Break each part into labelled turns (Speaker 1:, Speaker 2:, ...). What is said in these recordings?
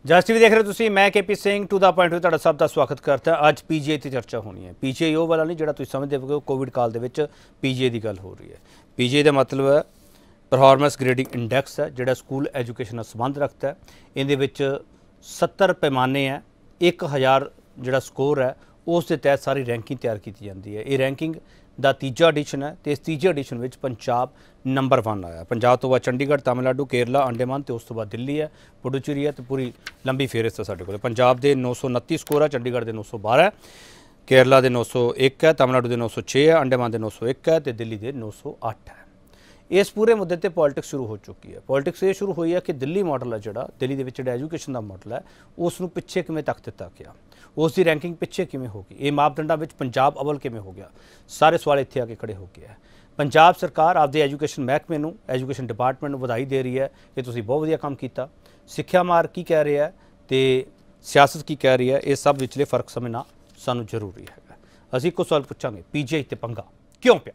Speaker 1: ਜਸ TV ਦੇਖ ਰਹੇ ਤੁਸੀਂ मैं KP Singh to the point ਤੁਹਾਡਾ ਸਭ ਦਾ ਸਵਾਗਤ ਕਰਦਾ। ਅੱਜ ਪੀਜੀਆਈ ਤੇ ਚਰਚਾ ਹੋਣੀ ਹੈ। ਪੀਜੀਆਈ ਉਹ ਵਾਲਾ ਨਹੀਂ ਜਿਹੜਾ ਤੁਸੀਂ ਸਮਝਦੇ ਹੋ ਕੋਵਿਡ ਕਾਲ ਦੇ ਵਿੱਚ ਪੀਜੀਆਈ ਦੀ ਗੱਲ ਹੋ ਰਹੀ ਹੈ। ਪੀਜੀਆਈ ਦਾ ਮਤਲਬ ਹੈ परफॉर्मेंस ग्रेडिंग इंडैक्स है ਜਿਹੜਾ ਸਕੂਲ ਐਜੂਕੇਸ਼ਨ ਨਾਲ ਸੰਬੰਧ ਰੱਖਦਾ ਹੈ। ਇਹਦੇ ਵਿੱਚ 70 ਪੈਮਾਨੇ ਹੈ। 1000 ਜਿਹੜਾ ਸਕੋਰ ਹੈ ਉਸ ਦੇ ਤਹਿਤ ਸਾਰੀ ਰੈਂਕਿੰਗ ਤਿਆਰ ਕੀਤੀ ਜਾਂਦੀ ਹੈ। ਇਹ ਰੈਂਕਿੰਗ ਦਾ ਤੀਜਾ ਐਡੀਸ਼ਨ है। तो इस तीजे एडिशन में पंजाब नंबर 1 आया। पंजाब तो बाद चंडीगढ़, तमिलनाडु, केरला, अंडेमान तो उस तो बाद दिल्ली है, पुडुचेरी है। तो पूरी लंबी फेहरिस्त है साढ़े को। पंजाब के 929 स्कोर है, चंडीगढ़ के 912 है, केरला के 901 है, तमिलनाडु के 906 है, अंडेमान के 901 है, तो दिल्ली के 908 है। इस पूरे मुद्दे पर पॉलिटिक्स शुरू हो चुकी है। पॉलिटिक्स ये शुरू हुई है कि दिल्ली मॉडल है जोड़ा दिल्ली के एजुकेशन का मॉडल है उसनों पिछे किमें तक दिता गया, उसकी रैंकिंग पिछे किमें होगी, ये मापदंडों में पंजाब अव्वल किमें हो गया। सारे सवाल इत्थे आके खड़े हो गए हैं। पंजाब सरकार आपके एजुकेशन महकमे नूं एजुकेशन डिपार्टमेंट बधाई दे रही है कि तुसीं बहुत वधिया काम किया। सिक्ख्या मार की कह रही है तो सियासत की कह रही है, ये सब विचले फर्क समझना सानूं जरूरी है। असीं इक्को सवाल पुछांगे, पीजीआई ते पंगा क्यों पिया?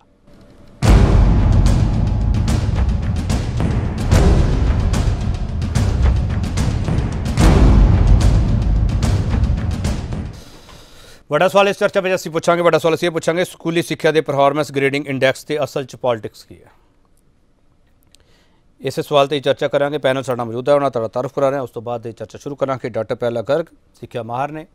Speaker 1: बड़ा सवाल इस चर्चा में असीं पुछांगे। बड़ा सवाल असीं पुछांगे स्कूली सिक्ख्या के परफॉर्मेंस ग्रेडिंग इंडैक्स से असल च पॉलिटिक्स की है। इस सवाल पर चर्चा करांगे। पैनल साडा मौजूद है, उन्होंने तुहाडा तारुफ करा रहे हैं। उस तो बाद चर्चा शुरू करांगे। डॉक्टर पहला गर्ग सिक्ख्या माहर ने,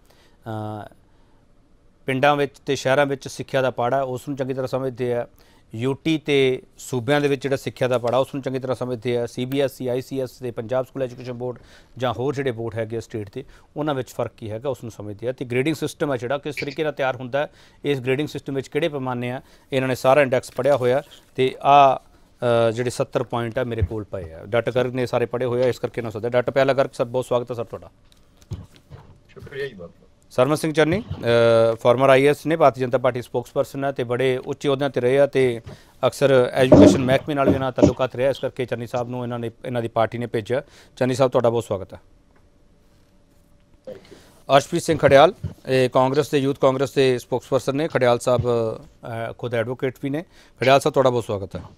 Speaker 1: पिंडां विच ते शहरां विच सिक्ख्या दा पाड़ा उसनूं चंगी तरह समझते हैं। यूटी ते सूबियां दे विच जिहड़ा सिक्ख्या दा पाड़ा उसनूं चंगी तरह समझते हैं। CBSE, ICS ते पंजाब स्कूल एजुकेशन बोर्ड जां होर जिहड़े बोर्ड हैगे स्टेट के उन्हां विच फर्क की हैगा उसनूं समझते हैं। तो ग्रेडिंग सिस्टम है जिहड़ा किस तरीके नाल तैयार हुंदा है, इस ग्रेडिंग सिस्टम विच किहड़े पैमाने आ, इन्हां ने सारा इंडैक्स पढ़िया होया। तो जिहड़े 70 पॉइंट है मेरे कोल पए है। डॉक्टर गर्ग ने सारे पढ़े हुए, इस करके ना सदा। डॉक्टर पहला गर्ग सर बहुत स्वागत है सर तुहाडा।
Speaker 2: शुक्रिया जी बहुत।
Speaker 1: सरमन सिंह चन्नी फॉर्मर IAS ने, भारतीय जनता पार्टी स्पोक्सपर्सन है, तो बड़े उच्चे अहुदे ते रहे, तो अक्सर एजुकेशन महकमे नाल भी इन्हां दा ताल्लुकात रहा, इस करके चन्नी साहब नूं इन्हां दी पार्टी ने भेजा। चन्नी साहब तुहाडा बहुत स्वागत है। अर्शप्रीत सिंह खड़ियाल कांग्रेस के यूथ कांग्रेस के स्पोक्सपर्सन ने। खड़ियाल साहब खुद एडवोकेट भी ने। खड़ियाल साहब तुहाडा बहुत स्वागत है।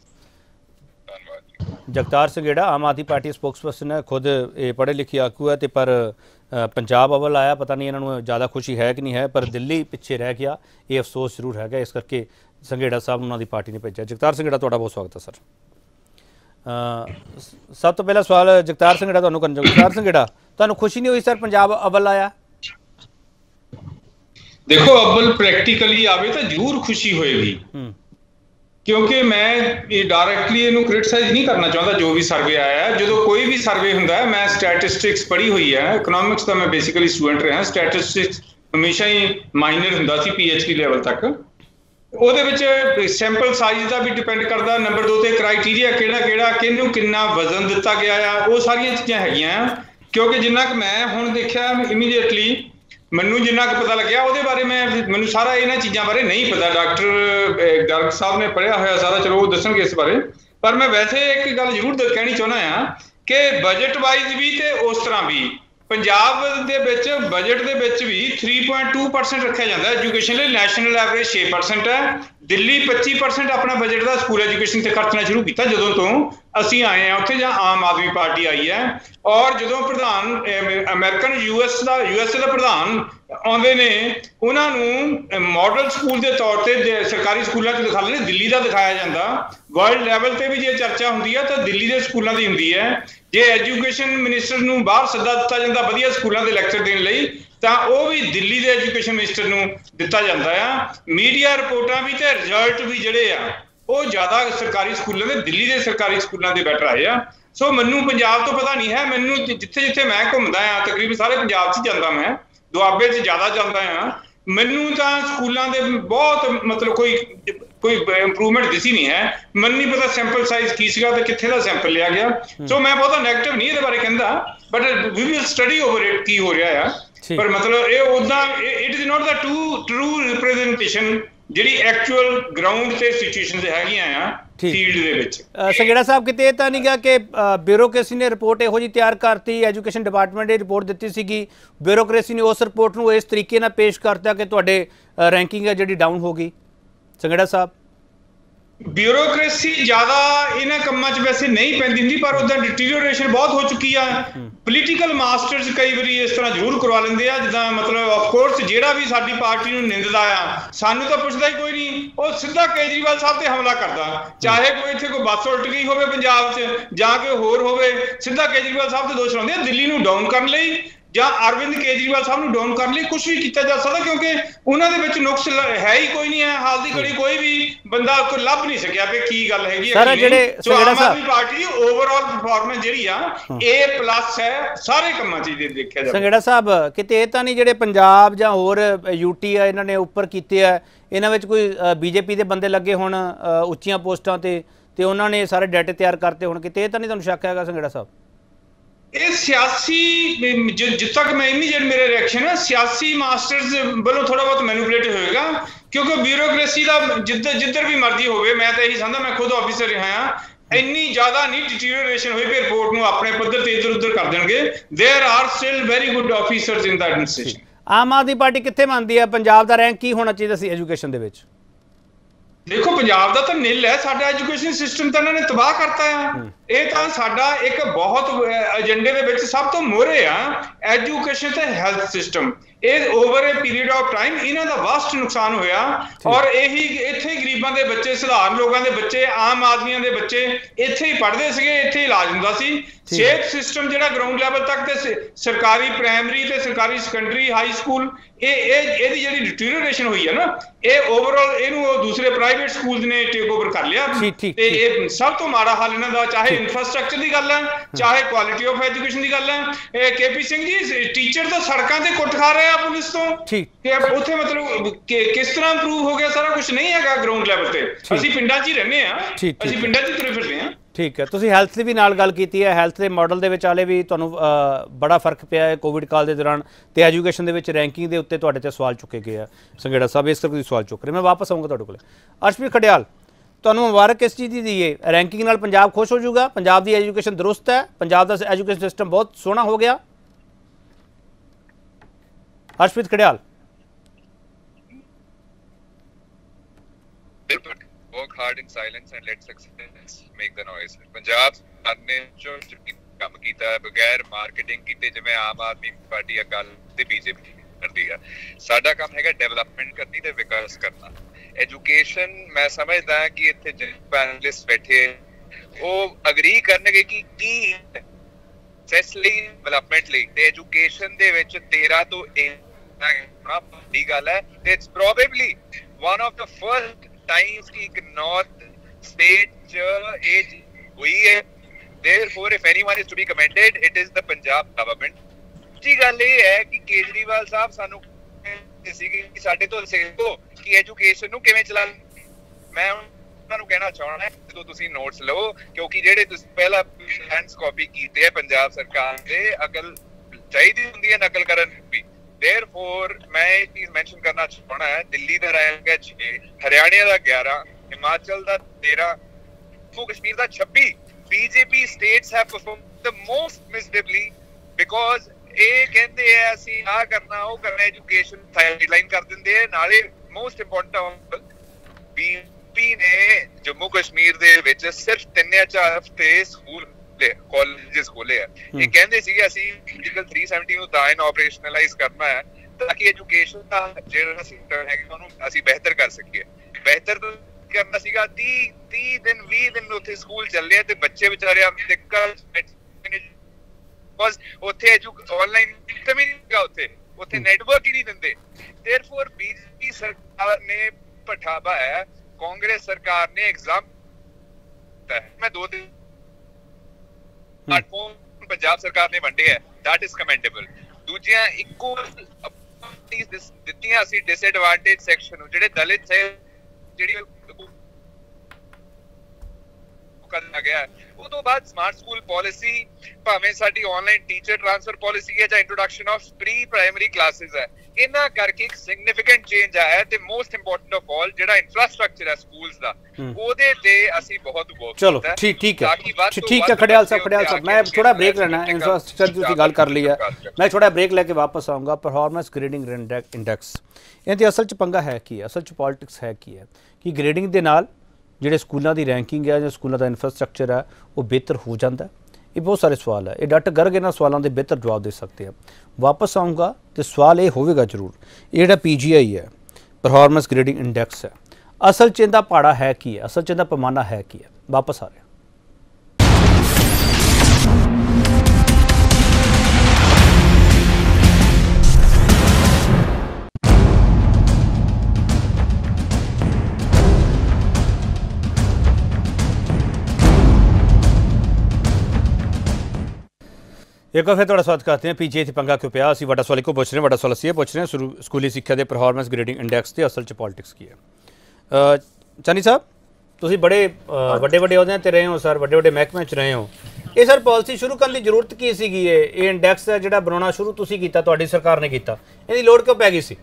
Speaker 1: जगतार संघेड़ा आम आदमी पार्टी स्पोक्सपर्सन है, खुद ये पढ़े लिखे आगू है, तो पर पंजाब अव्वल आया, पता नहीं इन्होंने ज़्यादा खुशी है कि नहीं है, पर दिल्ली पिछे रह गया, ये अफसोस जरूर है। इस करके संघेड़ा साहब उन्होंने पार्टी ने भेजा। जगतार संघेड़ा तुहाडा बहुत स्वागत है सर। सब तो पहला सवाल जगतार संघेड़ा तुहानूं करना। जगतार संघेड़ा तुहानूं खुशी नहीं हुई सर पंजाब अव्वल आया?
Speaker 2: देखो अव्वल प्रैक्टिकली आवे तो जरूर खुशी होएगी, क्योंकि मैं डायरैक्टली इनू क्रिटिसाइज नहीं करना चाहता जो भी सर्वे आया है। जो कोई भी सर्वे हुंदा है, मैं स्टैटिस्टिक्स पढ़ी हुई है, इकोनॉमिक्स का मैं बेसिकली स्टूडेंट रहा। स्टैटिस्टिक्स हमेशा ही माइनर हुंदा सी PhD लेवल तक। ਉਹਦੇ ਵਿੱਚ ਸੈਂਪਲ ਸਾਈਜ਼ ਦਾ ਵੀ ਡਿਪੈਂਡ ਕਰਦਾ। ਨੰਬਰ 2 ਤੇ ਕ੍ਰਾਈਟੇਰੀਆ ਕਿਹੜਾ ਕਿਹਨੂੰ ਕਿੰਨਾ ਵਜ਼ਨ ਦਿੱਤਾ ਗਿਆ ਆ, ਉਹ ਸਾਰੀਆਂ ਚੀਜ਼ਾਂ ਹੈਗੀਆਂ। ਕਿਉਂਕਿ ਜਿੰਨਾ ਕਿ ਮੈਂ ਹੁਣ ਦੇਖਿਆ ਇਮੀਡੀਏਟਲੀ ਮੈਨੂੰ ਜਿੰਨਾ ਕੁ ਪਤਾ ਲੱਗਿਆ ਉਹਦੇ ਬਾਰੇ ਮੈਨੂੰ ਸਾਰਾ ਇਹਨਾਂ ਚੀਜ਼ਾਂ ਬਾਰੇ ਨਹੀਂ ਪਤਾ। ਡਾਕਟਰ ਗਰਗ ਸਾਹਿਬ ਨੇ ਪੜ੍ਹਿਆ ਹੋਇਆ ਸਾਰਾ, ਚਲੋ ਉਹ ਦੱਸਣਗੇ ਇਸ ਬਾਰੇ। ਪਰ ਮੈਂ ਵੈਸੇ ਇੱਕ ਗੱਲ ਜ਼ਰੂਰ ਕਹਿਣੀ ਚਾਹੁੰਦਾ ਆ ਕਿ ਬਜਟ ਵਾਈਜ਼ ਵੀ ਤੇ ਉਸ ਤਰ੍ਹਾਂ ਵੀ ਪੰਜਾਬ ਦੇ ਵਿੱਚ ਬਜਟ ਦੇ ਵਿੱਚ ਵੀ 3.2% ਰੱਖਿਆ ਜਾਂਦਾ ਐਜੂਕੇਸ਼ਨ ਲਈ। ਨੈਸ਼ਨਲ ਐਵਰੇਜ 6% ਹੈ। ਦਿੱਲੀ 25% ਆਪਣਾ ਬਜਟ ਦਾ ਸਕੂਲ ਐਜੂਕੇਸ਼ਨ ਤੇ ਖਰਚਣਾ ਸ਼ੁਰੂ ਕੀਤਾ ਜਦੋਂ ਤੋਂ ਅਸੀਂ ਆਏ ਆ ਉੱਥੇ, ਜਾਂ ਆਮ ਆਦਮੀ ਪਾਰਟੀ ਆਈ ਹੈ। ਔਰ ਜਦੋਂ ਪ੍ਰਧਾਨ ਅਮਰੀਕਨ USA ਦਾ ਪ੍ਰਧਾਨ ਆਉਂਦੇ ਨੇ, ਉਹਨਾਂ ਨੂੰ ਮਾਡਲ ਸਕੂਲ ਦੇ ਤੌਰ ਤੇ ਸਰਕਾਰੀ ਸਕੂਲਾਂ 'ਚ ਦਿਖਾ ਲੈਂਦੇ, ਦਿੱਲੀ ਦਾ ਦਿਖਾਇਆ ਜਾਂਦਾ। ਵਰਲਡ ਲੈਵਲ ਤੇ ਵੀ ਜੇ ਚਰਚਾ ਹੁੰਦੀ ਹੈ ਤਾਂ ਦਿੱਲੀ ਦੇ ਸਕੂਲਾਂ ਦੀ ਹੁੰਦੀ ਹੈ। ਜੇ ਐਜੂਕੇਸ਼ਨ ਮਿਨਿਸਟਰ ਨੂੰ ਬਾਹਰ ਸੱਦਾ ਦਿੱਤਾ ਜਾਂਦਾ ਵਧੀਆ ਸਕੂਲਾਂ ਦੇ ਲੈਕਚਰ ਦੇਣ ਲਈ, ਤਾਂ ਉਹ ਵੀ ਦਿੱਲੀ ਦੇ ਐਜੂਕੇਸ਼ਨ ਮਿਨਿਸਟਰ ਨੂੰ ਦਿੱਤਾ ਜਾਂਦਾ ਆ। ਮੀਡੀਆ ਰਿਪੋਰਟਾਂ ਵੀ ਤੇ ਰਿਜ਼ਲਟ ਵੀ ਜਿਹੜੇ ਆ ਉਹ ਜ਼ਿਆਦਾ ਸਰਕਾਰੀ ਸਕੂਲਾਂ ਦੇ, ਦਿੱਲੀ ਦੇ ਸਰਕਾਰੀ ਸਕੂਲਾਂ ਦੇ ਬੈਟਰ ਆਏ ਆ। ਸੋ ਮੈਨੂੰ ਪੰਜਾਬ ਤੋਂ ਪਤਾ ਨਹੀਂ ਹੈ। ਮੈਨੂੰ ਜਿੱਥੇ ਮੈਂ ਘੁੰਮਦਾ ਆ, ਤਕਰੀਬਨ ਸਾਰੇ ਪੰਜਾਬ 'ਚ ਜਾਂਦਾ, ਮੈਂ ਦੁਆਬੇ 'ਚ ਜ਼ਿਆਦਾ ਜਾਂਦਾ ਆ। ਮੈਨੂੰ ਤਾਂ ਸਕੂਲਾਂ ਦੇ ਬਹੁਤ ਮਤਲਬ ਕੋਈ ਇੰਪਰੂਵਮੈਂਟ ਦਿਸੀ ਨਹੀਂ ਹੈ। ਮੈਨੂੰ ਨਹੀਂ ਪਤਾ ਸੈਂਪਲ ਸਾਈਜ਼ ਕੀ ਸੀਗਾ ਤੇ ਕਿੱਥੇ ਦਾ ਸੈਂਪਲ ਲਿਆ ਗਿਆ। ਸੋ ਮੈਂ ਬਹੁਤਾ ਨੈਗੇਟਿਵ ਨਹੀਂ ਇਹਦੇ ਬਾਰੇ ਕਹਿੰਦਾ, but we will study over it ਕੀ ਹੋ ਰਿਹਾ ਆ। ਪਰ ਮਤਲਬ ਇਹ ਉਦਾਂ it is not the true representation ਜਿਹੜੀ ਐਕਚੁਅਲ ਗਰਾਊਂਡ ਤੇ ਸਿਚੁਏਸ਼ਨਸ ਹੈਗੀਆਂ ਆ ਫੀਲਡ ਦੇ ਵਿੱਚ।
Speaker 1: ਸੰਘੇੜਾ ਸਾਹਿਬ ਕਿਤੇ ਇਹ ਤਾਂ ਨਹੀਂ ਗਾ ਕਿ ਬਿਊਰੋਕ੍ਰੇਸੀ ਨੇ ਰਿਪੋਰਟ ਇਹੋ ਜਿਹੀ ਤਿਆਰ ਕਰਤੀ, ਐਜੂਕੇਸ਼ਨ ਡਿਪਾਰਟਮੈਂਟ ਨੇ ਰਿਪੋਰਟ ਦਿੱਤੀ ਸੀਗੀ, ਬਿਊਰੋਕ੍ਰੇਸੀ ਨੇ ਉਸ ਰਿਪੋਰਟ ਨੂੰ ਇਸ ਤਰੀਕੇ ਨਾਲ ਪੇਸ਼ ਕਰਤਾ ਕਿ ਤੁਹਾਡੇ ਰੈਂਕਿੰਗ ਹੈ ਜਿਹੜੀ ਡਾਊਨ ਹੋ ਗਈ? ਸੰਘੇੜਾ ਸਾਹਿਬ
Speaker 2: ਬਿਊਰੋਕ੍ਰੇਸੀ ਜ਼ਿਆਦਾ ਇਹਨਾਂ ਕੰਮਾਂ 'ਚ ਵੈਸੇ ਨਹੀਂ ਪੈਂਦੀ ਹੁੰਦੀ, ਪਰ ਉਹਦਾ ਡਿਟੀਰੀਓਰੇਸ਼ਨ ਬਹੁਤ ਹੋ ਚੁੱਕੀ ਆ। ਪੋਲੀਟੀਕਲ ਮਾਸਟਰਸ ਕਈ ਵਾਰੀ ਇਸ ਤਰ੍ਹਾਂ ਜ਼ਰੂਰ ਕਰਵਾ ਲੈਂਦੇ ਆ, ਜਿੱਦਾਂ ਮਤਲਬ ਆਫ ਕੋਰਸ ਜਿਹੜਾ ਵੀ ਸਾਡੀ ਪਾਰਟੀ ਨੂੰ ਨਿੰਦਦਾ ਆ, ਸਾਨੂੰ ਤਾਂ ਪੁੱਛਦਾ ਹੀ ਕੋਈ ਨਹੀਂ, ਉਹ ਸਿੱਧਾ ਕੇਜਰੀਵਾਲ ਸਾਹਿਬ ਤੇ ਹਮਲਾ ਕਰਦਾ। ਚਾਹੇ ਕੋਈ ਇੱਥੇ ਕੋਈ ਬੱਸ ਉਲਟ ਗਈ ਹੋਵੇ ਪੰਜਾਬ 'ਚ ਜਾਂ ਕੋਈ ਹੋਰ ਹੋਵੇ, ਸਿੱਧਾ ਕੇਜਰੀਵਾਲ ਸਾਹਿਬ ਤੇ ਦੋਸ਼ ਲਾਉਂਦੇ ਆ। ਦਿੱਲੀ ਨੂੰ ਡਾਊਨ ਕਰਨ ਲਈ ਜਾਂ ਅਰਵਿੰਦ ਕੇਜਰੀਵਾਲ ਸਾਹਿਬ ਨੂੰ ਡਾਊਨ ਕਰਨ ਲਈ ਕੁਝ ਵੀ ਕੀਤਾ ਜਾ ਸਕਦਾ, ਕਿਉਂਕਿ ਉਹਨਾਂ ਦੇ ਵਿੱਚ ਨੁਕਸ ਹੈ ਹੀ ਕੋਈ ਨਹੀਂ ਹੈ। ਹਾਲ ਦੀ ਘੜੀ ਕੋਈ ਵੀ ਬੰਦਾ ਕੋਈ ਲੱਭ ਨਹੀਂ ਸਕਿਆ ਵੀ ਕੀ ਗੱਲ ਹੈਗੀ ਹੈ।
Speaker 1: ਸਰ ਜਿਹੜੇ
Speaker 2: ਆਮ ਆਦਮੀ ਪਾਰਟੀ ਦੀ ਓਵਰਆਲ ਪਰਫਾਰਮੈਂਸ ਜਿਹੜੀ ਆ A+ ਹੈ ਸਾਰੇ ਕੰਮਾਂ 'ਚ ਦੇਖਿਆ ਜਾਵੇ।
Speaker 1: ਸੰਘੇੜਾ ਸਾਹਿਬ, ਕਿਤੇ ਇਹ ਤਾਂ ਨਹੀਂ ਜਿਹੜੇ ਪੰਜਾਬ ਜਾਂ ਹੋਰ UT ਆ ਇਹਨਾਂ ਨੇ ਉੱਪਰ ਕੀਤੇ ਆ, ਇਹਨਾਂ ਵਿੱਚ ਕੋਈ BJP ਦੇ ਬੰਦੇ ਲੱਗੇ ਹੋਣ ਉੱਚੀਆਂ ਪੋਸਟਾਂ ਤੇ ਉਹਨਾਂ ਨੇ ਸਾਰੇ ਡਾਟੇ ਤਿਆਰ ਕਰਤੇ ਹੋਣ? ਕਿਤੇ ਇਹ ਤਾਂ ਨਹੀਂ ਤੁਹਾਨੂੰ ਸ਼ੱਕ ਹੈਗਾ ਸੰਘੇੜਾ ਸਾਹਿਬ?
Speaker 2: ਇਹ ਸਿਆਸੀ ਜਿੱਥੇ ਤੱਕ ਮੈਂ ਇਮੀਡੀਏਟ ਮੇਰੇ ਰਿਐਕਸ਼ਨ ਹੈ, ਸਿਆਸੀ ਮਾਸਟਰਸ ਵੱਲੋਂ ਥੋੜਾ ਬਹੁਤ ਮੈਨੂਪੂਲੇਟ ਹੋਏਗਾ, ਕਿਉਂਕਿ ਬਿਊਰੋਕ੍ਰੇਸੀ ਦਾ ਜਿੱਧਰ ਵੀ ਮਰਜ਼ੀ ਹੋਵੇ, ਮੈਂ ਤਾਂ ਇਹੀ ਸਮਝਦਾ, ਮੈਂ ਖੁਦ ਆਫੀਸਰ ਰਿਹਾ ਹਾਂ, ਇੰਨੀ ਜ਼ਿਆਦਾ ਨਹੀਂ ਡਿਟੀਰੀਓਰੇਸ਼ਨ ਹੋਈ ਵੀ ਰਿਪੋਰਟ ਨੂੰ ਆਪਣੇ ਪੱਧਰ ਤੇ ਇੱਧਰ ਉੱਧਰ ਕਰ ਦੇਣਗੇ। There are still very good officers in the administration.
Speaker 1: Aam Aadmi Party ਕਿੱਥੇ ਮੰਨਦੀ ਹੈ ਪੰਜਾਬ ਦਾ ਰੈਂਕ ਕੀ ਹੋਣਾ ਚਾਹੀਦਾ ਸੀ ਐਜੂਕੇਸ਼ਨ ਦੇ ਵਿੱਚ?
Speaker 2: ਦੇਖੋ, ਪੰਜਾਬ ਦਾ ਤਾਂ ਨਿਲ ਹੈ, ਸਾਡਾ ਐਜੂਕੇਸ਼ਨ ਸਿਸਟਮ ਤਾਂ ਇਹਨਾਂ ਨੇ ਤਬਾਹ ਕਰਤਾ ਆ। ਇਹ ਤਾਂ ਸਾਡਾ ਇੱਕ ਬਹੁਤ ਏਜੰਡੇ ਦੇ ਵਿੱਚ ਸਭ ਤੋਂ ਮੋਹਰੇ ਆ, ਐਜੂਕੇਸ਼ਨ ਤੇ ਹੈਲਥ ਸਿਸਟਮ। ਇਹ over a period of time ਇਹਨਾਂ ਦਾ ਵਾਸਟ ਨੁਕਸਾਨ ਹੋਇਆ, ਔਰ ਇਹੀ ਇੱਥੇ ਗਰੀਬਾਂ ਦੇ ਬੱਚੇ, ਸਧਾਰਨ ਲੋਕਾਂ ਦੇ ਬੱਚੇ, ਆਮ ਆਦਮੀਆਂ ਦੇ ਬੱਚੇ ਇੱਥੇ ਹੀ ਪੜ੍ਹਦੇ ਸੀਗੇ, ਇੱਥੇ ਹੀ ਇਲਾਜ ਹੁੰਦਾ ਸੀ। ਸਿਹਤ ਸਿਸਟਮ ਜਿਹੜਾ ਗਰਾਊਂਡ ਲੈਵਲ ਤੱਕ ਤੇ ਸਰਕਾਰੀ ਪ੍ਰਾਇਮਰੀ ਤੇ ਸਰਕਾਰੀ ਸੈਕੰਡਰੀ ਹਾਈ ਸਕੂਲ, ਇਹਦੀ ਜਿਹੜੀ ਡਿਟੀਰੀਓਰੇਸ਼ਨ ਹੋਈ ਹੈ ਨਾ, ਇਹ ਓਵਰਆਲ ਇਹਨੂੰ ਉਹ ਦੂਸਰੇ ਪ੍ਰਾਈਵੇਟ ਸਕੂਲਸ ਨੇ ਟੇਕ ਓਵਰ ਕਰ ਲਿਆ। ਤੇ ਇਹ ਸਭ ਤੋਂ ਮਾੜਾ ਹਾਲ ਇਹਨਾਂ ਦਾ, ਚਾਹੇ ਇਨਫਰਾਸਟ੍ਰਕਚਰ ਦੀ ਗੱਲ ਹੈ, ਚਾਹੇ ਕੁਆਲਿਟੀ ਆਫ ਐਜੂਕੇਸ਼ਨ ਦੀ ਗੱਲ ਹੈ। KP ਸਿੰਘ ਜੀ, ਟੀਚਰ ਤਾਂ ਸੜਕਾਂ ਤੇ ਕੁੱਟ ਖਾ ਰਹੇ ਆ ਪੁਲਿਸ ਤੋਂ, ਕਿ ਉੱਥੇ ਮਤਲਬ ਕਿਸ ਤਰ੍ਹਾਂ ਇੰਪਰੂਵ ਹੋ ਗਿਆ? ਸਾਰਾ ਕੁਝ ਨਹੀਂ ਹੈਗਾ ਗਰਾਊਂਡ ਲੈਵਲ ਤੇ। ਅਸੀਂ ਪਿੰਡਾਂ 'ਚ ਹੀ ਰਹਿੰਦੇ ਆ, ਅਸੀਂ ਪਿੰਡਾਂ 'ਚ ਤੁਰੇ ਫਿਰਦੇ ਆ।
Speaker 1: ਠੀਕ ਹੈ, ਤੁਸੀਂ ਹੈਲਥ ਦੀ ਵੀ ਨਾਲ ਗੱਲ ਕੀਤੀ ਹੈ। ਹੈਲਥ ਦੇ ਮਾਡਲ ਦੇ ਵਿੱਚ ਹਾਲੇ ਵੀ ਤੁਹਾਨੂੰ ਬੜਾ ਫਰਕ ਪਿਆ ਹੈ ਕੋਵਿਡ ਕਾਲ ਦੇ ਦੌਰਾਨ, ਤੇ ਐਜੂਕੇਸ਼ਨ ਦੇ ਵਿੱਚ ਰੈਂਕਿੰਗ ਦੇ ਉੱਤੇ ਤੁਹਾਡੇ ਤੇ ਸਵਾਲ ਚੁੱਕੇ ਗਏ ਆ ਸੰਘੇੜਾ ਸਾਹਿਬ, ਇਸ ਕਰਕੇ ਤੁਸੀਂ ਸਵਾਲ ਚੁੱਕ ਰਹੇ। ਮੈਂ ਵਾਪਸ ਆਊਂਗਾ ਤੁਹਾਡੇ ਕੋਲ। ਅਰਸ਼ਪ੍ਰੀਤ ਖਡਿਆਲ, ਤੁਹਾਨੂੰ ਮੁਬਾਰਕ ਇਸ ਚੀਜ਼ ਦੀ ਦਈਏ, ਰੈਂਕਿੰਗ ਨਾਲ ਪੰਜਾਬ ਖੁਸ਼ ਹੋ ਜਾਊਗਾ? ਪੰਜਾਬ ਦੀ ਐਜੂਕੇਸ਼ਨ ਦਰੁਸਤ ਹੈ, ਪੰਜਾਬ ਦਾ ਐਜੂਕੇਸ਼ਨ ਸਿਸਟਮ ਬਹੁਤ ਸੋਹਣਾ ਹੋ ਗਿਆ? Arshpreet Khadial,
Speaker 3: work hard in silence and let success make the noise। Punjab ਨੇ ਜੋ ਕੰਮ ਕੀਤਾ ਬਗੈਰ ਮਾਰਕੀਟਿੰਗ ਕੀਤੇ, ਜਿਵੇਂ ਆਮ ਆਦਮੀ ਪਾਰਟੀ, ਅਕਾਲੀ ਤੇ BJP ਕਰਦੀ ਆ। ਸਾਡਾ ਕੰਮ ਹੈਗਾ ਡਿਵੈਲਪਮੈਂਟ ਕਰਨੀ ਤੇ ਵਿਕਾਸ ਕਰਨਾ। ਐਜੂਕੇਸ਼ਨ, ਮੈਂ ਸਮਝਦਾ ਕਿ ਇੱਥੇ ਜਿਹੜੇ ਪੈਨਲਿਸਟ ਬੈਠੇ ਉਹ ਅਗਰੀ ਕਰਨਗੇ ਕਿ ਕੀ ਸੈਸ ਲਈ, ਡਿਵੈਲਪਮੈਂਟ ਲਈ ਤੇ ਐਜੂਕੇਸ਼ਨ ਦੇ ਵਿੱਚ 13 ਤੋਂ 1 ਵੱਡੀ ਗੱਲ ਹੈ। ਤੇ it's probably one of the first times ki north state age hui hai। therefore if anyone is to be commended, it is the Punjab government। ਜੀ ਗੱਲ ਇਹ ਹੈ ਕਿ ਕੇਜਰੀਵਾਲ ਸਾਹਿਬ ਸਾਨੂੰ ਸੀਗੇ ਕਿ ਸਾਡੇ ਤੋਂ ਸਿੱਖੋ ਕਿ ਐਜੂਕੇਸ਼ਨ ਨੂੰ ਕਿਵੇਂ ਚਲਾਉਣਾ। ਮੈਂ ਉਹਨਾਂ ਨੂੰ ਕਹਿਣਾ ਚਾਹੁੰਦਾ ਜਦੋਂ ਤੁਸੀਂ ਨੋਟਸ ਲਓ, ਕਿਉਂਕਿ ਜਿਹੜੇ ਤੁਸੀਂ ਪਹਿਲਾਂ ਹੈਂਡਸ ਕਾਪੀ ਕੀਤੇ ਆ ਪੰਜਾਬ ਸਰਕਾਰ ਦੇ, ਅਕਲ ਚਾਹੀਦੀ ਹੁੰਦੀ ਹੈ ਨਕਲ ਕਰਨ ਵੀ। Therefore, मैं एक चीज मेंशन करना चाहना है, दिल्ली का रैंक है 6, हरियाणा का 11, हिमाचल का 13, जम्मू कश्मीर का 26। BJP states have performed the most miserably because ਇਹ ਕਹਿੰਦੇ ਆ ਅਸੀਂ ਆ ਕਰਨਾ ਉਹ ਕਰਨਾ, ਐਜੂਕੇਸ਼ਨ ਸਾਈਡਲਾਈਨ ਕਰ ਦਿੰਦੇ ਆ। ਨਾਲੇ ਮੋਸਟ ਇੰਪੋਰਟੈਂਟ, BJP ਨੇ ਜੰਮੂ ਕਸ਼ਮੀਰ ਦੇ ਵਿੱਚ ਸਿਰਫ 3 ਜਾਂ 4 ਹਫ਼ਤੇ ਸਕੂਲ ਕਾਲਜਸ ਖੋਲੇ ਆ। ਇਹ ਕਹਿੰਦੇ ਸੀਗੇ ਅਸੀਂ ਆਰਟੀਕਲ 370 ਨੂੰ ਤਾਂ ਆਪਰੇਸ਼ਨਲਾਈਜ਼ ਕਰਨਾ ਹੈ ਤਾਂ ਕਿ ਐਜੂਕੇਸ਼ਨ ਦਾ ਜਿਹੜਾ ਸਿਸਟਮ ਹੈ ਉਹਨੂੰ ਅਸੀਂ ਬਿਹਤਰ ਕਰ ਸਕੀਏ। ਬਿਹਤਰ ਕਰਨਾ ਸੀਗਾ 30 ਦਿਨ 20 ਦਿਨ ਉੱਥੇ ਸਕੂਲ ਚੱਲੇ ਤੇ ਬੱਚੇ ਵਿਚਾਰੇ ਆਪਣੇ ਬਸ ਉੱਥੇ ਆਨਲਾਈਨ ਸਿਸਟਮ ਹੀ ਨਹੀਂ, ਉੱਥੇ ਨੈਟਵਰਕ ਹੀ ਨਹੀਂ ਦਿੰਦੇ। ਦੇਅਰਫੋਰ BJP ਸਰਕਾਰ ਨੇ ਪਠਾਵਾ ਹੈ, ਕਾਂਗਰਸ ਸਰਕਾਰ ਨੇ ਐਗਜ਼ਾਮ ਮੈਂ 2 ਦਿਨ ਸਮਾਰਟਫੋਨ ਪੰਜਾਬ ਸਰਕਾਰ ਨੇ ਵੰਡੇ ਹੈ, that is commendable। ਦੂਜੀਆਂ ਇੱਕੋ ਦਿੱਤੀਆਂ ਅਸੀਂ ਡਿਸਐਡਵਾਂਟੇਜ ਸੈਕਸ਼ਨ ਨੂੰ, ਜਿਹੜੇ ਦਲਿਤ ਹੈ, ਜਿਹੜੀ ਕਰਨਾ ਗਿਆ। ਉਹ ਤੋਂ ਬਾਅਦ ਸਮਾਰਟ ਸਕੂਲ ਪਾਲਿਸੀ, ਭਾਵੇਂ ਸਾਡੀ ਆਨਲਾਈਨ ਟੀਚਰ ਟ੍ਰਾਂਸਫਰ ਪਾਲਿਸੀ ਹੈ ਜਾਂ introduction of pre primary classes ਹੈ, ਇਹਨਾਂ ਕਰਕੇ ਇੱਕ ਸਿਗਨੀਫੀਕੈਂਟ ਚੇਂਜ ਆਇਆ। ਤੇ ਮੋਸਟ ਇੰਪੋਰਟੈਂਟ ਆਫ ਆਲ ਜਿਹੜਾ ਇਨਫਰਾਸਟ੍ਰਕਚਰ ਹੈ ਸਕੂਲਸ ਦਾ, ਉਹਦੇ ਤੇ ਅਸੀਂ ਬਹੁਤ ਵਰਕ
Speaker 1: ਚਲੋ ਠੀਕ ਹੈ ਖੜਿਆਲ ਸਾਹਿਬ, ਮੈਂ ਥੋੜਾ ਬ੍ਰੇਕ ਲੈਣਾ। ਇਨਫਰਾਸਟ੍ਰਕਚਰ ਦੀ ਤੁਸੀਂ ਗੱਲ ਕਰ ਲਈ ਹੈ, ਮੈਂ ਥੋੜਾ ਬ੍ਰੇਕ ਲੈ ਕੇ ਵਾਪਸ ਆਊਂਗਾ। ਪਰਫਾਰਮੈਂਸ ਗ੍ਰੇਡਿੰਗ ਇੰਡੈਕਸ, ਇਹਦੇ ਅਸਲ 'ਚ ਪੰਗਾ ਹੈ ਕੀ ਹੈ, ਅਸਲ 'ਚ ਪੋਲਿਟਿਕਸ ਹੈ ਕੀ ਹੈ ਕਿ ਗ੍ਰੇਡਿੰਗ ਦੇ ਨਾਲ ਜਿਹੜੇ ਸਕੂਲਾਂ ਦੀ ਰੈਂਕਿੰਗ ਹੈ ਜਾਂ ਸਕੂਲਾਂ ਦਾ ਇਨਫਰਾਸਟ੍ਰਕਚਰ ਹੈ ਉਹ ਬਿਹਤਰ ਹੋ ਜਾਂਦਾ? ਇਹ ਬਹੁਤ ਸਾਰੇ ਸਵਾਲ ਹੈ। ਇਹ ਡਾਕਟਰ ਗਰਗ ਇਹਨਾਂ ਸਵਾਲਾਂ ਦੇ ਬਿਹਤਰ ਜਵਾਬ ਦੇ ਸਕਦੇ ਆ। ਵਾਪਸ ਆਊਂਗਾ ਤੇ ਸਵਾਲ ਇਹ ਹੋਵੇਗਾ ਜ਼ਰੂਰ, ਇਹ ਜਿਹੜਾ PGI ਹੈ, ਪਰਫਾਰਮੈਂਸ ਗ੍ਰੇਡਿੰਗ ਇੰਡੈਕਸ ਹੈ, ਅਸਲ 'ਚ ਇਹਦਾ ਪਾੜਾ ਹੈ ਕੀ ਹੈ, ਅਸਲ 'ਚ ਇਹਦਾ ਪੈਮਾਨਾ ਹੈ ਕੀ ਹੈ? ਵਾਪਸ ਆ ਰਿਹਾ। एक बार फिर थोड़ा स्वागत करते हैं। PGI पंगा क्यों पिया? ਅਸੀਂ ਵੱਡਾ ਸਵਾਲ ਇੱਕੋ ਪੁੱਛ ਰਹੇ ਹਾਂ। ਵੱਡਾ ਸਵਾਲ ਅਸੀਂ ਇਹ ਪੁੱਛ ਰਹੇ ਹਾਂ ਸਕੂਲੀ ਸਿੱਖਿਆ ਦੇ ਪਰਫਾਰਮੈਂਸ ਗ੍ਰੇਡਿੰਗ ਇੰਡੈਕਸ ਤੇ ਅਸਲ 'ਚ ਪੋਲਿਟਿਕਸ ਕੀ ਹੈ। ਚਾਨੀ ਸਾਹਿਬ, ਤੁਸੀਂ ਬੜੇ ਵੱਡੇ ਅਹੁਦਿਆਂ ਤੇ ਰਹੇ ਹੋ ਸਰ, ਵੱਡੇ ਮਹਿਕਮਿਆਂ 'ਚ ਰਹੇ ਹੋ। ਇਹ ਸਰ ਪਾਲਿਸੀ ਸ਼ੁਰੂ ਕਰਨ ਦੀ ਜ਼ਰੂਰਤ ਕੀ ਸੀਗੀ? ਇਹ ਇੰਡੈਕਸ ਹੈ ਜਿਹੜਾ ਬਣਾਉਣਾ ਸ਼ੁਰੂ ਤੁਸੀਂ ਕੀਤਾ, ਤੁਹਾਡੀ ਸਰਕਾਰ ਨੇ ਕੀਤਾ, ਇਹਦੀ ਲੋੜ ਕਿਉਂ ਪੈ ਗਈ ਸੀ?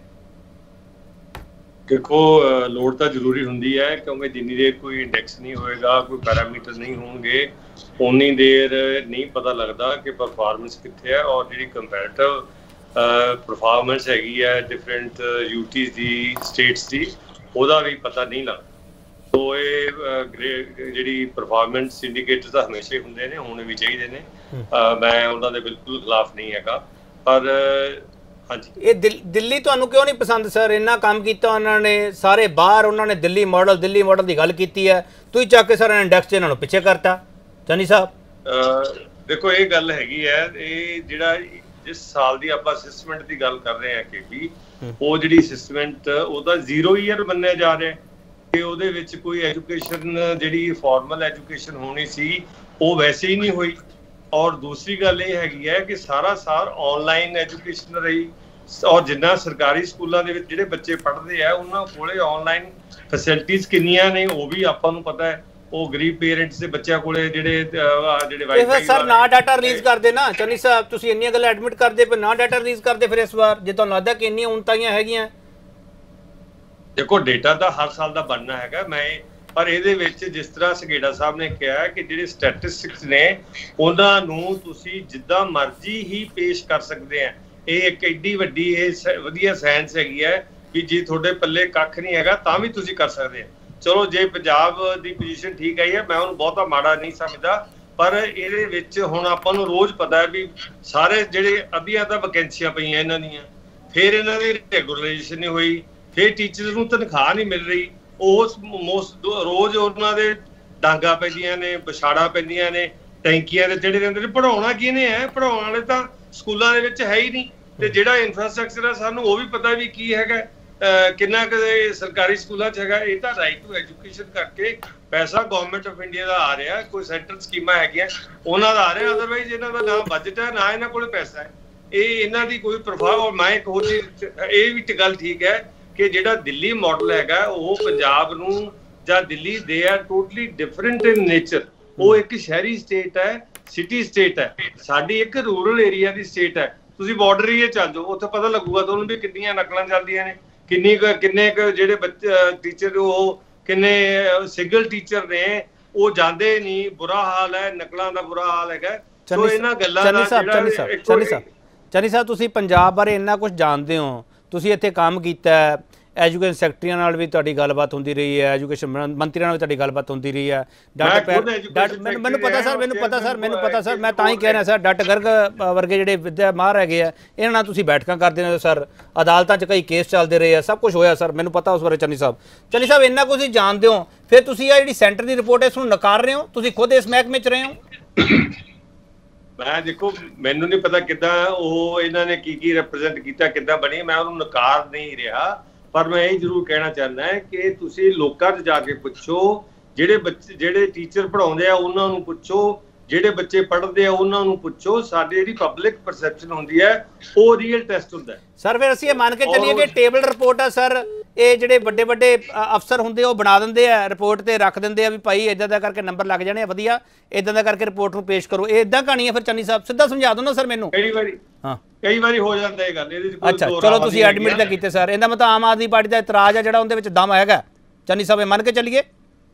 Speaker 4: देखो लोड़ तो जरूरी होंगी है, क्योंकि जिन्नी देर कोई इंडैक्स नहीं होएगा, कोई पैरामीटर नहीं होंगे, उन्नी देर नहीं पता लगता कि परफॉर्मेंस कितने है। और जी कंपैरेटिव परफॉर्मेंस हैगी है डिफरेंट यूटीज़ की, स्टेट्स की, ਉਹਦਾ भी पता नहीं लगता। तो ये जी परफॉर्मेंस इंਡੀਕੇਟਰ तो हमेशा ही होंगे ने, होने भी चाहिए ने। मैं उन्होंने बिल्कुल खिलाफ नहीं है, पर ਇਹ
Speaker 1: ਦਿੱਲੀ ਤੁਹਾਨੂੰ ਕਿਉਂ ਨਹੀਂ ਪਸੰਦ ਸਰ? ਇੰਨਾ ਕੰਮ ਕੀਤਾ ਉਹਨਾਂ ਨੇ, ਸਾਰੇ ਬਾਹਰ ਉਹਨਾਂ ਨੇ ਦਿੱਲੀ ਮਾਡਲ ਦੀ ਗੱਲ ਕੀਤੀ ਹੈ, ਤੁਸੀਂ ਚੱਕ ਕੇ ਸਾਰਾ ਇੰਡੈਕਸ 'ਚ ਇਹਨਾਂ ਨੂੰ ਪਿੱਛੇ ਕਰਤਾ। ਚਾਨੀ ਸਾਹਿਬ
Speaker 4: ਦੇਖੋ ਇਹ ਗੱਲ ਹੈਗੀ ਹੈ, ਇਹ ਜਿਹੜਾ ਜਿਸ ਸਾਲ ਦੀ ਆਪਾਂ ਅਸੈਸਮੈਂਟ ਦੀ ਗੱਲ ਕਰ ਰਹੇ ਹਾਂ KP, ਉਹ ਜਿਹੜੀ ਅਸੈਸਮੈਂਟ ਉਹਦਾ 0 ਈਅਰ ਮੰਨਿਆ ਜਾ ਰਿਹਾ ਕਿ ਉਹਦੇ ਵਿੱਚ ਕੋਈ ਐਜੂਕੇਸ਼ਨ ਜਿਹੜੀ ਫਾਰਮਲ ਐਜੂਕੇਸ਼ਨ ਹੋਣੀ ਸੀ ਉਹ ਵੈਸੇ ਹੀ ਨਹੀਂ ਹੋਈ। ਔਰ ਦੂਸਰੀ ਗੱਲ ਇਹ ਹੈਗੀ ਹੈ ਕਿ ਸਾਰਾ ਸਾਲ ਆਨਲਾਈਨ ਐਜੂਕੇਸ਼ਨ ਰਹੀ। ਔਰ ਜਿੰਨਾ ਸਰਕਾਰੀ ਸਕੂਲਾਂ ਦੇ ਵਿੱਚ ਜਿਹੜੇ ਬੱਚੇ ਪੜ੍ਹਦੇ ਆ ਉਹਨਾਂ ਕੋਲੇ ਆਨਲਾਈਨ ਫੈਸਿਲਿਟੀਆਂ ਕਿੰਨੀਆਂ ਨੇ ਉਹ ਵੀ ਆਪਾਂ ਨੂੰ ਪਤਾ ਹੈ। ਉਹ ਗਰੀਬ ਪੇਰੈਂਟਸ ਦੇ ਬੱਚਿਆਂ ਕੋਲੇ ਜਿਹੜੇ
Speaker 1: ਵਾਈਫਾਈ ਸਰ ਨਾ ਡਾਟਾ ਰਿਲੀਜ਼ ਕਰਦੇ ਨਾ। ਚੰਨੀ ਸਾਹਿਬ ਤੁਸੀਂ ਇੰਨੀਆਂ ਗੱਲਾਂ ਐਡਮਿਟ ਕਰਦੇ ਪਰ ਨਾ ਡਾਟਾ ਰਿਲੀਜ਼ ਕਰਦੇ ਫਿਰ ਇਸ ਵਾਰ, ਜੇ ਤੁਹਾਨੂੰ ਲੱਗਦਾ ਕਿ ਇੰਨੀਆਂ ਉਨਤਾਈਆਂ ਹੈਗੀਆਂ।
Speaker 4: ਦੇਖੋ ਡੇਟਾ ਤਾਂ ਹਰ ਸਾਲ ਦਾ ਬਣਨਾ ਹੈਗਾ, ਪਰ ਇਹਦੇ ਵਿੱਚ ਜਿਸ ਤਰ੍ਹਾਂ ਸਗੇੜਾ ਸਾਹਿਬ ਨੇ ਕਿਹਾ ਕਿ ਜਿਹੜੇ ਸਟੈਟਿਸਟਿਕਸ ਨੇ ਉਹਨਾਂ ਨੂੰ ਤੁਸੀਂ ਜਿੱਦਾਂ ਮਰਜ਼ੀ ਹੀ ਪੇਸ਼ ਕਰ ਸਕਦੇ ਆ। ਇਹ ਇੱਕ ਐਡੀ ਵੱਡੀ ਇਹ ਵਧੀਆ ਸਾਇੰਸ ਹੈਗੀ ਹੈ ਵੀ ਜੇ ਤੁਹਾਡੇ ਪੱਲੇ ਕੱਖ ਨਹੀਂ ਹੈਗਾ ਤਾਂ ਵੀ ਤੁਸੀਂ ਕਰ ਸਕਦੇ ਆ। ਚਲੋ ਜੇ ਪੰਜਾਬ ਦੀ ਪੋਜੀਸ਼ਨ ਠੀਕ ਆਈ ਹੈ, ਮੈਂ ਉਹਨੂੰ ਬਹੁਤਾ ਮਾੜਾ ਨਹੀਂ ਸਮਝਦਾ, ਪਰ ਇਹਦੇ ਵਿੱਚ ਹੁਣ ਆਪਾਂ ਨੂੰ ਰੋਜ਼ ਪਤਾ ਹੈ ਵੀ ਸਾਰੇ ਜਿਹੜੇ ਅੱਧੀਆਂ ਤਾਂ ਵੈਕੈਂਸੀਆਂ ਪਈਆਂ ਇਹਨਾਂ ਦੀਆਂ, ਫਿਰ ਇਹਨਾਂ ਦੀ ਰੈਗੂਲਰਾਈਜੇਸ਼ਨ ਨਹੀਂ ਹੋਈ, ਫਿਰ ਟੀਚਰਸ ਨੂੰ ਤਨਖਾਹ ਨਹੀਂ ਮਿਲ ਰਹੀ, ਉਸ ਰੋਜ਼ ਉਹਨਾਂ ਦੇ ਡਾਂਗਾ ਪੈਂਦੀਆਂ ਨੇ, ਵਿਛਾੜਾ ਪੈਂਦੀਆਂ ਨੇ, ਟੈਂਕੀਆਂ ਦੇ ਜਿਹੜੇ ਰਹਿੰਦੇ ਨੇ। ਪੜ੍ਹਾਉਣਾ ਕਿਹਨੇ ਹੈ? ਪੜ੍ਹਾਉਣ ਵਾਲੇ ਤਾਂ ਸਕੂਲਾਂ ਦੇ ਵਿੱਚ ਹੈ ਹੀ ਨਹੀਂ। ਤੇ ਜਿਹੜਾ ਇਨਫਰਾਸਟ੍ਰਕਚਰ ਹੈ ਸਾਨੂੰ ਉਹ ਵੀ ਪਤਾ ਵੀ ਕੀ ਹੈਗਾ, ਕਿੰਨਾ ਕੁ ਸਰਕਾਰੀ ਸਕੂਲਾਂ 'ਚ ਹੈਗਾ। ਇਹ ਤਾਂ ਰਾਈਟ ਟੂ ਐਜੂਕੇਸ਼ਨ ਕਰਕੇ ਪੈਸਾ ਗਵਰਨਮੈਂਟ ਆਫ ਇੰਡੀਆ ਦਾ ਆ ਰਿਹਾ, ਕੋਈ ਸੈਂਟਰਲ ਸਕੀਮਾਂ ਹੈਗੀਆਂ ਉਹਨਾਂ ਦਾ ਆ ਰਿਹਾ। ਅਦਰਵਾਈਜ਼ ਇਹਨਾਂ ਦਾ ਨਾ ਬਜਟ ਹੈ ਨਾ ਇਹਨਾਂ ਕੋਲ ਪੈਸਾ ਹੈ। ਇਹ ਇਹਨਾਂ ਦੀ ਕੋਈ ਪ੍ਰਭਾਵ। ਔਰ ਮੈਂ ਇੱਕ ਹੋਰ ਚੀਜ਼ ਇਹ ਵੀ ਗੱਲ ਠੀਕ ਹੈ ਕਿ ਜਿਹੜਾ ਦਿੱਲੀ ਮਾਡਲ ਹੈਗਾ ਉਹ ਪੰਜਾਬ ਨੂੰ ਜਾਂ ਦਿੱਲੀ ਦੇ are totally different in nature. ਉਹ ਇੱਕ ਸ਼ਹਿਰੀ ਸਟੇਟ ਹੈ, ਸਿਟੀ ਸਟੇਟ ਹੈ, ਸਾਡੀ ਇੱਕ ਰੂਰਲ ਏਰੀਆ ਦੀ ਸਟੇਟ ਹੈ। ਤੁਸੀਂ ਬਾਰਡਰ ਏਰੀਆ ਚੱਲ ਜਾਓ, ਉੱਥੇ ਪਤਾ ਲੱਗੂਗਾ ਤੁਹਾਨੂੰ ਵੀ ਕਿੰਨੀਆਂ ਨਕਲਾਂ ਚੱਲਦੀਆਂ ਨੇ, ਕਿੰਨੇ ਜਿਹੜੇ ਬੱਚੇ ਟੀਚਰ ਉਹ ਕਿੰਨੇ ਸਿੰਗਲ ਟੀਚਰ ਨੇ ਉਹ ਜਾਂਦੇ ਨਹੀਂ। ਬੁਰਾ ਹਾਲ ਹੈ, ਨਕਲਾਂ ਦਾ ਬੁਰਾ ਹਾਲ ਹੈਗਾ। ਸੋ ਇਹਨਾਂ ਗੱਲਾਂ ਦਾ
Speaker 1: ਚੰਨੀ ਸਾਹਿਬ ਤੁਸੀਂ ਪੰਜਾਬ ਬਾਰੇ ਇੰਨਾ ਕੁਝ ਜਾਣਦੇ ਹੋ, ਤੁਸੀਂ ਇੱਥੇ ਕੰਮ ਕੀਤਾ ਹੈ, ਐਜੂਕੇਸ਼ਨ ਸੈਕਟਰੀਆਂ ਨਾਲ ਵੀ ਤੁਹਾਡੀ ਗੱਲਬਾਤ ਹੁੰਦੀ ਰਹੀ ਹੈ, ਐਜੂਕੇਸ਼ਨ ਮੰਤਰੀਆਂ ਨਾਲ ਵੀ ਤੁਹਾਡੀ ਗੱਲਬਾਤ ਹੁੰਦੀ ਰਹੀ ਹੈ। ਮੈਨੂੰ ਪਤਾ ਸਰ, ਮੈਂ ਤਾਂ ਹੀ ਕਹਿ ਰਿਹਾ ਸਰ, ਡਾਕਟਰ ਗਰਗ ਵਰਗੇ ਜਿਹੜੇ ਵਿਦਿਆ ਮਾਹਰ ਹੈਗੇ ਆ ਇਹਨਾਂ ਨਾਲ ਤੁਸੀਂ ਬੈਠਕਾਂ ਕਰਦੇ ਨੇ ਸਰ, ਅਦਾਲਤਾਂ 'ਚ ਕਈ ਕੇਸ ਚੱਲਦੇ ਰਹੇ ਆ, ਸਭ ਕੁਝ ਹੋਇਆ ਸਰ, ਮੈਨੂੰ ਪਤਾ ਉਸ ਬਾਰੇ। ਚੰਨੀ ਸਾਹਿਬ ਇੰਨਾ ਕੁਝ ਜਾਣਦੇ ਹੋ, ਫਿਰ ਤੁਸੀਂ ਆ ਜਿਹੜੀ ਸੈਂਟਰ ਦੀ ਰਿਪੋਰਟ ਹੈ ਇਸ ਨੂੰ ਨਕਾਰ ਰਹੇ ਹੋ? ਤੁਸੀਂ ਖੁਦ ਇਸ ਮਹਿਕਮੇ 'ਚ ਰਹੇ ਹੋ।
Speaker 4: ਮੈਂ ਦੇਖੋ ਮੈਨੂੰ ਨਹੀਂ ਪਤਾ ਕਿੱਦਾਂ ਉਹ ਇਹਨਾਂ ਨੇ ਕੀ ਰਿਪਰੈਜ਼ੈਂਟ ਕੀਤਾ, ਕਿੱਦਾਂ ਬਣੀ, ਮੈਂ ਉਹਨੂੰ ਨਕਾਰ ਨਹੀਂ ਰਿਹਾ। ਪਰ ਮੈਂ ਇਹ ਜ਼ਰੂਰ ਕਹਿਣਾ ਚਾਹੁੰਦਾ ਹੈ ਕਿ ਤੁਸੀਂ ਲੋਕਾਂ 'ਚ ਜਾ ਕੇ ਪੁੱਛੋ, ਜਿਹੜੇ ਟੀਚਰ ਪੜ੍ਹਾਉਂਦੇ ਆ ਉਹਨਾਂ ਨੂੰ ਪੁੱਛੋ, ਜਿਹੜੇ ਬੱਚੇ ਪੜ੍ਹਦੇ ਆ ਉਹਨਾਂ ਨੂੰ ਪੁੱਛੋ। ਸਾਡੀ ਜਿਹੜੀ ਪਬਲਿਕ ਪਰਸੈਪਸ਼ਨ ਹੁੰਦੀ ਹੈ ਉਹ ਰੀਅਲ ਟੈਸਟ ਹੁੰਦਾ ਹੈ
Speaker 1: ਸਰ। ਫਿਰ ਅਸੀਂ ਇਹ ਮੰਨ ਕੇ ਚੱਲੀਏ ਕਿ ਟੇਬਲ ਰਿਪੋਰਟ ਆ ਸਰ, ਇਹ ਜਿਹੜੇ ਵੱਡੇ ਅਫਸਰ ਹੁੰਦੇ ਉਹ ਬਣਾ ਦਿੰਦੇ ਆ, ਰਿਪੋਰਟ ਤੇ ਰੱਖ ਦਿੰਦੇ ਆ ਵੀ ਭਾਈ ਇਦਾਂ ਦਾ ਕਰਕੇ ਨੰਬਰ ਲੱਗ ਜਾਣੇ ਆ, ਵਧੀਆ ਇਦਾਂ ਦਾ ਕਰਕੇ ਰਿਪੋਰਟ ਨੂੰ ਪੇਸ਼ ਕਰੋ। ਇਹ ਇਦਾਂ ਕਹਾਣੀ ਹੈ ਫਿਰ? ਚੰਨੀ ਸਾਹਿਬ ਸਿੱਧਾ ਸਮਝਾ ਦਿਓ ਨਾ ਸਰ ਮੈਨੂੰ।
Speaker 4: ਕਈ ਵਾਰੀ ਹੋ ਜਾਂਦਾ ਇਹ ਗੱਲ।
Speaker 1: ਅੱਛਾ ਚਲੋ ਤੁਸੀਂ ਐਡਮਿਟ ਤਾਂ ਕੀਤੇ ਸਰ, ਇਹਦਾ ਮਤਲਬ ਆਮ ਆਦਮੀ ਪਾਰਟੀ ਦਾ ਇਤਰਾਜ਼ ਹੈ ਜਿਹੜਾ ਉਹਦੇ ਵਿੱਚ ਦਮ ਹੈਗਾ। ਚੰਨੀ ਸਾਹਿਬ ਮੰਨ ਕੇ ਚੱਲੀਏ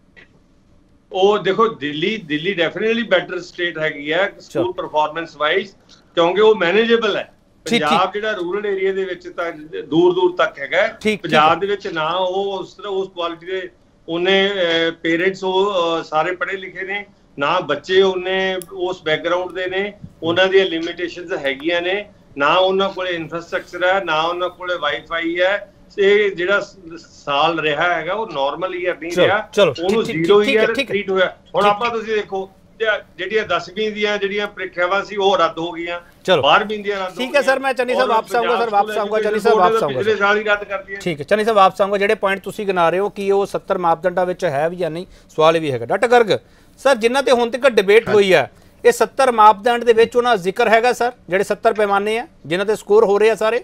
Speaker 4: ਉਹ ਦੇਖੋ ਦਿੱਲੀ ਡੈਫੀਨਿਟਲੀ ਬੈਟਰ ਸਟੇਟ ਹੈਗੀ ਹੈ ਸਕੂਲ ਪਰਫਾਰਮੈਂਸ ਵਾਈਜ਼, ਕਿਉਂਕਿ ਉਹ ਮੈਨੇਜੇਬਲ ਹੈ। ਪੰਜਾਬ ਜਿਹੜਾ ਰੂਰਲ ਏਰੀਆ ਦੇ ਵਿੱਚ ਤਾਂ ਦੂਰ ਤੱਕ ਹੈਗਾ, ਪੰਜਾਬ ਦੇ ਵਿੱਚ ਨਾ ਉਹ ਉਸ ਕੁਆਲਿਟੀ ਦੇ ਉਹਨੇ ਪੇਰੈਂਟਸ ਉਹ ਸਾਰੇ ਪੜ੍ਹੇ ਲਿਖੇ ਨੇ ਨਾ, ਬੱਚੇ ਉਹਨੇ ਉਸ ਬੈਕਗ੍ਰਾਉਂਡ ਦੇ ਨੇ, ਉਹਨਾਂ ਦੀਆਂ ਲਿਮਿਟੇਸ਼ਨਸ ਹੈਗੀਆਂ ਨੇ, ਨਾ ਉਹਨਾਂ ਕੋਲ ਇਨਫਰਾਸਟ੍ਰਕਚਰ ਹੈ, ਨਾ ਉਹਨਾਂ ਕੋਲ ਵਾਈਫਾਈ ਹੈ। ਇਹ ਜਿਹੜਾ ਸਾਲ ਰਿਹਾ ਹੈਗਾ ਉਹ ਨਾਰਮਲ ਈਅਰ ਨਹੀਂ ਰਿਹਾ, ਉਹਨੂੰ 0 ਈਅਰ ਟ੍ਰੀਟ ਹੋਇਆ। ਹੁਣ ਆਪਾਂ ਤੁਸੀਂ ਦੇਖੋ ਜਿਹੜੀਆਂ 10ਵੀਂ ਦੀਆਂ ਜਿਹੜੀਆਂ ਪ੍ਰੀਖਿਆਵਾਂ ਸੀ ਉਹ ਰੱਦ ਹੋ ਗਈਆਂ, 12ਵੀਂ ਦੀਆਂ ਰੱਦ ਹੋ ਗਈਆਂ।
Speaker 1: ਠੀਕ ਹੈ ਸਰ, ਮੈਂ ਚੰਨੀ ਸਾਹਿਬ ਵਾਪਸ ਆਊਂਗਾ, ਸਰ ਵਾਪਸ ਆਊਂਗਾ, ਚੰਨੀ ਸਾਹਿਬ ਵਾਪਸ ਆਊਂਗਾ,
Speaker 4: ਪਿਛਲੇ ਸਾਲ ਹੀ ਰੱਦ ਕਰ ਦਿੱਤੀ।
Speaker 1: ਠੀਕ ਹੈ ਚੰਨੀ ਸਾਹਿਬ ਵਾਪਸ ਆਊਂਗਾ। ਜਿਹੜੇ ਪੁਆਇੰਟ ਤੁਸੀਂ ਗਿਣਾ ਰਹੇ ਹੋ ਕਿ ਉਹ 70 ਮਾਪਦੰਡਾਂ ਵਿੱਚ ਹੈ ਵੀ ਜਾਂ ਨਹੀਂ, ਸਵਾਲ ਇਹ ਵੀ ਹੈਗਾ। ਡਾਕਟਰ ਗਰਗ ਸਰ, ਜਿਨ੍ਹਾਂ ਤੇ ਹੁਣ ਤੱਕ ਡਿਬੇਟ ਹੋਈ ਹੈ, ਇਹ 70 ਮਾਪਦੰਡ ਦੇ ਵਿੱਚ ਉਹਨਾਂ ਦਾ ਜ਼ਿਕਰ ਹੈਗਾ ਸਰ, ਜਿਹੜੇ 70 ਪੈਮਾਨੇ ਆ ਜਿਨ੍ਹਾਂ ਤੇ ਸਕੋਰ ਹੋ ਰਹੇ ਆ ਸਾਰੇ?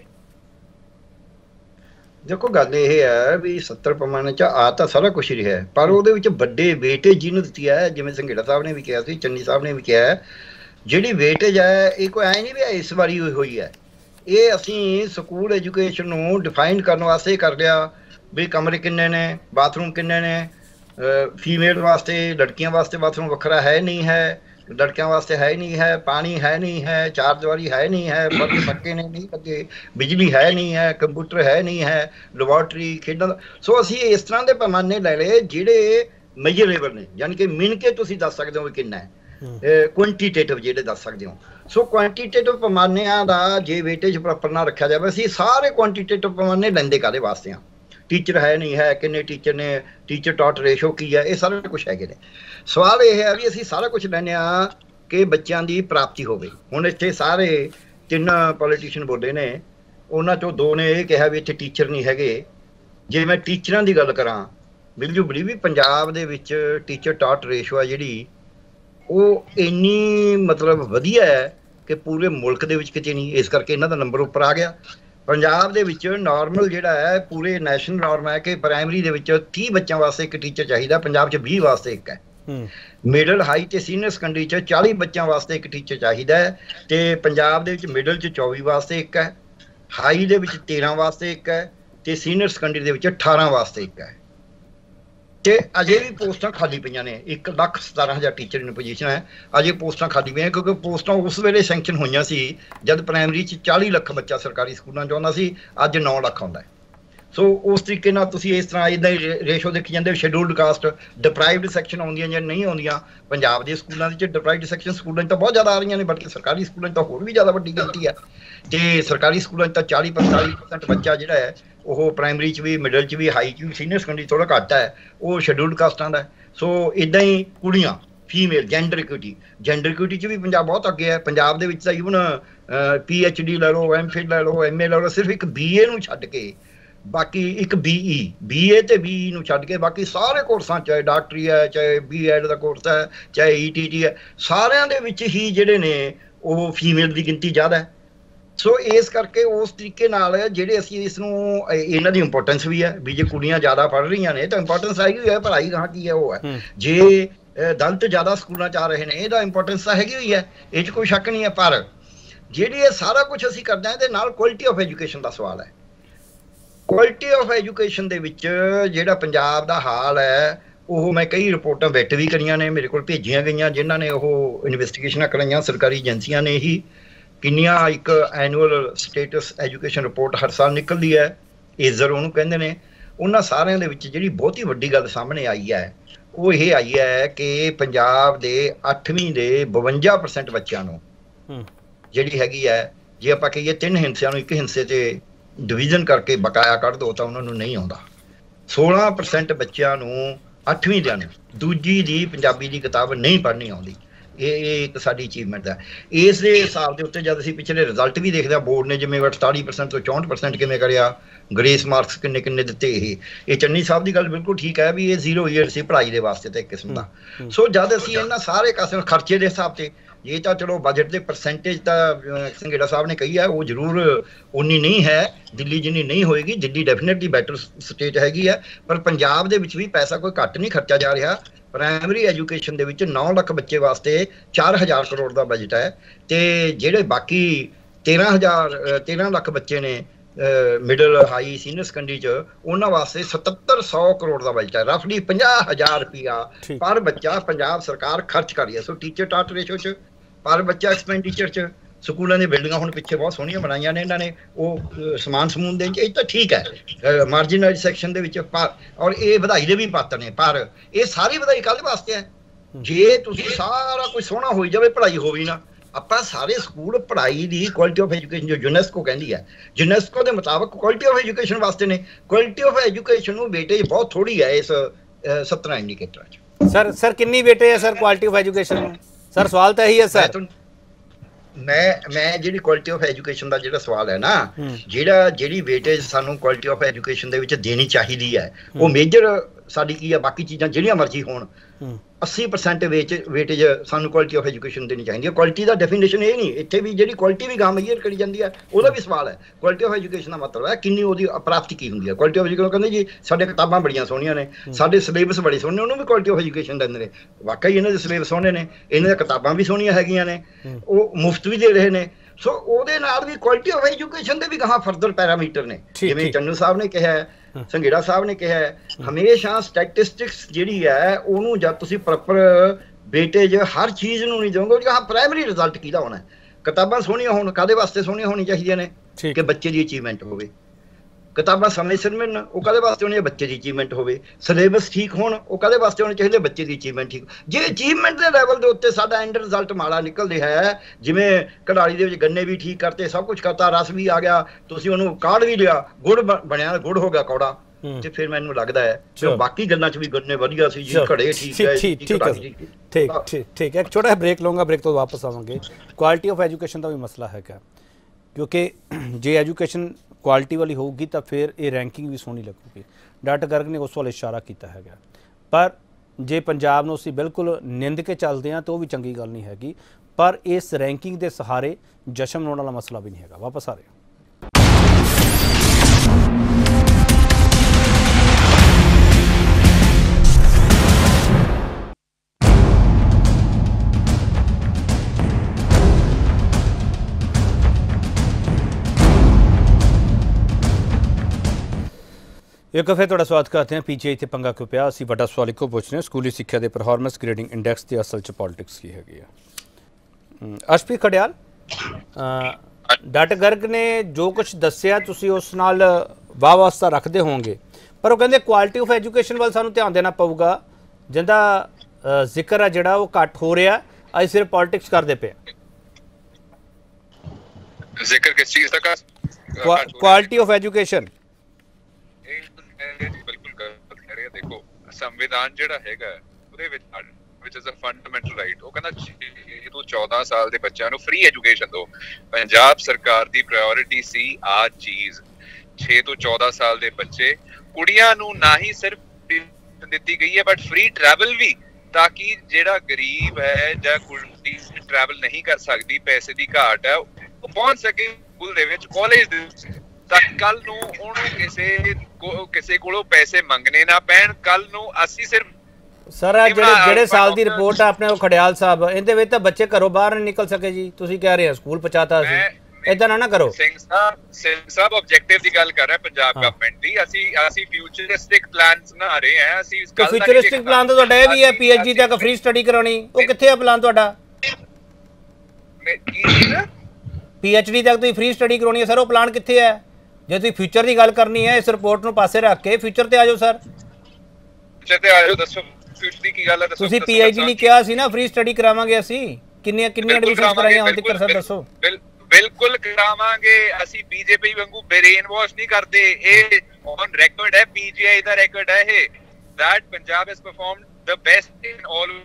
Speaker 5: ਦੇਖੋ ਗੱਲ ਇਹ ਹੈ ਵੀ 70 ਪੈਮਾਨੇ 'ਚ ਆ ਤਾਂ ਸਾਰਾ ਕੁਛ ਹੀ ਰਿਹਾ, ਪਰ ਉਹਦੇ ਵਿੱਚ ਵੱਡੇ ਵੇਟੇਜ ਜਿਹਨੂੰ ਦਿੱਤੀ ਹੈ, ਜਿਵੇਂ ਸੰਘੇੜਾ ਸਾਹਿਬ ਨੇ ਵੀ ਕਿਹਾ ਸੀ, ਚੰਨੀ ਸਾਹਿਬ ਨੇ ਵੀ ਕਿਹਾ, ਜਿਹੜੀ ਵੇਟੇਜ ਹੈ ਇਹ ਕੋਈ ਐਂ ਨਹੀਂ ਵੀ ਇਸ ਵਾਰੀ ਹੋਈ ਹੈ। ਇਹ ਅਸੀਂ ਸਕੂਲ ਐਜੂਕੇਸ਼ਨ ਨੂੰ ਡਿਫਾਈਨ ਕਰਨ ਵਾਸਤੇ ਕਰ ਲਿਆ ਵੀ ਕਮਰੇ ਕਿੰਨੇ ਨੇ, ਬਾਥਰੂਮ ਕਿੰਨੇ ਨੇ, ਫੀਮੇਲ ਵਾਸਤੇ ਲੜਕੀਆਂ ਵਾਸਤੇ ਬਾਥਰੂਮ ਵੱਖਰਾ ਹੈ ਨਹੀਂ ਹੈ, ਲੜਕਿਆਂ ਵਾਸਤੇ ਹੈ ਨਹੀਂ ਹੈ, ਪਾਣੀ ਹੈ ਨਹੀਂ ਹੈ, ਚਾਰ ਦੀਵਾਰੀ ਹੈ ਨਹੀਂ ਹੈ, ਪੱਕੇ ਨੇ ਨਹੀਂ ਲੱਗੇ, ਬਿਜਲੀ ਹੈ ਨਹੀਂ ਹੈ, ਕੰਪਿਊਟਰ ਹੈ ਨਹੀਂ ਹੈ, ਲੈਬੋਰਟਰੀ ਖੇਡਾਂ ਦਾ। ਸੋ ਅਸੀਂ ਇਸ ਤਰ੍ਹਾਂ ਦੇ ਪੈਮਾਨੇ ਲੈ ਲਏ ਜਿਹੜੇ ਮੈਜਰੇਬਲ ਨੇ, ਯਾਨੀ ਕਿ ਮਿਣ ਕੇ ਤੁਸੀਂ ਦੱਸ ਸਕਦੇ ਹੋ ਵੀ ਕਿੰਨਾ ਹੈ, ਕੁਆਂਟੀਟੇਟਿਵ ਜਿਹੜੇ ਦੱਸ ਸਕਦੇ ਹੋ। ਸੋ ਕੁਆਂਟੀਟੇਟਿਵ ਪੈਮਾਨਿਆਂ ਦਾ ਜੇ ਵੇਟੇਜ ਪ੍ਰੋਪਰ ਨਾ ਰੱਖਿਆ ਜਾਵੇ, ਅਸੀਂ ਸਾਰੇ ਕੁਆਂਟੀਟੇਟਿਵ ਪੈਮਾਨੇ ਲੈਂਦੇ ਕਾਹਦੇ ਵਾਸਤੇ ਆ? ਟੀਚਰ ਹੈ ਨਹੀਂ ਹੈ, ਕਿੰਨੇ ਟੀਚਰ ਨੇ, ਟੀਚਰ ਟਾਟ ਰੇਸ਼ੋ ਕੀ ਹੈ, ਇਹ ਸਾਰਾ ਕੁਛ ਹੈਗੇ ਨੇ। ਸਵਾਲ ਇਹ ਹੈ ਵੀ ਅਸੀਂ ਸਾਰਾ ਕੁਛ ਲੈਂਦੇ ਹਾਂ ਕਿ ਬੱਚਿਆਂ ਦੀ ਪ੍ਰਾਪਤੀ ਹੋਵੇ। ਹੁਣ ਇੱਥੇ ਸਾਰੇ 3 ਪੋਲੀਟੀਸ਼ੀਅਨ ਬੋਲੇ ਨੇ, ਉਹਨਾਂ 'ਚੋਂ 2 ਨੇ ਇਹ ਕਿਹਾ ਵੀ ਇੱਥੇ ਟੀਚਰ ਨਹੀਂ ਹੈਗੇ। ਜੇ ਮੈਂ ਟੀਚਰਾਂ ਦੀ ਗੱਲ ਕਰਾਂ, ਬਿਲਕੁਲ ਬਲੀ ਵੀ ਪੰਜਾਬ ਦੇ ਵਿੱਚ ਟੀਚਰ ਟਾਟ ਰੇਸ਼ੋ ਆ ਜਿਹੜੀ, ਉਹ ਇੰਨੀ ਮਤਲਬ ਵਧੀਆ ਹੈ ਕਿ ਪੂਰੇ ਮੁਲਕ ਦੇ ਵਿੱਚ ਕਿਤੇ ਨਹੀਂ, ਇਸ ਕਰਕੇ ਇਹਨਾਂ ਦਾ ਨੰਬਰ ਉੱਪਰ ਆ ਗਿਆ। ਪੰਜਾਬ ਦੇ ਵਿੱਚ ਨਾਰਮਲ ਜਿਹੜਾ ਹੈ, ਪੂਰੇ ਨੈਸ਼ਨਲ ਨਾਰਮ ਹੈ ਕਿ ਪ੍ਰਾਇਮਰੀ ਦੇ ਵਿੱਚ 30 ਬੱਚਿਆਂ ਵਾਸਤੇ ਇੱਕ ਟੀਚਰ ਚਾਹੀਦਾ, ਪੰਜਾਬ 'ਚ 20 ਵਾਸਤੇ ਇੱਕ ਹੈ। ਮਿਡਲ ਹਾਈ ਤੇ ਸੀਨੀਅਰ ਸੈਕੰਡਰੀ 'ਚ 40 ਬੱਚਿਆਂ ਵਾਸਤੇ ਇੱਕ ਟੀਚਰ ਚਾਹੀਦਾ ਹੈ, ਤੇ ਪੰਜਾਬ ਦੇ ਵਿੱਚ ਮਿਡਲ 'ਚ 24 ਵਾਸਤੇ ਇੱਕ ਹੈ, ਹਾਈ ਦੇ ਵਿੱਚ 13 ਵਾਸਤੇ ਇੱਕ ਹੈ, ਤੇ ਸੀਨੀਅਰ ਸੈਕੰਡਰੀ ਦੇ ਵਿੱਚ 18 ਵਾਸਤੇ ਇੱਕ ਹੈ। ਤੇ ਅਜੇ ਵੀ ਪੋਸਟਾਂ ਖਾਲੀ ਪਈਆਂ ਨੇ, 1,17,000 ਟੀਚਰ ਇਨ ਪੋਜੀਸ਼ਨ ਹੈ, ਅਜੇ ਪੋਸਟਾਂ ਖਾਲੀ ਪਈਆਂ, ਕਿਉਂਕਿ ਪੋਸਟਾਂ ਉਸ ਵੇਲੇ ਸੈਂਕਸ਼ਨ ਹੋਈਆਂ ਸੀ ਜਦ ਪ੍ਰਾਇਮਰੀ 'ਚ 40 ਲੱਖ ਬੱਚਾ ਸਰਕਾਰੀ ਸਕੂਲਾਂ 'ਚ ਆਉਂਦਾ ਸੀ, ਅੱਜ 9 ਲੱਖ ਆਉਂਦਾ। ਸੋ ਉਸ ਤਰੀਕੇ ਨਾਲ ਤੁਸੀਂ ਇਸ ਤਰ੍ਹਾਂ ਇੱਦਾਂ ਹੀ ਰੇਸ਼ੋ ਦੇਖੀ ਜਾਂਦੇ। ਸ਼ੈਡਿਊਲਡ ਕਾਸਟ, ਡਿਪਰਾਈਵਡ ਸੈਕਸ਼ਨ ਆਉਂਦੀਆਂ ਜਾਂ ਨਹੀਂ ਆਉਂਦੀਆਂ ਪੰਜਾਬ ਦੇ ਸਕੂਲਾਂ ਦੇ 'ਚ। ਡਿਪਰਾਈਵਡ ਸੈਕਸ਼ਨ ਸਕੂਲਾਂ 'ਚ ਤਾਂ ਬਹੁਤ ਜ਼ਿਆਦਾ ਆ ਰਹੀਆਂ ਨੇ, ਬਲਕਿ ਸਰਕਾਰੀ ਸਕੂਲਾਂ 'ਚ ਤਾਂ ਹੋਰ ਵੀ ਜ਼ਿਆਦਾ ਵੱਡੀ ਗਿਣਤੀ ਹੈ। ਤੇ ਸਰਕਾਰੀ ਸਕੂਲਾਂ 'ਚ ਤਾਂ 40-45% ਬੱਚਾ ਜਿਹੜਾ ਹੈ ਉਹ ਪ੍ਰਾਇਮਰੀ 'ਚ ਵੀ, ਮਿਡਲ 'ਚ ਵੀ, ਹਾਈ 'ਚ ਵੀ, ਸੀਨੀਅਰ ਸੈਕੰਡਰੀ ਥੋੜ੍ਹਾ ਘੱਟ ਹੈ, ਉਹ ਸ਼ੈਡਿਊਲਡ ਕਾਸਟਾਂ ਦਾ। ਸੋ ਇੱਦਾਂ ਹੀ ਕੁੜੀਆਂ, ਫੀਮੇਲ, ਜੈਂਡਰ ਇਕੁਇਟੀ 'ਚ ਵੀ ਪੰਜਾਬ ਬਹੁਤ ਅੱਗੇ ਹੈ। ਪੰਜਾਬ ਦੇ ਵਿੱਚ ਤਾਂ ਈਵਨ PhD ਲੈ ਲਓ, MPhil ਲੈ ਲਓ, MA ਲੈ ਲਓ, ਸਿਰਫ ਇੱਕ BA ਨੂੰ ਛੱਡ ਕੇ ਬਾਕੀ, ਇੱਕ BA ਤੇ BE ਨੂੰ ਛੱਡ ਕੇ ਬਾਕੀ ਸਾਰੇ ਕੋਰਸਾਂ, ਚਾਹੇ ਡਾਕਟਰੀ ਹੈ, ਚਾਹੇ B.Ed ਦਾ ਕੋਰਸ ਹੈ, ਚਾਹੇ ETT ਹੈ, ਸਾਰਿਆਂ ਦੇ ਵਿੱਚ ਹੀ ਜਿਹੜੇ ਨੇ ਉਹ ਫੀਮੇਲ ਦੀ ਗਿਣਤੀ ਜ਼ਿਆਦਾ ਹੈ। ਸੋ ਇਸ ਕਰਕੇ ਉਸ ਤਰੀਕੇ ਨਾਲ ਜਿਹੜੇ ਅਸੀਂ ਇਸ ਨੂੰ, ਇਹਨਾਂ ਦੀ ਇੰਪੋਰਟੈਂਸ ਵੀ ਹੈ ਵੀ ਜੇ ਕੁੜੀਆਂ ਜ਼ਿਆਦਾ ਪੜ੍ਹ ਰਹੀਆਂ ਨੇ ਤਾਂ ਇੰਪੋਰਟੈਂਸ ਆਈ ਹੋਈ ਹੈ, ਪੜ੍ਹਾਈ ਕਹਾਂ ਕੀ ਹੈ ਉਹ ਹੈ। ਜੇ ਦਲਿਤ ਜ਼ਿਆਦਾ ਸਕੂਲਾਂ 'ਚ ਆ ਰਹੇ ਨੇ, ਇਹਦਾ ਇੰਪੋਰਟੈਂਸ ਤਾਂ ਹੈਗੀ ਹੋਈ ਹੈ, ਇਹ 'ਚ ਕੋਈ ਸ਼ੱਕ ਨਹੀਂ ਹੈ। ਪਰ ਜਿਹੜੀ ਇਹ ਸਾਰਾ ਕੁਛ ਅਸੀਂ ਕਰਦੇ ਹਾਂ, ਇਹਦੇ ਨਾਲ ਕੁਆਲਿਟੀ ਆਫ ਐਜੂਕੇਸ਼ਨ ਦਾ ਸਵਾਲ ਹੈ। ਕੁਆਲਿਟੀ ਆਫ ਐਜੂਕੇਸ਼ਨ ਦੇ ਵਿੱਚ ਜਿਹੜਾ ਪੰਜਾਬ ਦਾ ਹਾਲ ਹੈ, ਉਹ ਮੈਂ ਕਈ ਰਿਪੋਰਟਾਂ ਵੈਟ ਵੀ ਕਰੀਆਂ ਨੇ, ਮੇਰੇ ਕੋਲ ਭੇਜੀਆਂ ਗਈਆਂ, ਜਿਨ੍ਹਾਂ ਨੇ ਉਹ ਇਨਵੈਸਟੀਗੇਸ਼ਨਾਂ ਕਰਾਈਆਂ ਸਰਕਾਰੀ ਏਜੰਸੀਆਂ ਨੇ ਹੀ। ਕਿੰਨੀਆਂ, ਇੱਕ ਐਨੂਅਲ ਸਟੇਟਸ ਐਜੂਕੇਸ਼ਨ ਰਿਪੋਰਟ ਹਰ ਸਾਲ ਨਿਕਲਦੀ ਹੈ, ਏਜ਼ਰ ਉਹਨੂੰ ਕਹਿੰਦੇ ਨੇ। ਉਹਨਾਂ ਸਾਰਿਆਂ ਦੇ ਵਿੱਚ ਜਿਹੜੀ ਬਹੁਤੀ ਵੱਡੀ ਗੱਲ ਸਾਹਮਣੇ ਆਈ ਹੈ ਉਹ ਇਹ ਆਈ ਹੈ ਕਿ ਪੰਜਾਬ ਦੇ 8ਵੀਂ ਦੇ 52% ਬੱਚਿਆਂ ਨੂੰ ਜਿਹੜੀ ਹੈਗੀ ਹੈ, ਜੇ ਆਪਾਂ ਕਹੀਏ 3 ਹਿੱਸਿਆਂ ਨੂੰ ਇੱਕ ਹਿੱਸੇ 'ਤੇ ਡਿਵੀਜ਼ਨ ਕਰਕੇ ਬਕਾਇਆ ਕੱਢ ਦੋ ਤਾਂ ਉਹਨਾਂ ਨੂੰ ਨਹੀਂ ਆਉਂਦਾ। 16% ਬੱਚਿਆਂ ਨੂੰ 8ਵੀਂ ਦਿਆਂ ਨੂੰ ਦੂਜੀ ਦੀ ਪੰਜਾਬੀ ਦੀ ਕਿਤਾਬ ਨਹੀਂ ਪੜ੍ਹਨੀ ਆਉਂਦੀ। ਇਹ ਇੱਕ ਸਾਡੀ ਅਚੀਵਮੈਂਟ ਹੈ। ਇਸ ਦੇ ਹਿਸਾਬ ਦੇ ਉੱਤੇ ਜਦ ਅਸੀਂ ਪਿਛਲੇ ਰਿਜ਼ਲਟ ਵੀ ਦੇਖਦੇ ਹਾਂ, ਬੋਰਡ ਨੇ ਜਿਵੇਂ 48% ਤੋਂ 64% ਕਿਵੇਂ ਕਰਿਆ, ਗ੍ਰੇਸ ਮਾਰਕਸ ਕਿੰਨੇ ਦਿੱਤੇ। ਇਹ ਚੰਨੀ ਸਾਹਿਬ ਦੀ ਗੱਲ ਬਿਲਕੁਲ ਠੀਕ ਹੈ ਵੀ ਇਹ 0 ਈਅਰ ਸੀ ਪੜ੍ਹਾਈ ਦੇ ਵਾਸਤੇ ਤਾਂ ਇੱਕ ਕਿਸਮ ਦਾ। ਸੋ ਜਦ ਅਸੀਂ ਇਹਨਾਂ ਸਾਰੇ ਕਾਸੇ ਖਰਚੇ ਦੇ ਹਿਸਾਬ 'ਤੇ, ਇਹ ਤਾਂ ਚਲੋ ਬਜਟ ਦੇ ਪਰਸੈਂਟੇਜ ਤਾਂ ਸੰਘੇੜਾ ਸਾਹਿਬ ਨੇ ਕਹੀ ਹੈ ਉਹ ਜ਼ਰੂਰ ਉਨੀ ਨਹੀਂ ਹੈ, ਦਿੱਲੀ ਜਿੰਨੀ ਨਹੀਂ ਹੋਏਗੀ। ਦਿੱਲੀ ਡੈਫੀਨੇਟਲੀ ਬੈਟਰ ਸਟੇਟ ਹੈਗੀ ਹੈ, ਪਰ ਪੰਜਾਬ ਦੇ ਵਿੱਚ ਵੀ ਪੈਸਾ ਕੋਈ ਘੱਟ ਨਹੀਂ ਖਰਚਾ ਜਾ ਰਿਹਾ। ਪ੍ਰਾਇਮਰੀ ਐਜੂਕੇਸ਼ਨ ਦੇ ਵਿੱਚ 9 ਲੱਖ ਬੱਚੇ ਵਾਸਤੇ 4000 ਕਰੋੜ ਦਾ ਬਜਟ ਹੈ, ਤੇ ਜਿਹੜੇ ਬਾਕੀ 13 ਲੱਖ ਬੱਚੇ ਨੇ ਮਿਡਲ, ਹਾਈ, ਸੀਨੀਅਰ ਸੈਕੰਡਰੀ 'ਚ, ਉਹਨਾਂ ਵਾਸਤੇ 7700 ਕਰੋੜ ਦਾ ਬਜਟ ਹੈ। ਰਫਲੀ 50,000 ਰੁਪਇਆ ਪਰ ਬੱਚਾ ਪੰਜਾਬ ਸਰਕਾਰ ਖਰਚ ਕਰ ਰਹੀ ਹੈ। ਸੋ ਟੀਚਰ ਟਾਟ ਰੇਸ਼ੋ 'ਚ ਪਰ ਬੱਚਾ ਐਕਸਪੈਂਡੀਚਰ 'ਚ ਸਕੂਲਾਂ ਦੀਆਂ ਬਿਲਡਿੰਗਾਂ ਹੁਣ ਪਿੱਛੇ ਬਹੁਤ ਸੋਹਣੀਆਂ ਬਣਾਈਆਂ ਨੇ ਇਹਨਾਂ ਨੇ, ਉਹ ਸਮਾਨ ਸਮੂਨ ਦੇ ਇਹ ਤਾਂ ਠੀਕ ਹੈ ਮਾਰਜਨਲਾਈਜ਼ ਸੈਕਸ਼ਨ ਦੇ ਵਿੱਚ, ਔਰ ਇਹ ਵਧਾਈ ਦੇ ਵੀ ਪਾਤਰ ਨੇ, ਪਰ ਇਹ ਸਾਰੀ ਵਧਾਈ ਕਾਹਦੇ ਵਾਸਤੇ ਹੈ? ਜੇ ਤੁਸੀਂ ਸਾਰਾ ਕੁਝ ਸੋਹਣਾ ਹੋਈ ਜਾਵੇ, ਪੜ੍ਹਾਈ ਹੋਵੇ ਨਾ। ਆਪਾਂ ਸਾਰੇ ਸਕੂਲ ਪੜ੍ਹਾਈ ਦੀ ਕੁਆਲਿਟੀ ਆਫ ਐਜੂਕੇਸ਼ਨ ਜੋ ਯੂਨੈਸਕੋ ਕਹਿੰਦੀ ਹੈ, ਯੂਨੈਸਕੋ ਦੇ ਮੁਤਾਬਕ ਕੁਆਲਿਟੀ ਆਫ ਐਜੂਕੇਸ਼ਨ ਵਾਸਤੇ ਨੇ। ਕੁਆਲਿਟੀ ਆਫ ਐਜੂਕੇਸ਼ਨ ਨੂੰ ਵੇਟੇਜ ਬਹੁਤ ਥੋੜੀ ਹੈ ਇਸ 17 ਇੰਡੀਕੇਟਰਾਂ 'ਚ।
Speaker 1: ਸਰ ਕਿੰਨੀ ਵੇਟੇਜ ਹੈ ਸਰ ਕੁਆਲਿਟੀ ਆਫ ਐਜੂਕੇਸ਼ਨ ਨੂੰ? ਸਰ ਸਵਾਲ ਤਾਂ ਇਹੀ ਹੈ ਸਰ।
Speaker 5: ਮੈਂ ਜਿਹੜੀ ਕੁਆਲਿਟੀ ਆਫ ਐਜੂਕੇਸ਼ਨ ਦਾ ਜਿਹੜਾ ਸਵਾਲ ਹੈ ਨਾ, ਜਿਹੜੀ ਵੇਟੇਜ ਸਾਨੂੰ ਕੁਆਲਿਟੀ ਆਫ ਐਜੂਕੇਸ਼ਨ ਦੇ ਵਿੱਚ ਦੇਣੀ ਚਾਹੀਦੀ ਹੈ, ਉਹ ਮੇਜਰ ਸਾਡੀ ਕੀ ਹੈ? ਬਾਕੀ ਚੀਜ਼ਾਂ ਜਿਹੜੀਆਂ ਮਰਜ਼ੀ ਹੋਣ, 80% ਵੇਟੇਜ ਸਾਨੂੰ ਕੁਆਲਿਟੀ ਆਫ ਐਜੂਕੇਸ਼ਨ ਦੇਣੀ ਚਾਹੀਦੀ ਹੈ। ਕੁਆਲਿਟੀ ਦਾ ਡੈਫੀਨੇਸ਼ਨ ਇਹ ਨਹੀਂ, ਇੱਥੇ ਵੀ ਜਿਹੜੀ ਕੁਆਲਿਟੀ ਵੀ ਗਾਂ ਮੇਜਰ ਕਰੀ ਜਾਂਦੀ ਹੈ, ਉਹਦਾ ਵੀ ਸਵਾਲ ਹੈ। ਕੁਆਲਿਟੀ ਆਫ ਐਜੂਕੇਸ਼ਨ ਦਾ ਮਤਲਬ ਹੈ ਕਿੰਨੀ ਉਹਦੀ ਪ੍ਰਾਪਤੀ ਕੀ ਹੁੰਦੀ ਹੈ। ਕੁਆਲਿਟੀ ਆਫ ਐਜੂਕੇਸ਼ਨ ਕਹਿੰਦੇ ਜੀ ਸਾਡੇ ਕਿਤਾਬਾਂ ਬੜੀਆਂ ਸੋਹਣੀਆਂ ਨੇ, ਸਾਡੇ ਸਿਲੇਬਸ ਬੜੇ ਸੋਹਣੇ, ਉਹਨੂੰ ਵੀ ਕੁਆਲਿਟੀ ਆਫ ਐਜੂਕੇਸ਼ਨ ਦਿੰਦੇ ਨੇ। ਵਾਕਈ ਇਹਨਾਂ ਦੇ ਸਿਲੇਬਸ ਸੋਹਣੇ ਨੇ, ਇਹਨਾਂ ਦੀਆਂ ਕਿਤਾਬਾਂ ਵੀ ਸੋਹਣੀਆਂ ਹੈਗੀਆਂ ਨੇ, ਉਹ ਮੁਫਤ ਵੀ ਦੇ ਰਹੇ ਨੇ। ਸੋ ਉਹਦੇ ਨਾਲ ਵੀ ਕੁਆਲਿਟੀ ਆਫ ਐਜੂਕੇਸ਼ਨ ਦੇ ਵੀ ਗਾਹਾਂ ਫਰਦਰ ਪੈਰਾਮੀਟਰ ਨੇ, ਜਿਵੇਂ ਚੰਨੂ ਸਾਹਿਬ ਨੇ ਕਿਹਾ, ਸੰਘੇੜਾ ਸਾਹਿਬ ਨੇ ਕਿਹਾ, ਹਮੇਸ਼ਾ ਸਟੈਟਿਸਟਿਕਸ ਜਿਹੜੀ ਹੈ ਉਹਨੂੰ ਜਦ ਤੁਸੀਂ ਪ੍ਰੋਪਰ ਵੇਟੇਜ ਹਰ ਚੀਜ਼ ਨੂੰ ਨਹੀਂ ਦੋਗੇ, ਹਾਂ ਪ੍ਰਾਇਮਰੀ ਰਿਜ਼ਲਟ ਕਿਹਦਾ ਹੋਣਾ। ਕਿਤਾਬਾਂ ਸੋਹਣੀਆਂ ਹੋਣ, ਕਾਹਦੇ ਵਾਸਤੇ ਸੋਹਣੀਆਂ ਹੋਣੀਆਂ ਚਾਹੀਦੀਆਂ ਨੇ? ਕਿ ਬੱਚੇ ਦੀ ਅਚੀਵਮੈਂਟ ਹੋਵੇ। ਕਿਤਾਬਾਂ ਸਮੇਂ ਸਿਰ ਮਿਲਣ, ਉਹ ਕਾਹਦੇ ਵਾਸਤੇ ਹੋਣੀ ਹੈ? ਬੱਚੇ ਦੀ ਅਚੀਵਮੈਂਟ ਹੋਵੇ। ਸਿਲੇਬਸ ਠੀਕ ਹੋਣ, ਉਹ ਕਾਹਦੇ ਵਾਸਤੇ ਹੋਣੇ ਚਾਹੀਦੇ? ਬੱਚੇ ਦੀ ਅਚੀਵਮੈਂਟ ਠੀਕ। ਜੇ ਅਚੀਵਮੈਂਟ ਦੇ ਲੈਵਲ ਦੇ ਉੱਤੇ ਸਾਡਾ ਐਂਡ ਰਿਜ਼ਲਟ ਮਾੜਾ ਨਿਕਲਦੇ ਹੈ, ਜਿਵੇਂ ਕਢਾਲੀ ਦੇ ਵਿੱਚ ਗੰਨੇ ਵੀ ਠੀਕ ਕਰਤੇ, ਸਭ ਕੁਝ ਕਰਤਾ, ਰਸ ਵੀ ਆ ਗਿਆ, ਤੁਸੀਂ ਉਹਨੂੰ ਕਾੜ ਵੀ ਲਿਆ, ਗੁੜ ਬਣਿਆ, ਗੁੜ ਹੋ ਗਿਆ ਕੌੜਾ, ਤੇ ਫਿਰ ਮੈਨੂੰ ਲੱਗਦਾ ਹੈ ਕਿ ਬਾਕੀ ਗੱਲਾਂ 'ਚ ਵੀ ਗੰਨੇ ਵਧੀਆ ਸੀ ਜੀ, ਘੜੇ ਠੀਕ ਹੈ।
Speaker 1: ਠੀਕ ਹੈ, ਇੱਕ ਛੋਟਾ ਜਿਹਾ ਬ੍ਰੇਕ ਲਵਾਂਗਾ, ਬ੍ਰੇਕ ਤੋਂ ਵਾਪਸ ਆਵਾਂਗੇ। ਕੁਆਲਿਟੀ ਆਫ ਐਜੂਕੇਸ਼ਨ ਦਾ ਵੀ ਮਸਲਾ ਹੈਗਾ, ਕਿਉਂਕਿ ਜੇ ਐਜੂਕੇਸ਼ਨ ਕੁਆਲਿਟੀ ਵਾਲੀ ਹੋਊਗੀ ਤਾਂ ਫਿਰ ਇਹ ਰੈਂਕਿੰਗ ਵੀ ਸੋਹਣੀ ਲੱਗੂਗੀ। ਡਾਕਟਰ ਗਰਗ ਨੇ ਉਸ ਵੱਲ ਇਸ਼ਾਰਾ ਕੀਤਾ ਹੈਗਾ, ਪਰ ਜੇ ਪੰਜਾਬ ਨੂੰ ਅਸੀਂ ਬਿਲਕੁਲ ਨਿੰਦ ਕੇ ਚੱਲਦੇ ਹਾਂ ਤਾਂ ਉਹ ਵੀ ਚੰਗੀ ਗੱਲ ਨਹੀਂ ਹੈਗੀ। ਪਰ ਇਸ ਰੈਂਕਿੰਗ ਦੇ ਸਹਾਰੇ ਜਸ਼ਨ ਮਨਾਉਣ ਵਾਲਾ ਮਸਲਾ ਵੀ ਨਹੀਂ ਹੈਗਾ। ਵਾਪਸ ਆ ਰਹੇ ਹਾਂ। एक फिर थोड़ा स्वागत करते हैं। पीछे इतने पंगा क्यों पिया, असी बड़ा सवाल एक पूछ रहे हैं, स्कूली शिक्षा के परफॉर्मेंस ग्रेडिंग इंडेक्स की असल च पॉलिटिक्स की हैगी है। अर्शप्रीत खडियाल, डॉक्टर गर्ग ने जो कुछ दसिया तुसी उस नाल वाह वास्ता रखते होंगे, पर वो कहते क्वालिटी ऑफ एजुकेशन वाल सानू ध्यान देना पऊगा, जिंदा जिक्र है जिहड़ा वो घट हो रहा, असीं सिर्फ पॉलिटिक्स करते पे।
Speaker 3: जिक्र किस चीज़ का?
Speaker 1: Quality of education.
Speaker 3: बिल्कुल गलत कह रहे हैं। देखो संविधान जिहड़ा हैगा ਉਹਦੇ ਵਿੱਚ which is a fundamental right, ਉਹ ਕਹਿੰਦਾ 6 ਤੋਂ 14 ਸਾਲ ਦੇ ਬੱਚਿਆਂ ਨੂੰ ਫ੍ਰੀ ਐਜੂਕੇਸ਼ਨ ਦਿਓ। ਪੰਜਾਬ ਸਰਕਾਰ ਦੀ ਪ੍ਰਾਇੋਰਿਟੀ ਸੀ ਆ ਚੀਜ਼, 6 ਤੋਂ 14 ਸਾਲ ਦੇ ਬੱਚੇ, ਕੁੜੀਆਂ ਨੂੰ ਨਾ ਹੀ ਸਿਰਫ ਦਿੱਤੀ ਗਈ ਹੈ ਬਟ ਫ੍ਰੀ ਟਰੈਵਲ ਵੀ, ਤਾਂ ਕਿ ਜਿਹੜਾ ਗਰੀਬ ਹੈ ਜਾਂ ਕੁੜੀ ਟਰੈਵਲ ਨਹੀਂ ਕਰ ਸਕਦੀ, ਪੈਸੇ ਦੀ ਘਾਟ ਹੈ, ਉਹ ਪਹੁੰਚ ਸਕੇ ਸਕੂਲ ਦੇ ਵਿੱਚ, ਕਾਲਜ ਦੇ ਵਿੱਚ, ਤਾਂ ਕੱਲ ਨੂੰ ਉਹਨੂੰ ਕਿਸੇ ਕੋਲੋਂ ਪੈਸੇ ਮੰਗਣੇ ਨਾ ਪੈਣ। ਕੱਲ ਨੂੰ ਅਸੀਂ ਸਿਰਫ
Speaker 1: ਸਰ ਜਿਹੜੇ ਸਾਲ ਦੀ ਰਿਪੋਰਟ ਆ ਆਪਣੇ ਉਹ ਖੜਿਆਲ ਸਾਹਿਬ, ਇਹਦੇ ਵਿੱਚ ਤਾਂ ਬੱਚੇ ਘਰੋਂ ਬਾਹਰ ਨਹੀਂ ਨਿਕਲ ਸਕੇ ਜੀ। ਤੁਸੀਂ ਕਹਿ ਰਹੇ ਹੋ ਸਕੂਲ ਪਹੁੰਚਾਤਾ ਸੀ, ਇਦਾਂ ਨਾ ਕਰੋ।
Speaker 3: ਸਿੰਘ ਸਾਹਿਬ ਆਬਜੈਕਟਿਵ ਦੀ ਗੱਲ ਕਰ ਰਿਹਾ ਪੰਜਾਬ ਗਵਰਨਮੈਂਟ ਦੀ। ਅਸੀਂ ਫਿਊਚਰਿਸਟਿਕ ਪਲਾਨਸ ਬਣਾ ਰਹੇ ਹਾਂ। ਅਸੀਂ
Speaker 1: ਫਿਊਚਰਿਸਟਿਕ ਪਲਾਨ ਤਾਂ ਤੁਹਾਡਾ ਇਹ ਵੀ ਹੈ PhD ਤੱਕ ਫ੍ਰੀ ਸਟੱਡੀ ਕਰਾਉਣੀ, ਉਹ ਕਿੱਥੇ ਆ ਪਲਾਨ ਤੁਹਾਡਾ?
Speaker 3: ਕੀ ਚੀਜ਼?
Speaker 1: PhD ਤੱਕ ਤੁਸੀਂ ਫ੍ਰੀ ਸਟੱਡੀ ਕਰਾਉਣੀ ਹੈ ਸਰ, ਉਹ ਪਲਾਨ ਕਿੱਥੇ ਹੈ? ਜੇ ਤੁਸੀਂ ਫਿਊਚਰ ਦੀ ਗੱਲ ਕਰਨੀ ਹੈ, ਇਸ ਰਿਪੋਰਟ ਨੂੰ ਪਾਸੇ ਰੱਖ ਕੇ ਫਿਊਚਰ ਤੇ ਆ ਜਾਓ ਸਰ।
Speaker 3: ਫਿਊਚਰ ਤੇ ਆ ਜਾਓ, ਦੱਸੋ ਫਿਊਚਰ ਦੀ ਕੀ ਗੱਲ ਹੈ? ਦੱਸੋ।
Speaker 1: ਤੁਸੀਂ PhD ਲਈ ਕਿਹਾ ਸੀ ਨਾ ਫ੍ਰੀ ਸਟੱਡੀ ਕਰਾਵਾਂਗੇ ਅਸੀਂ, ਕਿੰਨੀਆਂ ਐਡਮਿਸ਼ਨਸ ਕਰਾਈਆਂ ਹੁਣ ਤੱਕ ਸਰ, ਦੱਸੋ।
Speaker 3: ਬਿਲਕੁਲ ਕਰਾਵਾਂਗੇ ਅਸੀਂ, ਬੀਜੇਪੀ ਵਾਂਗੂ ਬ੍ਰੇਨ ਵਾਸ਼ ਨਹੀਂ ਕਰਦੇ। ਇਹ ਔਨ ਰੈਕੋਰਡ ਹੈ, PGI ਦਾ ਰੈਕੋਰਡ ਹੈ ਇਹ, that Punjab has performed the best in all।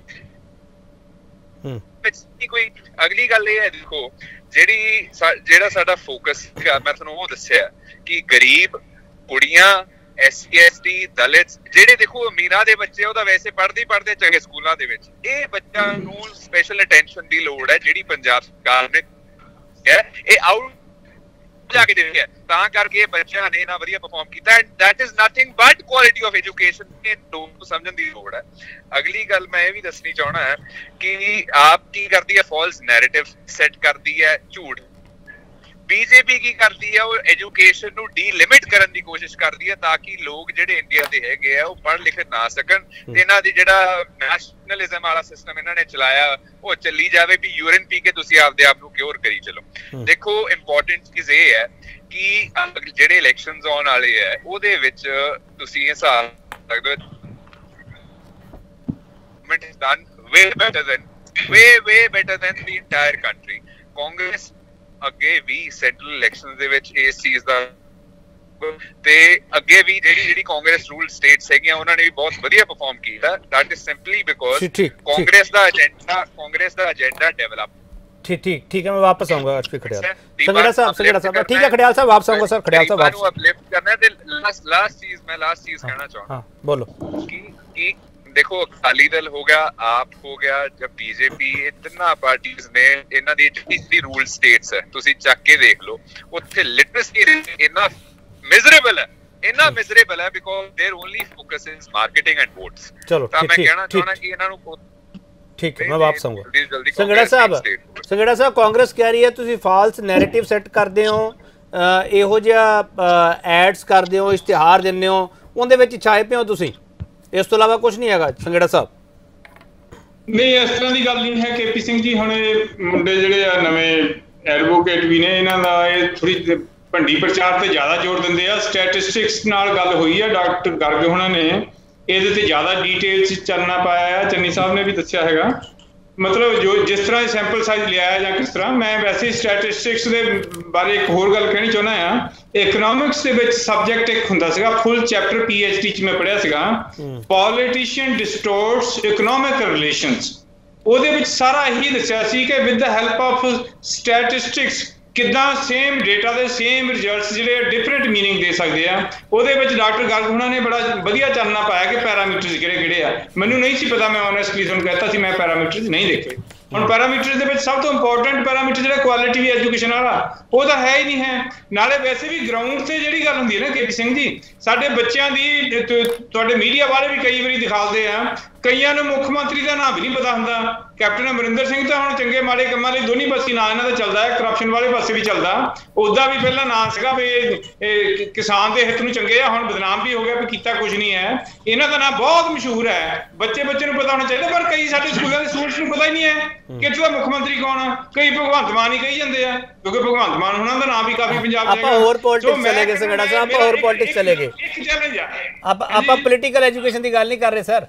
Speaker 3: ਕੋਈ ਅਗਲੀ ਗੱਲ ਇਹ ਹੈ, ਦੇਖੋ ਜਿਹੜਾ ਸਾਡਾ ਫੋਕਸ ਮੈਂ ਤੁਹਾਨੂੰ ਉਹ ਦੱਸਿਆ ਕਿ ਗਰੀਬ, ਕੁੜੀਆਂ, SC ST, ਦਲਿਤ, ਜਿਹੜੇ ਦੇਖੋ ਅਮੀਰਾਂ ਦੇ ਬੱਚੇ ਉਹ ਤਾਂ ਵੈਸੇ ਪੜ੍ਹਦੇ ਚੰਗੇ ਸਕੂਲਾਂ ਦੇ ਵਿੱਚ, ਇਹ ਬੱਚਿਆਂ ਨੂੰ ਸਪੈਸ਼ਲ ਅਟੈਂਸ਼ਨ ਦੀ ਲੋੜ ਹੈ, ਜਿਹੜੀ ਪੰਜਾਬ ਸਰਕਾਰ ਨੇ ਇਹ ਆਊਟ ਜਾ ਕੇ ਦੇਖਿਆ, ਤਾਂ ਕਰਕੇ ਬੱਚਿਆਂ ਨੇ ਨਾ ਵਧੀਆ ਪਰਫਾਰਮ ਕੀਤਾ। And that is nothing but quality of education. ਇਹ ਲੋਕ ਸਮਝਣ ਦੀ ਲੋੜ ਹੈ। ਅਗਲੀ ਗੱਲ ਮੈਂ ਇਹ ਵੀ ਦੱਸਣੀ ਚਾਹਣਾ ਹੈ ਕਿ ਆਪ ਕੀ ਕਰਦੀ ਹੈ, ਫਾਲਸ ਨੈਰੇਟਿਵ ਸੈੱਟ ਕਰਦੀ ਹੈ, ਝੂਠ। बीजेपी की करती है, वो एजुकेशन ਨੂੰ ਡੀਲਿਮਿਟ ਕਰਨ ਦੀ ਕੋਸ਼ਿਸ਼ ਕਰਦੀ ਹੈ ਤਾਂ ਕਿ ਲੋਕ ਜਿਹੜੇ ਇੰਡੀਆ ਦੇ ਹੈਗੇ ਆ ਉਹ ਪੜ੍ਹ ਲਿਖ ਨਾ ਸਕਣ ਤੇ ਇਹਨਾਂ ਦੀ ਜਿਹੜਾ ਨੈਸ਼ਨਲਿਜ਼ਮ ਵਾਲਾ ਸਿਸਟਮ ਇਹਨਾਂ ਨੇ ਚਲਾਇਆ ਉਹ ਚੱਲੀ ਜਾਵੇ ਵੀ ਯੂਰਿਨ ਪੀ ਕੇ ਤੁਸੀਂ ਆਪਦੇ ਆਪ ਨੂੰ ਕਿਉਰ ਕਰੀ ਚਲੋ। ਦੇਖੋ ਇੰਪੋਰਟੈਂਟ ਚੀਜ਼ ਇਹ ਹੈ ਕਿ ਜਿਹੜੇ ਇਲੈਕਸ਼ਨਸ ਆਉਣ ਵਾਲੇ ਹੈ ਉਹਦੇ ਵਿੱਚ ਤੁਸੀਂ ਇਹ ਹਿਸਾਬ ਸਕਦੇ ਹੋ government has done way better than the entire country। Congress ਅੱਗੇ ਵੀ ਸੈਂਟਰਲ ਇਲੈਕਸ਼ਨਸ ਦੇ ਵਿੱਚ ਇਸ ਚੀਜ਼ ਦਾ ਤੇ ਅੱਗੇ ਵੀ ਜਿਹੜੀ ਕਾਂਗਰਸ ਰੂਲ ਸਟੇਟਸ ਹੈਗੀਆਂ ਉਹਨਾਂ ਨੇ ਵੀ ਬਹੁਤ ਵਧੀਆ ਪਰਫਾਰਮ ਕੀਤਾ। That is simply because Congress ਦਾ ਏਜੰਡਾ ਡਿਵੈਲਪ।
Speaker 1: ठीक है, मैं वापस आऊंगा एचपी खड़ियाल। संगेड़ा साहब ठीक है, खड़ियाल साहब वापस आऊंगा सर। खड़ियाल साहब वापस
Speaker 3: अपलिफ्ट करना है। लास्ट चीज कहना चाहूंगा।
Speaker 1: हां बोलो
Speaker 3: कि देखो अकाली दल हो गया, आप हो गया, जब बीजेपी इतना पार्टीज ने इन्हां दी जितनी रूल स्टेट्स है तुसी चक के देख लो उत्थे लिटरेसी इतना मिजरेबल है because their only focus is marketing and votes.
Speaker 1: चलो
Speaker 3: तो मैं कहना चाहना कि इन्हां नु
Speaker 1: ठीक है, मैं वापस आऊंगा। संगेड़ा साहब कांग्रेस कह रही है तुसी फाल्स नैरेटिव सैट करदे हो, ਇਹੋ ਜਿਹਾ ਐਡਸ ਕਰਦੇ ਹੋ, ਇਸ਼ਤਿਹਾਰ ਦਿੰਦੇ ਹੋ, ਉਹਦੇ ਵਿੱਚ ਛਾਏ ਪਿਓ ਤੁਸੀਂ, ਇਸ ਤੋਂ ਇਲਾਵਾ ਕੁਝ ਨਹੀਂ ਹੈਗਾ। ਸੰਗੇੜਾ ਸਾਹਿਬ
Speaker 2: ਨਹੀਂ, ਇਸ ਤਰ੍ਹਾਂ ਦੀ ਗੱਲ ਨਹੀਂ ਹੈ ਕੇਪੀ ਸਿੰਘ ਜੀ। ਹੁਣ ਇਹ ਮੁੰਡੇ ਜਿਹੜੇ ਆ ਨਵੇਂ ਐਡਵੋਕੇਟ ਵੀ ਨੇ, ਇਹਨਾਂ ਦਾ ਇਹ ਥੋੜੀ ਭੰਡੀ ਪ੍ਰਚਾਰ ਤੇ ਜ਼ਿਆਦਾ ਜ਼ੋਰ ਦਿੰਦੇ ਆ। ਸਟੈਟਿਸਟਿਕਸ ਨਾਲ ਗੱਲ ਹੋਈ ਆ ਡਾਕਟਰ ਗਰਗ ਹੋਣਾ ਨੇ ਇਹਦੇ ਤੇ ਜ਼ਿਆਦਾ ਡਿਟੇਲ ਚ ਚਾਨਣਾ ਪਾਇਆ ਆ। ਚੰਨੀ ਸਾਹਿਬ ਨੇ ਵੀ ਦੱਸਿਆ ਹੈਗਾ, ਮਤਲਬ ਜੋ ਜਿਸ ਤਰ੍ਹਾਂ ਸੈਂਪਲ ਸਾਈਜ਼ ਲਿਆ ਜਾਂ ਕਿਸ ਤਰ੍ਹਾਂ। ਮੈਂ ਵੈਸੇ ਸਟੈਟਿਸਟਿਕਸ ਦੇ ਬਾਰੇ ਇੱਕ ਹੋਰ ਗੱਲ ਕਹਿਣੀ ਚਾਹੁੰਦਾ ਆ। ਇਕਨੋਮਿਕਸ ਦੇ ਵਿੱਚ ਸਬਜੈਕਟ ਇੱਕ ਹੁੰਦਾ ਸੀਗਾ, ਫੁੱਲ ਚੈਪਟਰ PhD ਚ ਮੈਂ ਪੜ੍ਹਿਆ ਸੀਗਾ, ਪੋਲੀਟੀਸ਼ੀਅਨ ਡਿਸਟੋਰਟਸ ਇਕਨੋਮਿਕ ਰਿਲੇਸ਼ਨਸ। ਉਹਦੇ ਵਿੱਚ ਸਾਰਾ ਇਹੀ ਦੱਸਿਆ ਸੀ ਕਿ with the help of statistics ਕਿੱਦਾਂ ਸੇਮ ਡੇਟਾ ਦੇ ਸੇਮ ਰਿਜ਼ਲਟਸ ਜਿਹੜੇ ਡਿਫਰੈਂਟ ਮੀਨਿੰਗ ਦੇ ਸਕਦੇ ਆ। ਉਹਦੇ ਵਿੱਚ ਡਾਕਟਰ ਗਰਗ ਹੋਣਾ ਨੇ ਬੜਾ ਵਧੀਆ ਚਾਨਣਾ ਪਾਇਆ ਕਿ ਪੈਰਾਮੀਟਰਸ ਕਿਹੜੇ ਆ। ਮੈਨੂੰ ਨਹੀਂ ਸੀ ਪਤਾ, ਮੈਂ ਓਨੈਸਟਲੀ ਤੁਹਾਨੂੰ ਕਹਿਤਾ ਸੀ ਮੈਂ ਪੈਰਾਮੀਟਰਸ ਨਹੀਂ ਦੇਖੇ। ਹੁਣ ਪੈਰਾਮੀਟਰਸ ਦੇ ਵਿੱਚ ਸਭ ਤੋਂ ਇੰਪੋਰਟੈਂਟ ਪੈਰਾਮੀਟਰ ਜਿਹੜਾ ਕੁਆਲਿਟੀ ਵੀ ਐਜੂਕੇਸ਼ਨ ਵਾਲਾ, ਉਹ ਤਾਂ ਹੈ ਹੀ ਨਹੀਂ ਹੈ। ਨਾਲੇ ਵੈਸੇ ਵੀ ਗਰਾਊਂਡ ਤੇ ਜਿਹੜੀ ਗੱਲ ਹੁੰਦੀ ਹੈ ਨਾ ਕੇਪੀ ਸਿੰਘ ਜੀ, ਸਾਡੇ ਬੱਚਿਆਂ ਦੀ ਤੁਹਾਡੇ ਮੀਡੀਆ ਵਾਲੇ ਵੀ ਕਈ ਵਾਰੀ ਦਿਖਾਉਂਦੇ ਆ, ਕਈਆਂ ਨੂੰ ਮੁੱਖ ਮੰਤਰੀ ਦਾ ਨਾਮ ਵੀ ਨਹੀਂ ਪਤਾ ਹੁੰਦਾ। ਕੈਪਟਨ ਅਮਰਿੰਦਰ ਸਿੰਘ ਤਾਂ ਹੁਣ ਚੰਗੇ ਮਾੜੇ ਕੰਮਾਂ ਲਈ ਦੋਨੀ ਪਾਸੇ ਨਾਂ ਇਹਨਾਂ ਦਾ ਚੱਲਦਾ ਹੈ, ਕਰਪਸ਼ਨ ਵਾਲੇ ਪਾਸੇ ਵੀ ਚੱਲਦਾ। ਉਹਦਾ ਵੀ ਪਹਿਲਾਂ ਨਾਂ ਸੀਗਾ ਵੀ ਇਹ ਕਿਸਾਨ ਦੇ ਹਿੱਤ ਨੂੰ ਚੰਗੇ ਆ, ਹੁਣ ਬਦਨਾਮ ਵੀ ਹੋ ਗਿਆ ਵੀ ਕੀਤਾ ਕੁਝ ਨਹੀਂ ਹੈ। ਇਹਨਾਂ ਦਾ ਨਾਂ ਬਹੁਤ ਮਸ਼ਹੂਰ ਹੈ, ਬੱਚੇ ਨੂੰ ਪਤਾ ਹੋਣਾ ਚਾਹੀਦਾ, ਪਰ ਕਈ ਸਾਡੇ ਸਕੂਲਾਂ ਦੇ ਸਟੂਡੈਂਟਸ ਨੂੰ ਪਤਾ ਹੀ ਨਹੀਂ ਹੈ ਕਿ ਇੱਥੋਂ ਦਾ ਮੁੱਖ ਮੰਤਰੀ ਕੌਣ ਆ। ਕਈ ਭਗਵੰਤ ਮਾਨ ਹੀ ਕਹੀ ਜਾਂਦੇ ਆ, ਕਿਉਂਕਿ ਭਗਵੰਤ ਮਾਨ ਉਹਨਾਂ ਦਾ ਨਾਮ ਵੀ ਕਾਫੀ ਪੰਜਾਬ ਚ
Speaker 1: ਆਪਾਂ ਹੋਰ ਪੋਲਿਟਿਕਸ ਚਲੇ ਗਏ। ਸੰਗੜਾ ਸਾਹਿਬ ਆਪਾਂ ਹੋਰ ਪੋਲਿਟਿਕਸ ਚਲੇ ਗਏ।
Speaker 2: ਇੱਕ ਚੈਲੰਜ ਆ,
Speaker 1: ਆਪਾਂ ਪੋਲੀਟੀਕਲ ਐਜੂਕੇਸ਼ਨ ਦੀ ਗੱਲ ਨਹੀਂ ਕਰ ਰਹੇ ਸਰ,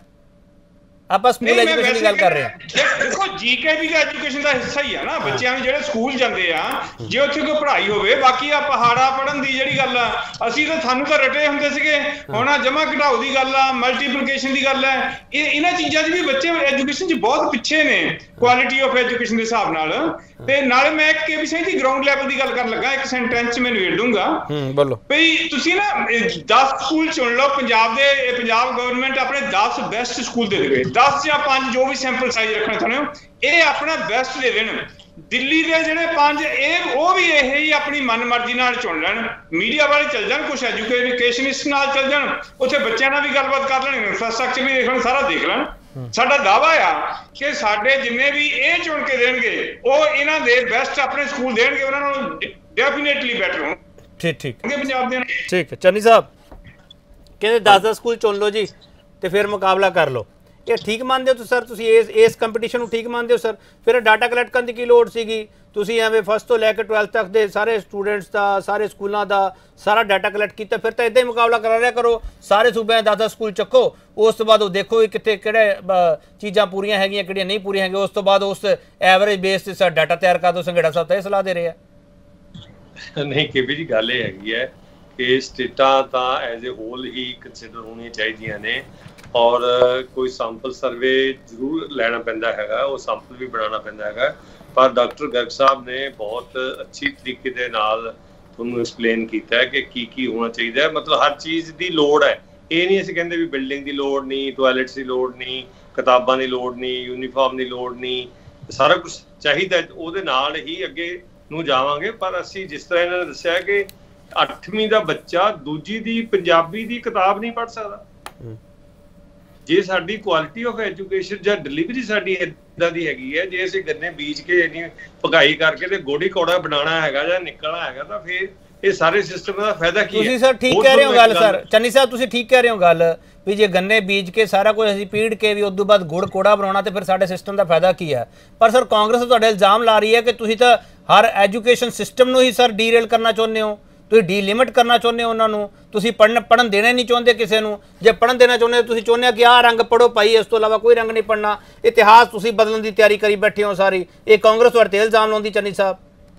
Speaker 1: ਆਪਾਂ ਸਕੂਲ ਐਜੂਕੇਸ਼ਨ ਦੀ ਗੱਲ ਕਰ ਰਹੇ ਹਾਂ।
Speaker 2: ਦੇਖੋ ਜੀਕੇ ਵੀ ਐਜੂਕੇਸ਼ਨ ਦਾ ਹਿੱਸਾ ਹੀ ਆ ਨਾ। ਬੱਚਿਆਂ ਨੂੰ ਜਿਹੜੇ ਸਕੂਲ ਜਾਂਦੇ ਆ, ਜੇ ਉੱਥੇ ਕੋਈ ਪੜ੍ਹਾਈ ਹੋਵੇ, ਬਾਕੀ ਆ ਪਹਾੜਾ ਪੜ੍ਹਨ ਦੀ ਜਿਹੜੀ ਗੱਲ ਆ, ਅਸੀਂ ਤਾਂ ਸਾਨੂੰ ਤਾਂ ਰਟੇ ਹੁੰਦੇ ਸੀਗੇ। ਹੁਣ ਆ ਜਮਾ ਘਟਾਓ ਦੀ ਗੱਲ ਆ, ਮਲਟੀਪਲੀਕੇਸ਼ਨ ਦੀ ਗੱਲ ਹੈ, ਇਹਨਾਂ ਚੀਜ਼ਾਂ 'ਚ ਵੀ ਬੱਚੇ ਐਜੂਕੇਸ਼ਨ 'ਚ ਬਹੁਤ ਪਿੱਛੇ ਨੇ ਕੁਆਲਿਟੀ ਆਫ ਐਜੂਕੇਸ਼ਨ ਦੇ ਹਿਸਾਬ ਨਾਲ। ਤੇ ਨਾਲੇ ਮੈਂ ਕੇਪੀ ਸਿੰਘ ਦੀ ਗਰਾਊਂਡ ਲੈਵਲ ਦੀ ਗੱਲ ਕਰਨ ਲੱਗਾ, ਇੱਕ ਸੈਂਟੈਂਸ 'ਚ ਮੈਂ ਨਿਬੇੜ ਦੂੰਗਾ।
Speaker 1: ਬੋਲੋ
Speaker 2: ਬਈ ਤੁਸੀਂ ਨਾ 10 ਸਕੂਲ ਚੁਣ ਲਓ ਪੰਜਾਬ ਦੇ, ਪੰਜਾਬ ਗਵਰਨਮੈਂਟ ਆਪਣੇ 10 ਬੈਸਟ ਸਕੂਲ ਦੇ ਦੇਵੇ, 10 ਜਾਂ 5 ਜੋ ਵੀ ਸੈਂਪਲ ਸਾਈਜ਼ ਰੱਖਣਾ ਚਾਹੁੰਦੇ ਹੋ, ਇਹ ਆਪਣਾ ਬੈਸਟ ਦੇ ਦੇਣ। ਦਿੱਲੀ ਦੇ ਜਿਹੜੇ 5 ਉਹ ਵੀ ਇਹ ਹੀ ਆਪਣੀ ਮਨਮਰਜ਼ੀ ਨਾਲ ਚੁਣ ਲੈਣ। ਮੀਡੀਆ ਵਾਲੇ ਚੱਲ ਜਾਣ, ਕੁਛ ਐਜੂਕੇਸ਼ਨਿਸਟ ਨਾਲ ਚੱਲ ਜਾਣ, ਉੱਥੇ ਬੱਚਿਆਂ ਨਾਲ ਵੀ ਗੱਲਬਾਤ ਕਰ ਲੈਣ, ਇਨਫਰਾਸਟ੍ਰਕਚਰ ਵੀ ਦੇਖ ਲੈਣ, ਸਾਰਾ ਦੇਖ ਲੈਣ। ਸਾਡਾ ਦਾਵਾ ਆ ਕਿ ਸਾਡੇ ਜਿੰਨੇ ਵੀ ਇਹ ਚੁਣ ਕੇ ਦੇਣਗੇ ਉਹ ਇਹਨਾਂ ਦੇ ਬੈਸਟ ਆਪਣੇ ਸਕੂਲ ਦੇਣਗੇ, ਉਹਨਾਂ ਨੂੰ ਡੈਫੀਨੇਟਲੀ ਬੈਟਰ ਹੋਣ।
Speaker 1: ਠੀਕ
Speaker 2: ਪੰਜਾਬ ਦੇ
Speaker 1: ਠੀਕ ਹੈ। ਚੰਨੀ ਸਾਹਿਬ ਕਹਿੰਦੇ 10 ਸਕੂਲ ਚੁਣ ਲਓ ਜੀ ਤੇ ਫਿਰ ਮੁਕਾਬਲਾ ਕਰ ਲਓ। ਇਹ ਠੀਕ ਮੰਨਦੇ ਹੋ ਤੁਸੀਂ ਸਰ? ਤੁਸੀਂ ਇਸ ਕੰਪੀਟੀਸ਼ਨ ਨੂੰ ਠੀਕ ਮੰਨਦੇ ਹੋ ਸਰ? ਫਿਰ ਡਾਟਾ ਕਲੈਕਟ ਕਰਨ ਦੀ ਕੀ ਲੋੜ ਸੀਗੀ? ਤੁਸੀਂ ਐਵੇਂ ਫਸਟ ਤੋਂ ਲੈ ਕੇ 12th ਤੱਕ ਦੇ ਸਾਰੇ ਸਟੂਡੈਂਟਸ ਦਾ, ਸਾਰੇ ਸਕੂਲਾਂ ਦਾ ਸਾਰਾ ਡਾਟਾ ਕਲੈਕਟ ਕੀਤਾ, ਫਿਰ ਤਾਂ ਇੱਦਾਂ ਹੀ ਮੁਕਾਬਲਾ ਕਰਾ ਲਿਆ ਕਰੋ। ਸਾਰੇ ਸੂਬਿਆਂ 10 ਸਕੂਲ ਚੱਕੋ, ਉਸ ਤੋਂ ਬਾਅਦ ਉਹ ਦੇਖੋ ਕਿੱਥੇ ਕਿਹੜੇ ਚੀਜ਼ਾਂ ਪੂਰੀਆਂ ਹੈਗੀਆਂ, ਕਿਹੜੀਆਂ ਨਹੀਂ ਪੂਰੀਆਂ ਹੈਗੀਆਂ, ਉਸ ਤੋਂ ਬਾਅਦ ਉਸ ਐਵਰੇਜ ਬੇਸ ਤੇ ਸਰ ਡਾਟਾ ਤਿਆਰ ਕਰ ਦਿਓ। ਸੰਘੇੜਾ ਸਾਹਿਬ ਤਾਂ ਇਹ ਸਲਾਹ ਦੇ ਰਹੇ ਆ।
Speaker 4: ਨਹੀਂ ਕੇਪੀ ਜੀ, ਗੱਲ ਇਹ ਹੈਗੀ ਹੈ ਕਿ ਸਟੇਟਾਂ ਤਾਂ ਐਜ਼ ਏ ਹੋਲ ਹੀ ਕੰਸੀਡਰ ਹੋਣੀਆਂ ਚਾਹੀਦੀਆਂ ਨੇ, ਔਰ ਕੋਈ ਸੈਂਪਲ ਸਰਵੇ ਜ਼ਰੂਰ ਲੈਣਾ ਪੈਂਦਾ ਹੈਗਾ, ਉਹ ਸੈਂਪਲ ਵੀ ਬਣਾਉਣਾ ਪੈਂਦਾ ਹੈਗਾ। ਪਰ ਡਾਕਟਰ ਗਰਗ ਸਾਹਿਬ ਨੇ ਬਹੁਤ ਅੱਛੀ ਤਰੀਕੇ ਦੇ ਨਾਲ ਤੁਹਾਨੂੰ ਐਕਸਪਲੇਨ ਕੀਤਾ ਹੈ ਕਿ ਕੀ ਹੋਣਾ ਚਾਹੀਦਾ ਹੈ। ਮਤਲਬ ਹਰ ਚੀਜ਼ ਦੀ ਲੋੜ ਹੈ, ਇਹ ਨਹੀਂ ਅਸੀਂ ਕਹਿੰਦੇ ਵੀ ਬਿਲਡਿੰਗ ਦੀ ਲੋੜ ਨਹੀਂ, ਟਾਇਲਟਸ ਦੀ ਲੋੜ ਨਹੀਂ, ਕਿਤਾਬਾਂ ਦੀ ਲੋੜ ਨਹੀਂ, ਯੂਨੀਫਾਰਮ ਦੀ ਲੋੜ ਨਹੀਂ, ਸਾਰਾ ਕੁਝ ਚਾਹੀਦਾ, ਉਹਦੇ ਨਾਲ ਹੀ ਅੱਗੇ ਨੂੰ ਜਾਵਾਂਗੇ। ਪਰ ਅਸੀਂ ਜਿਸ ਤਰ੍ਹਾਂ ਇਹਨਾਂ ਨੇ ਦੱਸਿਆ ਕਿ 8ਵੀਂ ਦਾ ਬੱਚਾ ਦੂਜੀ ਦੀ ਪੰਜਾਬੀ ਦੀ ਕਿਤਾਬ ਨਹੀਂ ਪੜ੍ਹ ਸਕਦਾ, ਜੇ ਸਾਡੀ ਕੁਆਲਿਟੀ ਆਫ ਐਜੂਕੇਸ਼ਨ ਜਾਂ ਡਿਲੀਵਰੀ ਸਾਡੀ ਇਦਾਂ ਦੀ ਹੈਗੀ ਹੈ, ਜੇ ਅਸੀਂ ਗੰਨੇ ਬੀਜ ਕੇ ਇੰਨੀ ਪਕਾਈ ਕਰਕੇ ਤੇ ਗੋੜੀ ਕੌੜਾ ਬਣਾਉਣਾ ਹੈਗਾ ਜਾਂ ਨਿਕਲਣਾ ਹੈਗਾ, ਤਾਂ ਫਿਰ ਇਹ ਸਾਰੇ ਸਿਸਟਮ ਦਾ ਫਾਇਦਾ ਕੀ ਹੈ?
Speaker 1: ਤੁਸੀਂ ਸਰ ਠੀਕ ਕਹਿ ਰਹੇ ਹੋ ਗੱਲ ਸਰ, ਚੰਨੀ ਸਾਹਿਬ ਤੁਸੀਂ ਠੀਕ ਕਹਿ ਰਹੇ ਹੋ ਗੱਲ ਵੀ ਜੇ ਗੰਨੇ ਬੀਜ ਕੇ ਸਾਰਾ ਕੁਝ ਅਸੀਂ ਪੀੜ ਕੇ ਵੀ ਉਸ ਤੋਂ ਬਾਅਦ ਗੁੜ ਕੋੜਾ ਬਣਾਉਣਾ ਤੇ ਫਿਰ ਸਾਡੇ ਸਿਸਟਮ ਦਾ ਫਾਇਦਾ ਕੀ ਹੈ? ਪਰ ਸਰ ਕਾਂਗਰਸ ਤੁਹਾਡੇ ਇਲਜ਼ਾਮ ਲਾ ਰਹੀ ਹੈ ਕਿ ਤੁਸੀਂ ਤਾਂ ਹਰ ਐਜੂਕੇਸ਼ਨ ਸਿਸਟਮ ਨੂੰ ਹੀ ਸਰ ਡੀਰੇਲ ਕਰਨਾ ਚਾਹੁੰਦੇ ਹੋ, ਤੁਸੀਂ ਡੀਲਿਮਿਟ ਕਰਨਾ ਚਾਹੁੰਦੇ ਹੋ ਉਹਨਾਂ ਨੂੰ, ਤੁਸੀਂ ਪੜ੍ਹਨ ਦੇਣਾ ਨਹੀਂ ਚਾਹੁੰਦੇ ਕਿਸੇ ਨੂੰ। ਜੇ ਪੜ੍ਹਨ ਦੇਣਾ ਚਾਹੁੰਦੇ ਤੁਸੀਂ ਚਾਹੁੰਦੇ ਹੋ ਕਿ ਆਹ ਰੰਗ ਪੜ੍ਹੋ ਭਾਈ, ਇਸ ਤੋਂ ਇਲਾਵਾ ਕੋਈ ਰੰਗ ਨਹੀਂ ਪੜ੍ਹਨਾ, ਇਤਿਹਾਸ ਤੁਸੀਂ ਬਦਲਣ ਦੀ ਤਿਆਰੀ ਕਰੀ ਬੈਠੇ ਹੋ ਸਾਰੀ। ਇਹ ਕਾਂਗਰਸ ਤੁਹਾਡੇ ਤੇ ਇਲਜ਼ਾਮ ਲਾਉਂਦੀ ਚੰਨੀ ਸਾਹਿਬ।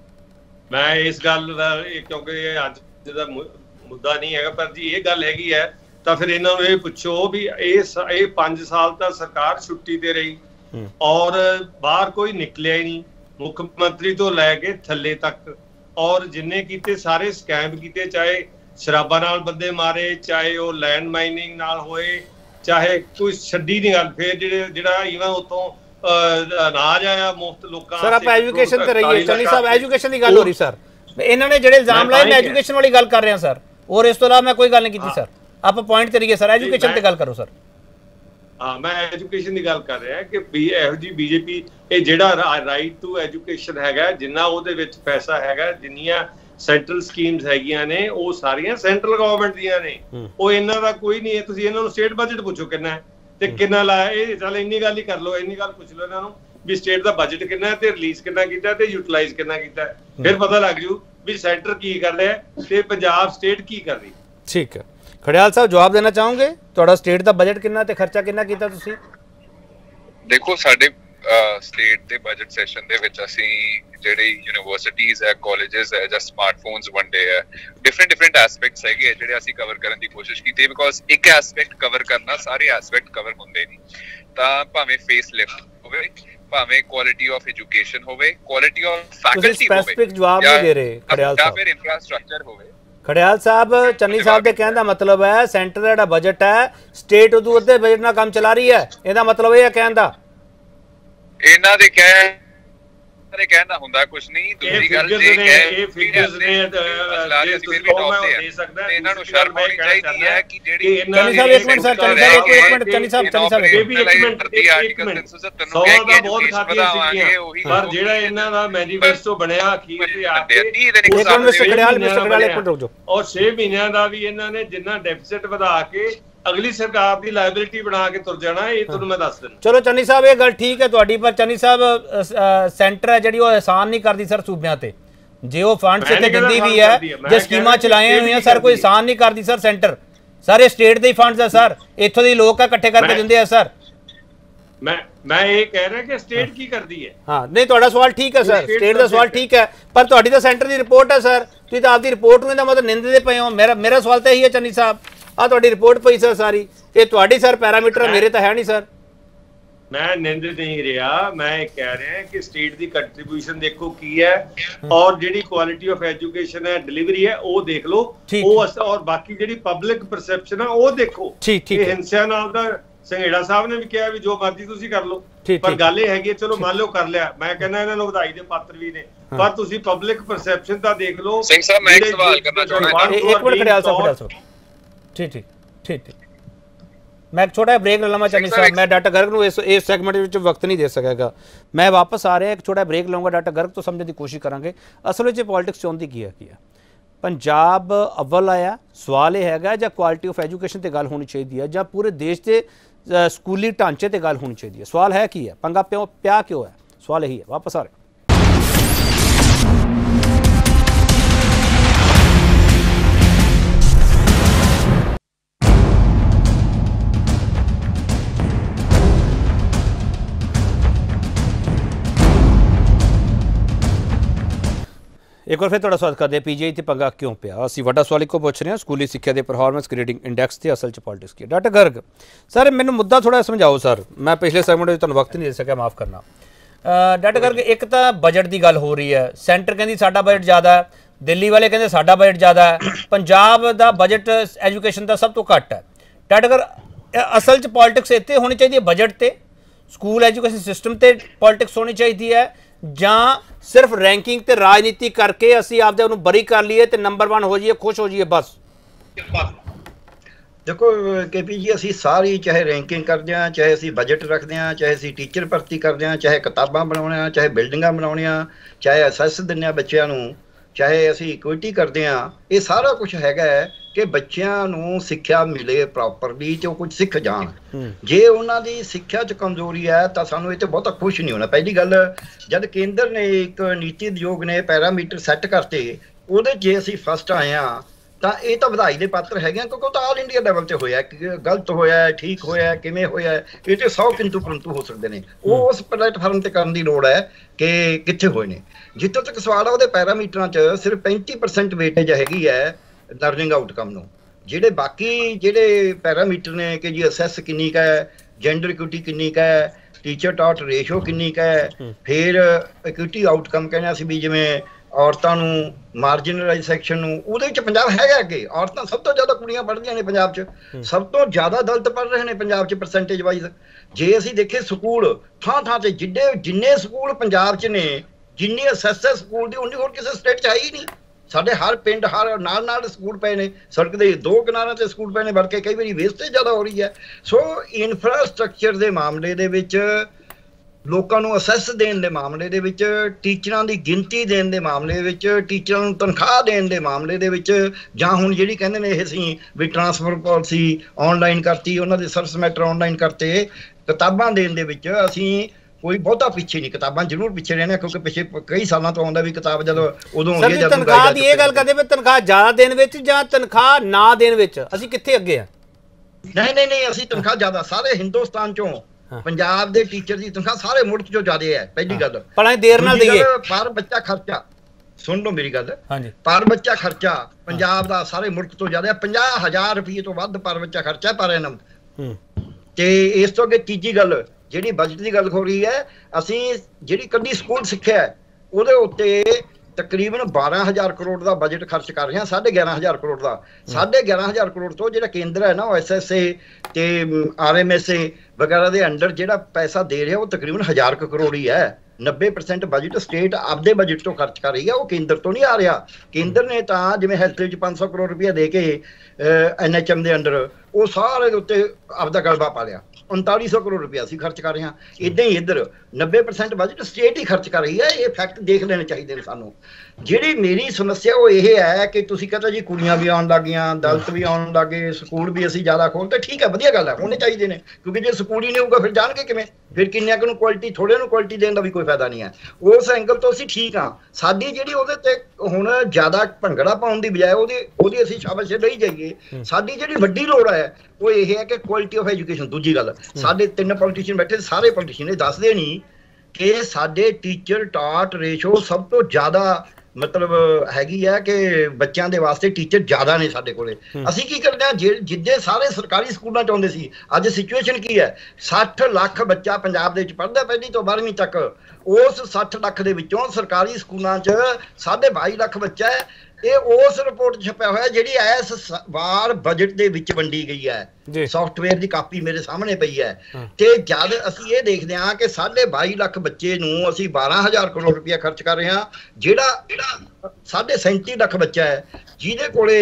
Speaker 4: ਮੈਂ ਇਸ ਗੱਲ ਦਾ ਕਿਉਂਕਿ ਇਹ ਅੱਜ ਦਾ ਮੁੱਦਾ ਨਹੀਂ ਹੈਗਾ, ਪਰ ਜੀ ਇਹ ਗੱਲ ਹੈਗੀ ਹੈ ਤਾਂ ਫਿਰ ਇਹਨਾਂ ਨੂੰ ਇਹ ਪੁੱਛੋ ਵੀ ਇਹ 5 ਸਾਲ ਤਾਂ ਸਰਕਾਰ ਛੁੱਟੀ ਤੇ ਰਹੀ ਔਰ ਬਾਹਰ ਕੋਈ ਨਿਕਲਿਆ ਹੀ ਨਹੀਂ, ਮੁੱਖ ਮੰਤਰੀ ਤੋਂ ਲੈ ਕੇ ਥੱਲੇ ਤੱਕ, ਔਰ ਜਿੰਨੇ ਕੀਤੇ ਸਾਰੇ ਸਕੈਮ ਕੀਤੇ, ਚਾਹੇ ਸ਼ਰਾਬਾਂ ਨਾਲ ਬੰਦੇ ਮਾਰੇ, ਚਾਹੇ ਉਹ ਲੈਂਡ ਮਾਈਨਿੰਗ ਨਾਲ ਹੋਏ, ਚਾਹੇ ਕੋਈ ਛੱਡੀ ਨਹੀਂ ਗੱਲ। ਫਿਰ ਜਿਹੜਾ ਇਵਨ ਉਤੋਂ ਅਨਾਜ ਆਇਆ ਮੁਫਤ ਲੋਕਾਂ
Speaker 1: ਸਰ ਆਪਾਂ ਐਜੂਕੇਸ਼ਨ ਤੇ ਰਹੀਏ, ਚੰਨੀ ਸਾਹਿਬ ਐਜੂਕੇਸ਼ਨ ਦੀ ਗੱਲ ਹੋ ਰਹੀ ਸਰ, ਇਹਨਾਂ ਨੇ ਜਿਹੜੇ ਇਲਜ਼ਾਮ ਲਾਏ ਮੈਂ ਐਜੂਕੇਸ਼ਨ ਵਾਲੀ ਗੱਲ ਕਰ ਰਿਹਾ ਸਰ, ਔਰ ਇਸ ਤੋਂ ਇਲਾਵਾ ਮੈਂ ਕੋਈ ਗੱਲ ਨਹੀਂ ਕੀਤੀ ਸਰ। ਆਪਾਂ ਪੁਆਇੰਟ ਤੇ ਰਹੀਏ ਸਰ, ਐਜੂਕੇਸ਼ਨ ਤੇ ਗੱਲ ਕਰੋ ਸਰ।
Speaker 4: ਹਾਂ ਮੈਂ ਐਜੂਕੇਸ਼ਨ ਦੀ ਗੱਲ ਕਰ ਰਿਹਾ ਕਿ ਇਹੋ ਜੀ ਬੀਜੇਪੀ ਇਹ ਜਿਹੜਾ ਰਾਈਟ ਟੂ ਐਜੂਕੇਸ਼ਨ ਹੈਗਾ, ਜਿੰਨਾ ਉਹਦੇ ਵਿੱਚ ਪੈਸਾ ਹੈਗਾ, ਜਿੰਨੀਆਂ ਸੈਂਟਰਲ ਸਕੀਮਸ ਹੈਗੀਆਂ ਨੇ ਉਹ ਸਾਰੀਆਂ ਸੈਂਟਰਲ ਗਵਰਨਮੈਂਟ ਦੀਆਂ ਨੇ, ਉਹ ਇਹਨਾਂ ਦਾ ਕੋਈ ਨਹੀਂ ਹੈ। ਤੁਸੀਂ ਇਹਨਾਂ ਨੂੰ ਸਟੇਟ ਬਜਟ ਪੁੱਛੋ ਕਿੰਨਾ ਹੈ ਤੇ ਕਿੰਨਾ ਲਾਇਆ, ਇਹ ਚੱਲ ਇੰਨੀ ਗੱਲ ਹੀ ਕਰ ਲਓ, ਇੰਨੀ ਗੱਲ ਪੁੱਛ ਲਓ ਇਹਨਾਂ ਨੂੰ ਵੀ ਸਟੇਟ ਦਾ ਬਜਟ ਕਿੰਨਾ ਹੈ ਤੇ ਰਿਲੀਜ਼ ਕਿੰਨਾ ਕੀਤਾ ਤੇ ਯੂਟਿਲਾਈਜ਼ ਕਿੰਨਾ ਕੀਤਾ, ਫਿਰ ਪਤਾ ਲੱਗ ਜੂ ਵੀ ਸੈਂਟਰ ਕੀ ਕਰ ਰਿਹਾ ਤੇ ਪੰਜਾਬ ਸਟੇਟ ਕੀ ਕਰ ਰਹੀ।
Speaker 1: ਠੀਕ ਹੈ ਖੜਿਆਲ ਸਾਹਿਬ ਜਵਾਬ ਦੇਣਾ ਚਾਹੋਗੇ, ਤੁਹਾਡਾ ਸਟੇਟ ਦਾ ਬਜਟ ਕਿੰਨਾ ਤੇ ਖਰਚਾ ਕਿੰਨਾ ਕੀਤਾ ਤੁਸੀਂ?
Speaker 3: ਦੇਖੋ ਸਾਡੇ ਸਟੇਟ ਦੇ ਬਜਟ ਸੈਸ਼ਨ ਦੇ ਵਿੱਚ ਅਸੀਂ ਜਿਹੜੇ ਯੂਨੀਵਰਸਿਟੀਜ਼ ਹੈ, ਕਾਲਜਸ ਹੈ ਜਾਂ ਸਮਾਰਟਫੋਨਸ ਵੰਡੇ ਹੈ, ਡਿਫਰੈਂਟ ਐਸਪੈਕਟਸ ਹੈਗੇ ਜਿਹੜੇ ਅਸੀਂ ਕਵਰ ਕਰਨ ਦੀ ਕੋਸ਼ਿਸ਼ ਕੀਤੀ, ਬਿਕੋਜ਼ ਇੱਕ ਐਸਪੈਕਟ ਕਵਰ ਕਰਨਾ ਸਾਰੇ ਐਸਪੈਕਟ ਕਵਰ ਹੁੰਦੇ ਨਹੀਂ। ਤਾਂ ਭਾਵੇਂ ਫੇਸ ਲਿਫਟ ਹੋਵੇ, ਭਾਵੇਂ ਕੁਆਲਿਟੀ ਆਫ ਐਜੂਕੇਸ਼ਨ ਹੋਵੇ, ਕੁਆਲਿਟੀ ਆਫ ਫੈਕਲਟੀ ਹੋਵੇ,
Speaker 1: ਸਪੈਸਿਫਿਕ ਜਵਾਬ ਨਹੀਂ ਦੇ ਰਹੇ ਖੜਿਆਲ ਸਾਹਿਬ,
Speaker 3: ਜਾਂ ਫਿਰ ਇਨਫਰਾਸਟ੍ਰਕਚਰ ਹੋਵੇ।
Speaker 1: ਖੜਿਆਲ ਸਾਹਿਬ ਚੰਨੀ ਸਾਹਿਬ ਦੇ ਕਹਿਣ ਦਾ ਮਤਲਬ ਹੈ ਸੈਂਟਰ ਦਾ ਜਿਹੜਾ ਬਜਟ ਹੈ ਸਟੇਟ ਉਦੋਂ ਅੱਧੇ ਬਜਟ ਨਾਲ ਕੰਮ ਚਲਾ ਰਹੀ ਹੈ, ਇਹਦਾ ਮਤਲਬ ਇਹ ਹੈ ਕਹਿਣ ਦਾ।
Speaker 3: ਇਹਨਾਂ ਦੇ ਕਹਿਣ ਦਾ ਹੁੰਦਾ ਕੁਝ ਨਹੀਂ। ਦੂਜੀ ਗੱਲ
Speaker 4: ਇਹ ਫਿਗਰਸ ਨੇ ਇਹਨਾਂ ਨੂੰ ਸ਼ਰਮ ਆਉਣੀ ਚਾਹੀਦੀ ਹੈ ਕਿ ਜਿਹੜੀ
Speaker 1: ਚੰਨੀ ਸਾਹਿਬ ਇੱਕ ਮਿੰਟ ਸਰ, ਚੰਨੀ ਸਾਹਿਬ
Speaker 4: ਇਹ ਵੀ ਇੱਕ ਮਿੰਟ ਬਹੁਤ ਖਾਤੀਆਂ ਸੀਗੀਆਂ, ਪਰ ਜਿਹੜਾ ਇਹਨਾਂ ਦਾ ਮੈਨੀਫੈਸਟੋ ਬਣਿਆ ਅਖੀਰ ਤੇ ਆ ਕੇ ਔਰ 6 ਮਹੀਨਿਆਂ ਦਾ ਵੀ ਇਹਨਾਂ ਨੇ ਜਿੰਨਾ ਡੈਫਿਸਿਟ ਵਧਾ ਕੇ ਅਗਲੀ ਸਰਕਾਰ ਦੀ ਲਾਇਬਿਲਿਟੀ ਬਣਾ ਕੇ ਤੁਰ ਜਾਣਾ, ਇਹ ਤੁਹਾਨੂੰ ਮੈਂ ਦੱਸ ਦਿੰਦਾ।
Speaker 1: ਚਲੋ ਚੰਨੀ ਸਾਹਿਬ ਇਹ ਗੱਲ ਠੀਕ ਹੈ ਤੁਹਾਡੀ, ਪਰ ਚੰਨੀ ਸਾਹਿਬ ਸੈਂਟਰ ਹੈ ਜਿਹੜੀ ਉਹ ਅਹਿਸਾਨ ਨਹੀਂ ਕਰਦੀ ਸਰ ਸੂਬਿਆਂ ਤੇ, ਜੇ ਉਹ ਫੰਡਸ ਇੱਥੇ ਦਿੰਦੀ ਵੀ ਹੈ, ਜੇ ਸਕੀਮਾਂ ਚਲਾਈਆਂ ਹੋਈਆਂ ਸਰ, ਕੋਈ ਅਹਿਸਾਨ ਨਹੀਂ ਕਰਦੀ ਸਰ ਸੈਂਟਰ, ਸਾਰੇ ਸਟੇਟ ਦੇ ਹੀ ਫੰਡਸ ਹੈ ਸਰ, ਇੱਥੋਂ ਦੇ ਲੋਕ ਆ ਇਕੱਠੇ ਕਰਕੇ ਦਿੰਦੇ ਆ ਸਰ।
Speaker 4: ਮੈਂ ਇਹ ਕਹਿ ਰਿਹਾ ਕਿ ਸਟੇਟ ਕੀ ਕਰਦੀ ਹੈ।
Speaker 1: ਹਾਂ ਨਹੀਂ ਤੁਹਾਡਾ ਸਵਾਲ ਠੀਕ ਹੈ ਸਰ, ਸਟੇਟ ਦਾ ਸਵਾਲ ਠੀਕ ਹੈ, ਪਰ ਤੁਹਾਡੀ ਤਾਂ ਸੈਂਟਰ ਦੀ ਰਿਪੋਰਟ ਹੈ ਸਰ, ਤੁਸੀਂ ਤਾਂ ਆਪਦੀ ਰਿਪੋਰਟ ਨੂੰ ਇਹਦਾ ਮਤਲਬ ਨਿੰਦਦੇ ਪਏ ਹੋ। ਮੇਰਾ ਸਵਾਲ ਤਾਂ ਇਹੀ ਹੈ ਚੰਨੀ ਸਾਹਿਬ, ਆ ਤੁਹਾਡੀ ਰਿਪੋਰਟ ਪਈ ਸਰ ਸਾਰੀ, ਇਹ ਤੁਹਾਡੀ ਸਰ ਪੈਰਾਮੀਟਰ, ਮੇਰੇ ਤਾਂ ਹੈ ਨਹੀਂ ਸਰ।
Speaker 4: ਮੈਂ ਨਿੰਦ ਨਹੀਂ ਰਿਹਾ, ਮੈਂ ਇਹ ਕਹਿ ਰਿਹਾ ਕਿ ਸਟੇਟ ਦੀ ਕੰਟਰੀਬਿਊਸ਼ਨ ਦੇਖੋ ਕੀ ਹੈ, ਔਰ ਜਿਹੜੀ ਕੁਆਲਿਟੀ ਆਫ ਐਜੂਕੇਸ਼ਨ ਹੈ, ਡਿਲੀਵਰੀ ਹੈ, ਉਹ ਦੇਖ ਲਓ, ਉਹ ਔਰ ਬਾਕੀ ਜਿਹੜੀ ਪਬਲਿਕ ਪਰਸੈਪਸ਼ਨ ਹੈ ਉਹ ਦੇਖੋ। ਇਹ ਹਿੰਸਾ ਨਾਲ ਦਾ ਸੰਘੇੜਾ ਸਾਹਿਬ ਨੇ ਵੀ ਕਿਹਾ ਵੀ ਜੋ ਮਰਜ਼ੀ ਤੁਸੀਂ ਕਰ ਲਓ, ਪਰ ਗੱਲ ਇਹ ਹੈਗੀ ਚਲੋ ਮੰਨ ਲਓ ਕਰ ਲਿਆ, ਮੈਂ ਕਹਿੰਦਾ ਇਹਨਾਂ ਨੂੰ ਵਧਾਈ ਦੇ ਪਾਤਰ ਵੀ ਨੇ, ਪਰ ਤੁਸੀਂ ਪਬਲਿਕ ਪਰਸੈਪਸ਼ਨ ਤਾਂ ਦੇਖ ਲਓ।
Speaker 3: ਸਿੰਘ ਸਾਹਿਬ ਮੈਂ ਇੱਕ ਸਵਾਲ ਕਰਨਾ ਚਾਹੁੰਦਾ,
Speaker 1: ਇੱਕ ਮਿੰਟ ਖੜਿਆਲ ਸਾਹਿਬ, ਠੀਕ मैं एक छोटा ब्रेक ले लूँगा चन्नी साहब, मैं डाटा गर्ग ਨੂੰ ਇਸ ਸੈਗਮੈਂਟ ਵਿੱਚ ਵਕਤ ਨਹੀਂ ਦੇ ਸਕਾਂਗਾ, ਮੈਂ ਵਾਪਸ ਆ ਰਿਹਾ ਇੱਕ ਛੋਟਾ ਬ੍ਰੇਕ ਲਵਾਂਗਾ, ਡਾਟਾ गर्ग ਤੋਂ ਸਮਝਣ ਦੀ ਕੋਸ਼ਿਸ਼ ਕਰਾਂਗੇ ਅਸਲ ਵਿੱਚ ਪੋਲਿਟਿਕਸ ਚਾਹੁੰਦੀ ਕੀ ਹੈ ਪੰਜਾਬ ਅਵਲ ਆਇਆ। ਸਵਾਲ ਇਹ ਹੈਗਾ ਜਾਂ ਕੁਆਲਿਟੀ ਆਫ ਐਜੂਕੇਸ਼ਨ ਤੇ ਗੱਲ ਹੋਣੀ ਚਾਹੀਦੀ ਹੈ ਜਾਂ ਪੂਰੇ ਦੇਸ਼ ਦੇ ਸਕੂਲੀ ਢਾਂਚੇ ਤੇ ਗੱਲ ਹੋਣੀ ਚਾਹੀਦੀ ਹੈ, ਸਵਾਲ ਹੈ ਕੀ ਹੈ, ਪੰਗਾ ਪਿਆ ਕਿਉਂ ਹੈ, ਸਵਾਲ ਇਹੀ ਹੈ। ਵਾਪਸ ਆ ਰਹੇ एक बार फिर थोड़ा स्वागत करते हैं। पीजीआई ते पंगा क्यों पिया, असं वड्डा सवाल एक पुछ रहे हैं स्कूली सिक्ख्या के परफॉर्मेंस ग्रेडिंग इंडैक्स से असल च पॉलिटिक्स की। डॉक्टर गर्ग सर मैंने मुद्दा थोड़ा समझाओ सर, मैं पिछले सेगमेंट में तुहानूं वक्त नहीं दे सकिया, माफ़ करना। डॉक्टर गर्ग एक तो बजट की गल हो रही है, सेंटर कहती साडा बजट ज़्यादा है, दिल्ली वाले कहते साडा बजट ज़्यादा है, पंजाब का बजट एजुकेशन का सब तो घट है। डॉक्टर गर्ग असल च पॉलिटिक्स इत्थे होनी चाहिए बजट ते स्कूल एजुकेशन सिस्टम ते पॉलिटिक्स होनी चाहिए है, ਜਾਂ ਸਿਰਫ ਰੈਂਕਿੰਗ ਤੇ ਰਾਜਨੀਤੀ ਕਰਕੇ ਅਸੀਂ ਆਪਦੇ ਉਹਨੂੰ ਬਰੀ ਕਰ ਲਈਏ ਤੇ ਨੰਬਰ 1 ਹੋ ਜਾਈਏ, ਖੁਸ਼ ਹੋ ਜਾਈਏ ਬਸ?
Speaker 5: ਦੇਖੋ KP ਜੀ, ਅਸੀਂ ਸਾਰੀ ਚਾਹੇ ਰੈਂਕਿੰਗ ਕਰਦੇ ਹਾਂ, ਚਾਹੇ ਅਸੀਂ ਬਜਟ ਰੱਖਦੇ ਹਾਂ, ਚਾਹੇ ਅਸੀਂ ਟੀਚਰ ਭਰਤੀ ਕਰਦੇ ਹਾਂ, ਚਾਹੇ ਕਿਤਾਬਾਂ ਬਣਾਉਣੇ ਆ, ਚਾਹੇ ਬਿਲਡਿੰਗਾਂ ਬਣਾਉਣੇ ਆ, ਚਾਹੇ ਅਸੈਸ ਦਿੰਦੇ ਹਾਂ ਬੱਚਿਆਂ ਨੂੰ, ਚਾਹੇ ਅਸੀਂ ਇਕੁਇਟੀ ਕਰਦੇ ਹਾਂ, ਇਹ ਸਾਰਾ ਕੁਝ ਹੈਗਾ ਹੈ ਕਿ ਬੱਚਿਆਂ ਨੂੰ ਸਿੱਖਿਆ ਮਿਲੇ ਪ੍ਰੋਪਰਲੀ ਤੇ ਉਹ ਕੁਝ ਸਿੱਖ ਜਾਣ। ਜੇ ਉਹਨਾਂ ਦੀ ਸਿੱਖਿਆ 'ਚ ਕਮਜ਼ੋਰੀ ਹੈ ਤਾਂ ਸਾਨੂੰ ਇਹ ਤੇ ਬਹੁਤਾ ਖੁਸ਼ ਨਹੀਂ ਹੋਣਾ। ਪਹਿਲੀ ਗੱਲ, ਜਦ ਕੇਂਦਰ ਨੇ ਇੱਕ ਨੀਤੀ ਆਯੋਗ ਨੇ ਪੈਰਾਮੀਟਰ ਸੈੱਟ ਕਰਤੇ, ਉਹਦੇ 'ਚ ਜੇ ਅਸੀਂ ਫਸਟ ਆਏ ਹਾਂ ਤਾਂ ਇਹ ਤਾਂ ਵਧਾਈ ਦੇ ਪਾਤਰ ਹੈਗੇ ਆ, ਕਿਉਂਕਿ ਉਹ ਤਾਂ ਆਲ ਇੰਡੀਆ ਲੈਵਲ ਤੇ ਹੋਇਆ। ਗਲਤ ਹੋਇਆ, ਠੀਕ ਹੋਇਆ, ਕਿਵੇਂ ਹੋਇਆ, ਇਹ ਤੇ 100 ਕਿੰਤੂ ਪਰੰਤੂ ਹੋ ਸਕਦੇ ਨੇ। ਉਹ ਉਸ ਪਲੇਟਫਾਰਮ ਤੇ ਕਰਨ ਦੀ ਲੋੜ ਹੈ ਕਿ ਕਿੱਥੇ ਹੋਏ ਨੇ। ਜਿੱਥੋਂ ਤੱਕ ਸਵਾਲ ਆ, ਉਹਦੇ ਪੈਰਾਮੀਟਰਾਂ 'ਚ ਸਿਰਫ 35% ਵੇਟੇਜ ਹੈਗੀ ਹੈ ਲਰਨਿੰਗ ਆਊਟਕਮ ਨੂੰ। ਜਿਹੜੇ ਬਾਕੀ ਜਿਹੜੇ ਪੈਰਾਮੀਟਰ ਨੇ ਕਿ ਜੀ ਅਸੈਸ ਕਿੰਨੀ ਕੁ ਹੈ, ਜੈਂਡਰ ਇਕੁਇਟੀ ਕਿੰਨੀ ਕੁ ਹੈ, ਟੀਚਰ ਟਾਟ ਰੇਸ਼ੋ ਕਿੰਨੀ ਕੁ ਹੈ, ਫਿਰ ਇਕੁਇਟੀ ਆਊਟਕਮ ਕਹਿੰਦੇ ਅਸੀਂ ਵੀ ਜਿਵੇਂ ਔਰਤਾਂ ਨੂੰ, ਮਾਰਜਨਲਾਈਜ਼ ਸੈਕਸ਼ਨ ਨੂੰ, ਉਹਦੇ ਵਿੱਚ ਪੰਜਾਬ ਹੈਗਾ ਅੱਗੇ। ਔਰਤਾਂ ਸਭ ਤੋਂ ਜ਼ਿਆਦਾ ਕੁੜੀਆਂ ਪੜ੍ਹਦੀਆਂ ਨੇ ਪੰਜਾਬ 'ਚ, ਸਭ ਤੋਂ ਜ਼ਿਆਦਾ ਦਲਿਤ ਪੜ੍ਹ ਰਹੇ ਨੇ ਪੰਜਾਬ 'ਚ ਪਰਸੈਂਟੇਜ ਵਾਈਜ਼। ਜੇ ਅਸੀਂ ਦੇਖੇ ਸਕੂਲ ਥਾਂ ਥਾਂ ਤੇ ਜਿੰਨੇ ਸਕੂਲ ਪੰਜਾਬ 'ਚ ਨੇ, ਜਿੰਨੀ ਅਸੈਸ ਹੈ ਸਕੂਲ ਦੀ, ਉਨੀ ਹੋਰ ਕਿਸੇ ਸਟੇਟ 'ਚ ਹੈ ਹੀ ਨਹੀਂ। ਸਾਡੇ ਹਰ ਪਿੰਡ, ਹਰ ਨਾਲ ਸਕੂਲ ਪਏ ਨੇ, ਸੜਕ ਦੇ ਦੋ ਕਿਨਾਰਿਆਂ ਤੇ ਸਕੂਲ ਪਏ ਨੇ, ਬਲਕਿ ਕਈ ਵਾਰੀ ਵੇਸਟੇਜ ਜ਼ਿਆਦਾ ਹੋ ਰਹੀ ਹੈ। ਸੋ ਇਨਫਰਾਸਟ੍ਰਕਚਰ ਦੇ ਮਾਮਲੇ ਦੇ ਵਿੱਚ, ਲੋਕਾਂ ਨੂੰ ਅਸੈਸ ਦੇਣ ਦੇ ਮਾਮਲੇ ਦੇ ਵਿੱਚ, ਟੀਚਰਾਂ ਦੀ ਗਿਣਤੀ ਦੇਣ ਦੇ ਮਾਮਲੇ ਦੇ ਵਿੱਚ, ਟੀਚਰਾਂ ਨੂੰ ਤਨਖਾਹ ਦੇਣ ਦੇ ਮਾਮਲੇ ਦੇ ਵਿੱਚ, ਜਾਂ ਹੁਣ ਜਿਹੜੀ ਕਹਿੰਦੇ ਨੇ ਇਹ ਅਸੀਂ ਵੀ ਟਰਾਂਸਫਰ ਪਾਲਿਸੀ ਆਨਲਾਈਨ ਕਰਤੀ, ਉਹਨਾਂ ਦੇ ਸਰਵਿਸ ਮੈਟਰ ਆਨਲਾਈਨ ਕਰਤੇ, ਕਿਤਾਬਾਂ ਦੇਣ ਦੇ ਵਿੱਚ ਅਸੀਂ ਕੋਈ ਬਹੁਤਾ ਪਿੱਛੇ ਨਹੀਂ। ਕਿਤਾਬਾਂ ਜ਼ਰੂਰ ਪਿੱਛੇ ਰਹਿਣਾ, ਕਿਉਂਕਿ ਪਿੱਛੇ ਕਈ ਸਾਲਾਂ ਤੋਂ ਆਉਂਦਾ ਵੀ ਕਿਤਾਬ ਜਦੋਂ ਉਦੋਂ
Speaker 1: ਹੁੰਦੀ ਹੈ। ਤਨਖਾਹ ਦੀ ਇਹ ਗੱਲ ਕਰਦੇ ਵੀ ਤਨਖਾਹ ਜ਼ਿਆਦਾ ਦੇਣ ਵਿੱਚ ਜਾਂ ਤਨਖਾਹ ਨਾ ਦੇਣ ਵਿੱਚ ਅਸੀਂ ਕਿੱਥੇ ਅੱਗੇ ਆ?
Speaker 5: ਨਹੀਂ, ਅਸੀਂ ਤਨਖਾਹ ਜ਼ਿਆਦਾ, ਸਾਰੇ ਹਿੰਦੁਸਤਾਨ ਚੋਂ ਪੰਜਾਬ ਦੇ ਟੀਚਰ ਦੀ ਤਨਖਾਹ ਸਾਰੇ ਮੁਲਕ ਚੋਂ ਜ਼ਿਆਦਾ ਹੈ। ਪਹਿਲੀ ਗੱਲ,
Speaker 1: ਪਰ ਦੇਰ ਨਾਲ ਦਈਏ,
Speaker 5: ਪਰ ਬੱਚਾ ਖਰਚਾ, ਸੁਣ ਲਓ ਮੇਰੀ ਗੱਲ,
Speaker 1: ਹਾਂਜੀ,
Speaker 5: ਪਰ ਬੱਚਾ ਖਰਚਾ ਪੰਜਾਬ ਦਾ ਸਾਰੇ ਮੁਲਕ ਤੋਂ ਜ਼ਿਆਦਾ, 50,000 ਰੁਪਏ ਤੋਂ ਵੱਧ ਪਰ ਬੱਚਾ ਖਰਚਾ ਪਰ ਐਨਮ। ਤੇ ਇਸ ਤੋਂ ਅੱਗੇ ਤੀਜੀ ਗੱਲ, ਜਿਹੜੀ ਬਜਟ ਦੀ ਗੱਲ ਹੋ ਰਹੀ ਹੈ, ਅਸੀਂ ਜਿਹੜੀ ਕੱਲੀ ਸਕੂਲ ਸਿੱਖਿਆ ਉਹਦੇ ਉੱਤੇ ਤਕਰੀਬਨ 12,000 ਕਰੋੜ ਦਾ ਬਜਟ ਖਰਚ ਕਰ ਰਹੇ ਹਾਂ, 11,500 ਕਰੋੜ ਦਾ। 11,500 ਕਰੋੜ ਤੋਂ ਜਿਹੜਾ ਕੇਂਦਰ ਹੈ ਨਾ, ਉਹ SSA ਤੇ RMSA ਵਗੈਰਾ ਦੇ ਅੰਡਰ ਜਿਹੜਾ ਪੈਸਾ ਦੇ ਰਿਹਾ, ਉਹ ਤਕਰੀਬਨ 1,000 ਕਰੋੜ ਹੀ ਹੈ। 90% ਬਜਟ ਸਟੇਟ ਆਪਦੇ ਬਜਟ ਤੋਂ ਖਰਚ ਕਰ ਰਹੀ ਹੈ, ਉਹ ਕੇਂਦਰ ਤੋਂ ਨਹੀਂ ਆ ਰਿਹਾ। ਕੇਂਦਰ ਨੇ ਤਾਂ ਜਿਵੇਂ ਹੈਲਥ ਵਿੱਚ 500 ਕਰੋੜ ਰੁਪਇਆ ਦੇ ਕੇ NHM ਦੇ ਅੰਡਰ ਉਹ ਸਾਰੇ ਦੇ ਉੱਤੇ ਆਪਦਾ ਗਲਬਾ ਪਾ ਲਿਆ। 3900 ਕਰੋੜ ਰੁਪਇਆ ਅਸੀਂ ਖਰਚ ਕਰ ਰਹੇ ਹਾਂ। ਇੱਦਾਂ ਹੀ ਇੱਧਰ 90% ਬਜਟ ਸਟੇਟ ਹੀ ਖਰਚ ਕਰ ਰਹੀ ਹੈ। ਇਹ ਫੈਕਟ ਦੇਖ ਲੈਣੇ ਚਾਹੀਦੇ ਨੇ ਸਾਨੂੰ। ਜਿਹੜੀ ਮੇਰੀ ਸਮੱਸਿਆ ਉਹ ਇਹ ਹੈ ਕਿ ਤੁਸੀਂ ਕਹਿੰਦੇ ਜੀ ਕੁੜੀਆਂ ਵੀ ਆਉਣ ਲੱਗ ਗਈਆਂ, ਦਲਿਤ ਵੀ ਆਉਣ ਲੱਗ ਗਏ, ਸਕੂਲ ਵੀ ਅਸੀਂ ਜ਼ਿਆਦਾ ਖੋਲ੍ਹਤੇ, ਠੀਕ ਹੈ, ਵਧੀਆ ਗੱਲ ਹੈ, ਹੋਣੇ ਚਾਹੀਦੇ ਨੇ, ਕਿਉਂਕਿ ਜੇ ਸਕੂਲ ਹੀ ਨਹੀਂ ਹੋਊਗਾ ਫਿਰ ਜਾਣਗੇ ਕਿਵੇਂ? ਫਿਰ ਕਿੰਨਿਆਂ ਕੁ ਨੂੰ ਕੁਆਲਿਟੀ, ਥੋੜ੍ਹੇ ਨੂੰ ਕੁਆਲਿਟੀ ਦੇਣ ਦਾ ਵੀ ਕੋਈ ਫਾਇਦਾ ਨਹੀਂ ਹੈ। ਉਸ ਐਂਗਲ ਤੋਂ ਅਸੀਂ ਠੀਕ ਹਾਂ। ਸਾਡੀ ਜਿਹੜੀ ਉਹਦੇ ਤੇ ਹੁਣ ਜ਼ਿਆਦਾ ਭੰਗੜਾ ਪਾਉਣ ਦੀ ਬਜਾਏ ਉਹਦੀ ਅਸੀਂ ਸ਼ਾਬਾਸ਼ ਲਈ ਜਾਈਏ। ਸਾਡੀ ਜਿਹੜੀ ਵੱਡੀ ਲੋੜ ਹੈ ਉਹ ਇਹ ਹੈ ਕਿ ਕੁਆਲਿਟੀ ਆਫ ਐਜੂਕੇਸ਼ਨ। ਦੂਜੀ ਗੱਲ, ਸਾਡੇ 3 ਪੋਲੀਟੀਸ਼ੀਅਨ ਬੈਠੇ, ਸਾਰੇ ਪੋਲੀਟੀਸ਼ੀਅਨ ਇਹ ਦੱਸਦੇ ਨਹੀਂ ਕਿ ਸਾਡੇ ਟੀਚਰ ਟਾਟ ਰੇਸ਼ੋ ਸਭ ਤੋਂ ਜ਼ਿਆਦਾ ਮਤਲਬ ਹੈਗੀ ਹੈ ਕਿ ਬੱਚਿਆਂ ਦੇ ਵਾਸਤੇ ਟੀਚਰ ਜ਼ਿਆਦਾ ਨੇ ਸਾਡੇ ਕੋਲੇ। ਅਸੀਂ ਕੀ ਕਰਦੇ ਹਾਂ, ਜਿੱਦੇ ਸਾਰੇ ਸਰਕਾਰੀ ਸਕੂਲਾਂ 'ਚ ਆਉਂਦੇ ਸੀ, ਅੱਜ ਸਿਚੁਏਸ਼ਨ ਕੀ ਹੈ? 60 ਲੱਖ ਬੱਚਾ ਪੰਜਾਬ ਦੇ ਵਿੱਚ ਪੜ੍ਹਦਾ, ਪਹਿਲੀ ਤੋਂ 12ਵੀਂ ਤੱਕ। ਉਸ 60 ਲੱਖ ਦੇ ਵਿੱਚੋਂ ਸਰਕਾਰੀ ਸਕੂਲਾਂ 'ਚ 22.5 ਲੱਖ ਬੱਚਾ ਹੈ। ਇਹ ਉਸ ਰਿਪੋਰਟ ਛਪਿਆ ਹੋਇਆ ਜਿਹੜੀ ਇਸ ਵਾਰ ਬਜਟ ਦੇ ਵਿੱਚ ਵੰਡੀ ਗਈ ਹੈ। ਸੌਫਟਵੇਅਰ ਦੀ ਕਾਪੀ ਮੇਰੇ ਸਾਹਮਣੇ ਪਈ ਹੈ। ਤੇ ਜਦ ਅਸੀਂ ਇਹ ਦੇਖਦੇ ਹਾਂ ਕਿ 22.5 ਲੱਖ ਬੱਚੇ ਨੂੰ ਅਸੀਂ 12,000 ਕਰੋੜ ਰੁਪਇਆ ਖਰਚ ਕਰ ਰਹੇ ਹਾਂ, ਜਿਹੜਾ 37.5 ਲੱਖ ਬੱਚਾ ਹੈ ਜਿਹਦੇ ਕੋਲੇ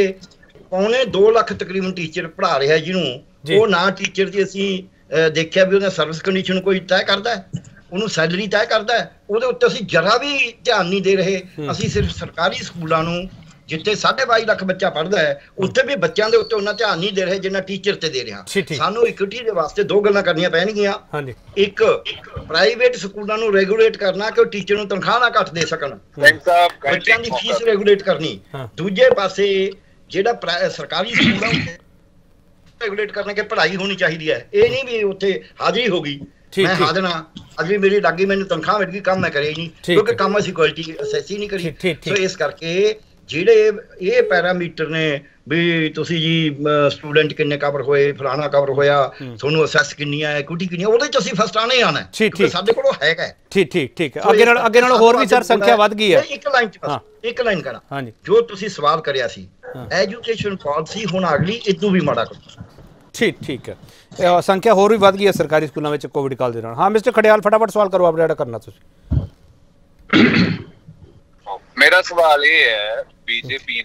Speaker 5: 1.25 ਲੱਖ ਤਕਰੀਬਨ ਟੀਚਰ ਪੜ੍ਹਾ ਰਿਹਾ, ਜਿਹਨੂੰ ਉਹ ਨਾ ਟੀਚਰ ਦੀ ਅਸੀਂ ਦੇਖਿਆ ਵੀ ਉਹਦਾ ਸਰਵਿਸ ਕੰਡੀਸ਼ਨ ਕੋਈ ਤੈਅ ਕਰਦਾ ਹੈ, ਉਹਨੂੰ ਸੈਲਰੀ ਤੈਅ ਕਰਦਾ ਹੈ, ਉਹਦੇ ਉੱਤੇ ਅਸੀਂ ਜਰਾ ਵੀ ਧਿਆਨ ਨਹੀਂ ਦੇ ਰਹੇ। ਅਸੀਂ ਸਿਰਫ ਸਰਕਾਰੀ ਸਕੂਲਾਂ ਨੂੰ ਜਿੱਥੇ 22.5 ਲੱਖ ਬੱਚਾ ਪੜ੍ਹਦਾ ਹੈ ਉੱਥੇ ਵੀ ਬੱਚਿਆਂ ਦੇ ਉੱਤੇ ਉਹਨਾਂ ਧਿਆਨ ਨਹੀਂ ਦੇ ਰਹੇ ਜਿੰਨਾ ਟੀਚਰ ਤੇ ਦੇ ਰਿਹਾ। ਸਾਨੂੰ ਇਕੁਇਟੀ ਦੇ ਵਾਸਤੇ 2 ਗੱਲਾਂ ਕਰਨੀਆਂ ਪੈਣਗੀਆਂ। ਇੱਕ, ਪ੍ਰਾਈਵੇਟ ਸਕੂਲਾਂ ਨੂੰ ਰੈਗੂਲੇਟ ਕਰਨਾ ਕਿ ਉਹ ਟੀਚਰ ਨੂੰ ਤਨਖਾਹ ਨਾ ਘੱਟ ਦੇ ਸਕਣ, ਬੱਚਿਆਂ ਦੀ ਫੀਸ ਰੈਗੂਲੇਟ ਕਰਨੀ। ਦੂਜੇ ਪਾਸੇ ਜਿਹੜਾ ਸਰਕਾਰੀ ਸਕੂਲਾਂ ਰੈਗੂਲੇਟ ਕਰਨਾ ਕਿ ਪੜ੍ਹਾਈ ਹੋਣੀ ਚਾਹੀਦੀ ਹੈ। ਇਹ ਨਹੀਂ ਵੀ ਉੱਥੇ ਹਾਜ਼ਰੀ ਹੋ ਗਈ, ਮੈਂ ਹਾਜ਼ਰਾਂ ਅੱਜ ਵੀ ਮੇਰੀ ਲੱਗੀ, ਮੈਨੂੰ ਤਨਖਾਹ ਮਿਲ ਗਈ, ਕੰਮ ਮੈਂ ਕਰਿਆ ਹੀ ਨਹੀਂ, ਕਿਉਂਕਿ ਕੰਮ ਅਸੀਂ ਕੁਆਲਿਟੀ ਅਸੈਸ ਹੀ ਨਹੀਂ ਕਰੀ। ਸੋ ਇਸ ਕਰਕੇ ਜਿਹੜੇ ਇਹ ਪੈਰਾਮੀਟਰ ਨੇ ਵੀ ਤੁਸੀਂ ਜੀ ਸਟੂਡੈਂਟ ਕਿੰਨੇ ਕਵਰ ਹੋਏ, ਫਲਾਣਾ ਕਵਰ ਹੋਇਆ, ਤੁਹਾਨੂੰ ਅਸੈਸ ਕਿੰਨੀ ਹੈ, ਇਕੁਇਟੀ ਕਿੰਨੀ ਹੈ, ਉਹਦੇ ਚ ਅਸੀਂ ਫਸਟ ਆਣੇ ਆਣਾ ਕਿਉਂਕਿ ਸਾਡੇ ਕੋਲ ਹੈਗਾ। ਠੀਕ ਹੈ। ਅੱਗੇ ਨਾਲ ਹੋਰ ਵੀ ਸਰ ਸੰਖਿਆ ਵੱਧ ਗਈ ਹੈ। ਇੱਕ ਲਾਈਨ ਕਰਾਂ, ਹਾਂਜੀ, ਜੋ ਤੁਸੀਂ ਸਵਾਲ ਕਰਿਆ ਸੀ ਐਜੂਕੇਸ਼ਨ ਪਾਲਿਸੀ ਹੁਣ ਅਗਲੀ ਇਦੋਂ ਵੀ ਮਾੜਾ ਕਰੋ। ਠੀਕ ਹੈ। ਸੰਖਿਆ ਹੋਰ ਵੀ ਵੱਧ ਗਈ ਹੈ ਸਰਕਾਰੀ ਸਕੂਲਾਂ ਵਿੱਚ ਕੋਵਿਡ ਕਾਲ ਦੇ ਨਾਲ। ਹਾਂ ਮਿਸਟਰ ਖੜਿਆਲ, ਫਟਾਫਟ ਸਵਾਲ ਕਰੋ ਆਪਣਾ ਜਿਹੜਾ ਕਰਨਾ ਤੁਸੀਂ।
Speaker 3: ਮੇਰਾ ਸਵਾਲ ਇਹ ਹੈ, ਬੀਜੇਪੀ ਨੂੰ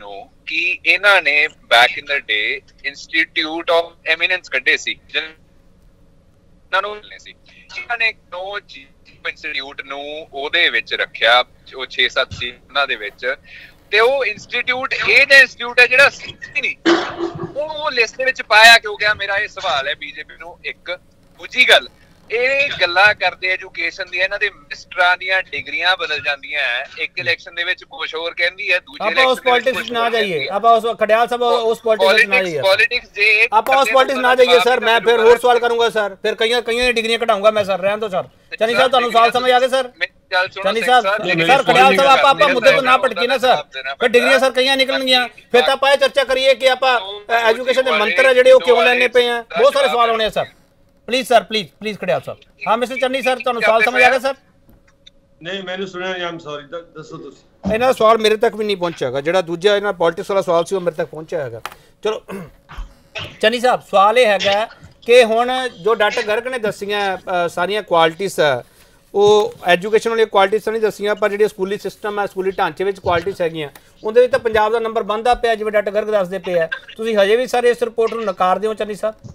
Speaker 3: ਕਿ ਇਹਨਾਂ ਨੇ back in the day institute of eminence ਕੱਢੇ ਸੀ ਜਿਨ੍ਹਾਂ ਨੂੰ ਮਿਲਨੇ ਸੀ। ਇਹਨਾਂ ਨੇ ਕਿਉਂ ਇੰਸਟੀਟਿਊਟ ਨੂੰ ਉਹਦੇ ਵਿੱਚ ਰੱਖਿਆ, ਉਹ 6-7 ਸੀ ਉਹਨਾਂ ਦੇ ਵਿੱਚ, ਤੇ ਉਹ ਇੰਸਟੀਟਿਊਟ ਇਹ ਜਿਹਾ ਇੰਸਟੀਟਿਊਟ ਹੈ ਜਿਹੜਾ ਨਹੀਂ ਉਹ ਲਿਸਟ ਦੇ ਵਿੱਚ ਪਾਇਆ ਕਿਉਂ ਗਿਆ? ਮੇਰਾ ਇਹ ਸਵਾਲ ਹੈ ਬੀਜੇਪੀ ਨੂੰ। ਇੱਕ ਦੂਜੀ ਗੱਲ, ਇਹ ਗੱਲਾਂ ਕਰਦੇ ਐਜੂਕੇਸ਼ਨ ਦੀਆਂ, ਇਹਨਾਂ ਦੇ ਮਿਨਿਸਟਰਾਂ ਦੀਆਂ ਡਿਗਰੀਆਂ ਬਦਲ ਜਾਂਦੀਆਂ ਹੈ। ਇੱਕ ਇਲੈਕਸ਼ਨ ਦੇ ਵਿੱਚ ਕੁਝ ਹੋਰ ਕਹਿੰਦੀ ਹੈ, ਦੂਜੇ
Speaker 1: ਆਪਾਂ ਉਸ ਪੋਲਿਟਿਕਸ ਨਾ ਜਾਈਏ, ਆਪਾਂ ਉਸ ਖੜਿਆਲ ਸਾਹਿਬ ਉਸ ਪੋਲਿਟਿਕਸ ਨਾ ਜਾਈਏ,
Speaker 3: ਪੋਲਿਟਿਕਸ ਜੇ
Speaker 1: ਆਪਾਂ ਉਸ ਪੋਲਿਟਿਕਸ ਨਾ ਜਾਈਏ ਸਰ। ਮੈਂ ਫਿਰ ਹੋਰ ਸਵਾਲ ਕਰੂੰਗਾ ਸਰ, ਫਿਰ ਕਈਆਂ ਦੀਆਂ ਡਿਗਰੀਆਂ ਘਟਾਊਂਗਾ ਮੈਂ ਸਰ। ਰਹਿਣ ਦਿਓ ਸਰ। ਚੰਨੀ ਸਾਹਿਬ ਤੁਹਾਨੂੰ ਸਵਾਲ ਸਮਝ ਆ ਗਿਆ ਸਰ? ਚੰਨੀ ਸਾਹਿਬ ਸਰ ਖੜਿਆਲ ਸਾਹਿਬ ਆਪਾਂ ਮੁੱਦੇ ਤੋਂ ਨਾ ਭਟਕੀਏ ਨਾ ਸਰ। ਫਿਰ ਡਿਗਰੀਆਂ ਸਰ ਕਈਆਂ ਨਿਕਲਣਗੀਆਂ, ਫਿਰ ਤਾਂ ਆਪਾਂ ਇਹ ਚਰਚਾ ਕਰੀਏ ਕਿ ਆਪਾਂ ਐਜੂਕੇਸ਼ਨ ਦੇ ਮੰਤਰ ਜਿਹੜੇ ਉਹ ਕਿਉਂ ਲੈਣੇ ਪਏ ਆ। ਬਹੁਤ ਸਾਰੇ ਸਵਾਲ ਹੋਣੇ ਆ sir. Please sir, please Khadiyal साहब। हाँ मिस्टर चन्नी सर, ਤੁਹਾਨੂੰ ਸਵਾਲ ਸਮਝ ਆ ਗਿਆ ਸਰ?
Speaker 4: ਨਹੀਂ ਮੈਨੂੰ ਸੁਣਿਆ ਨਹੀਂ, ਆਮ ਸੌਰੀ, ਦੱਸੋ ਤੁਸੀਂ।
Speaker 1: ਇਹਨਾਂ ਦਾ ਸਵਾਲ ਮੇਰੇ ਤੱਕ ਵੀ ਨਹੀਂ ਪਹੁੰਚਿਆਗਾ, ਜਿਹੜਾ ਦੂਜਾ ਇਹਨਾਂ ਪੋਲਿਟਿਕਸ ਵਾਲਾ ਸਵਾਲ ਸੀ ਉਹ ਮੇਰੇ ਤੱਕ ਪਹੁੰਚਿਆ ਹੈਗਾ। ਚਲੋ ਚੰਨੀ ਸਾਹਿਬ, ਸਵਾਲ ਇਹ ਹੈਗਾ ਕਿ ਹੁਣ ਜੋ ਡਾਕਟਰ ਗਰਗ ਨੇ ਦੱਸੀਆਂ ਸਾਰੀਆਂ ਕੁਆਲਿਟੀਜ਼ ਆ, ਉਹ ਐਜੂਕੇਸ਼ਨ ਵਾਲੀਆਂ ਕੁਆਲਿਟੀਜ਼ ਨਹੀਂ ਦੱਸੀਆਂ, ਪਰ ਜਿਹੜੀ ਸਕੂਲੀ ਸਿਸਟਮ ਹੈ, ਸਕੂਲੀ ਢਾਂਚੇ ਵਿੱਚ ਕੁਆਲਿਟੀਜ਼ ਹੈਗੀਆਂ, ਉਹਦੇ ਵਿੱਚ ਤਾਂ ਪੰਜਾਬ ਦਾ ਨੰਬਰ ਬਣਦਾ ਪਿਆ ਜਿਵੇਂ ਡਾਕਟਰ ਗਰਗ ਦੱਸਦੇ ਪਏ ਆ। ਤੁਸੀਂ ਹਜੇ ਵੀ ਸਰ ਇਸ ਰਿਪੋਰਟ ਨੂੰ ਨਕਾਰਦੇ ਹੋ ਚੰਨੀ ਸਾਹਿਬ?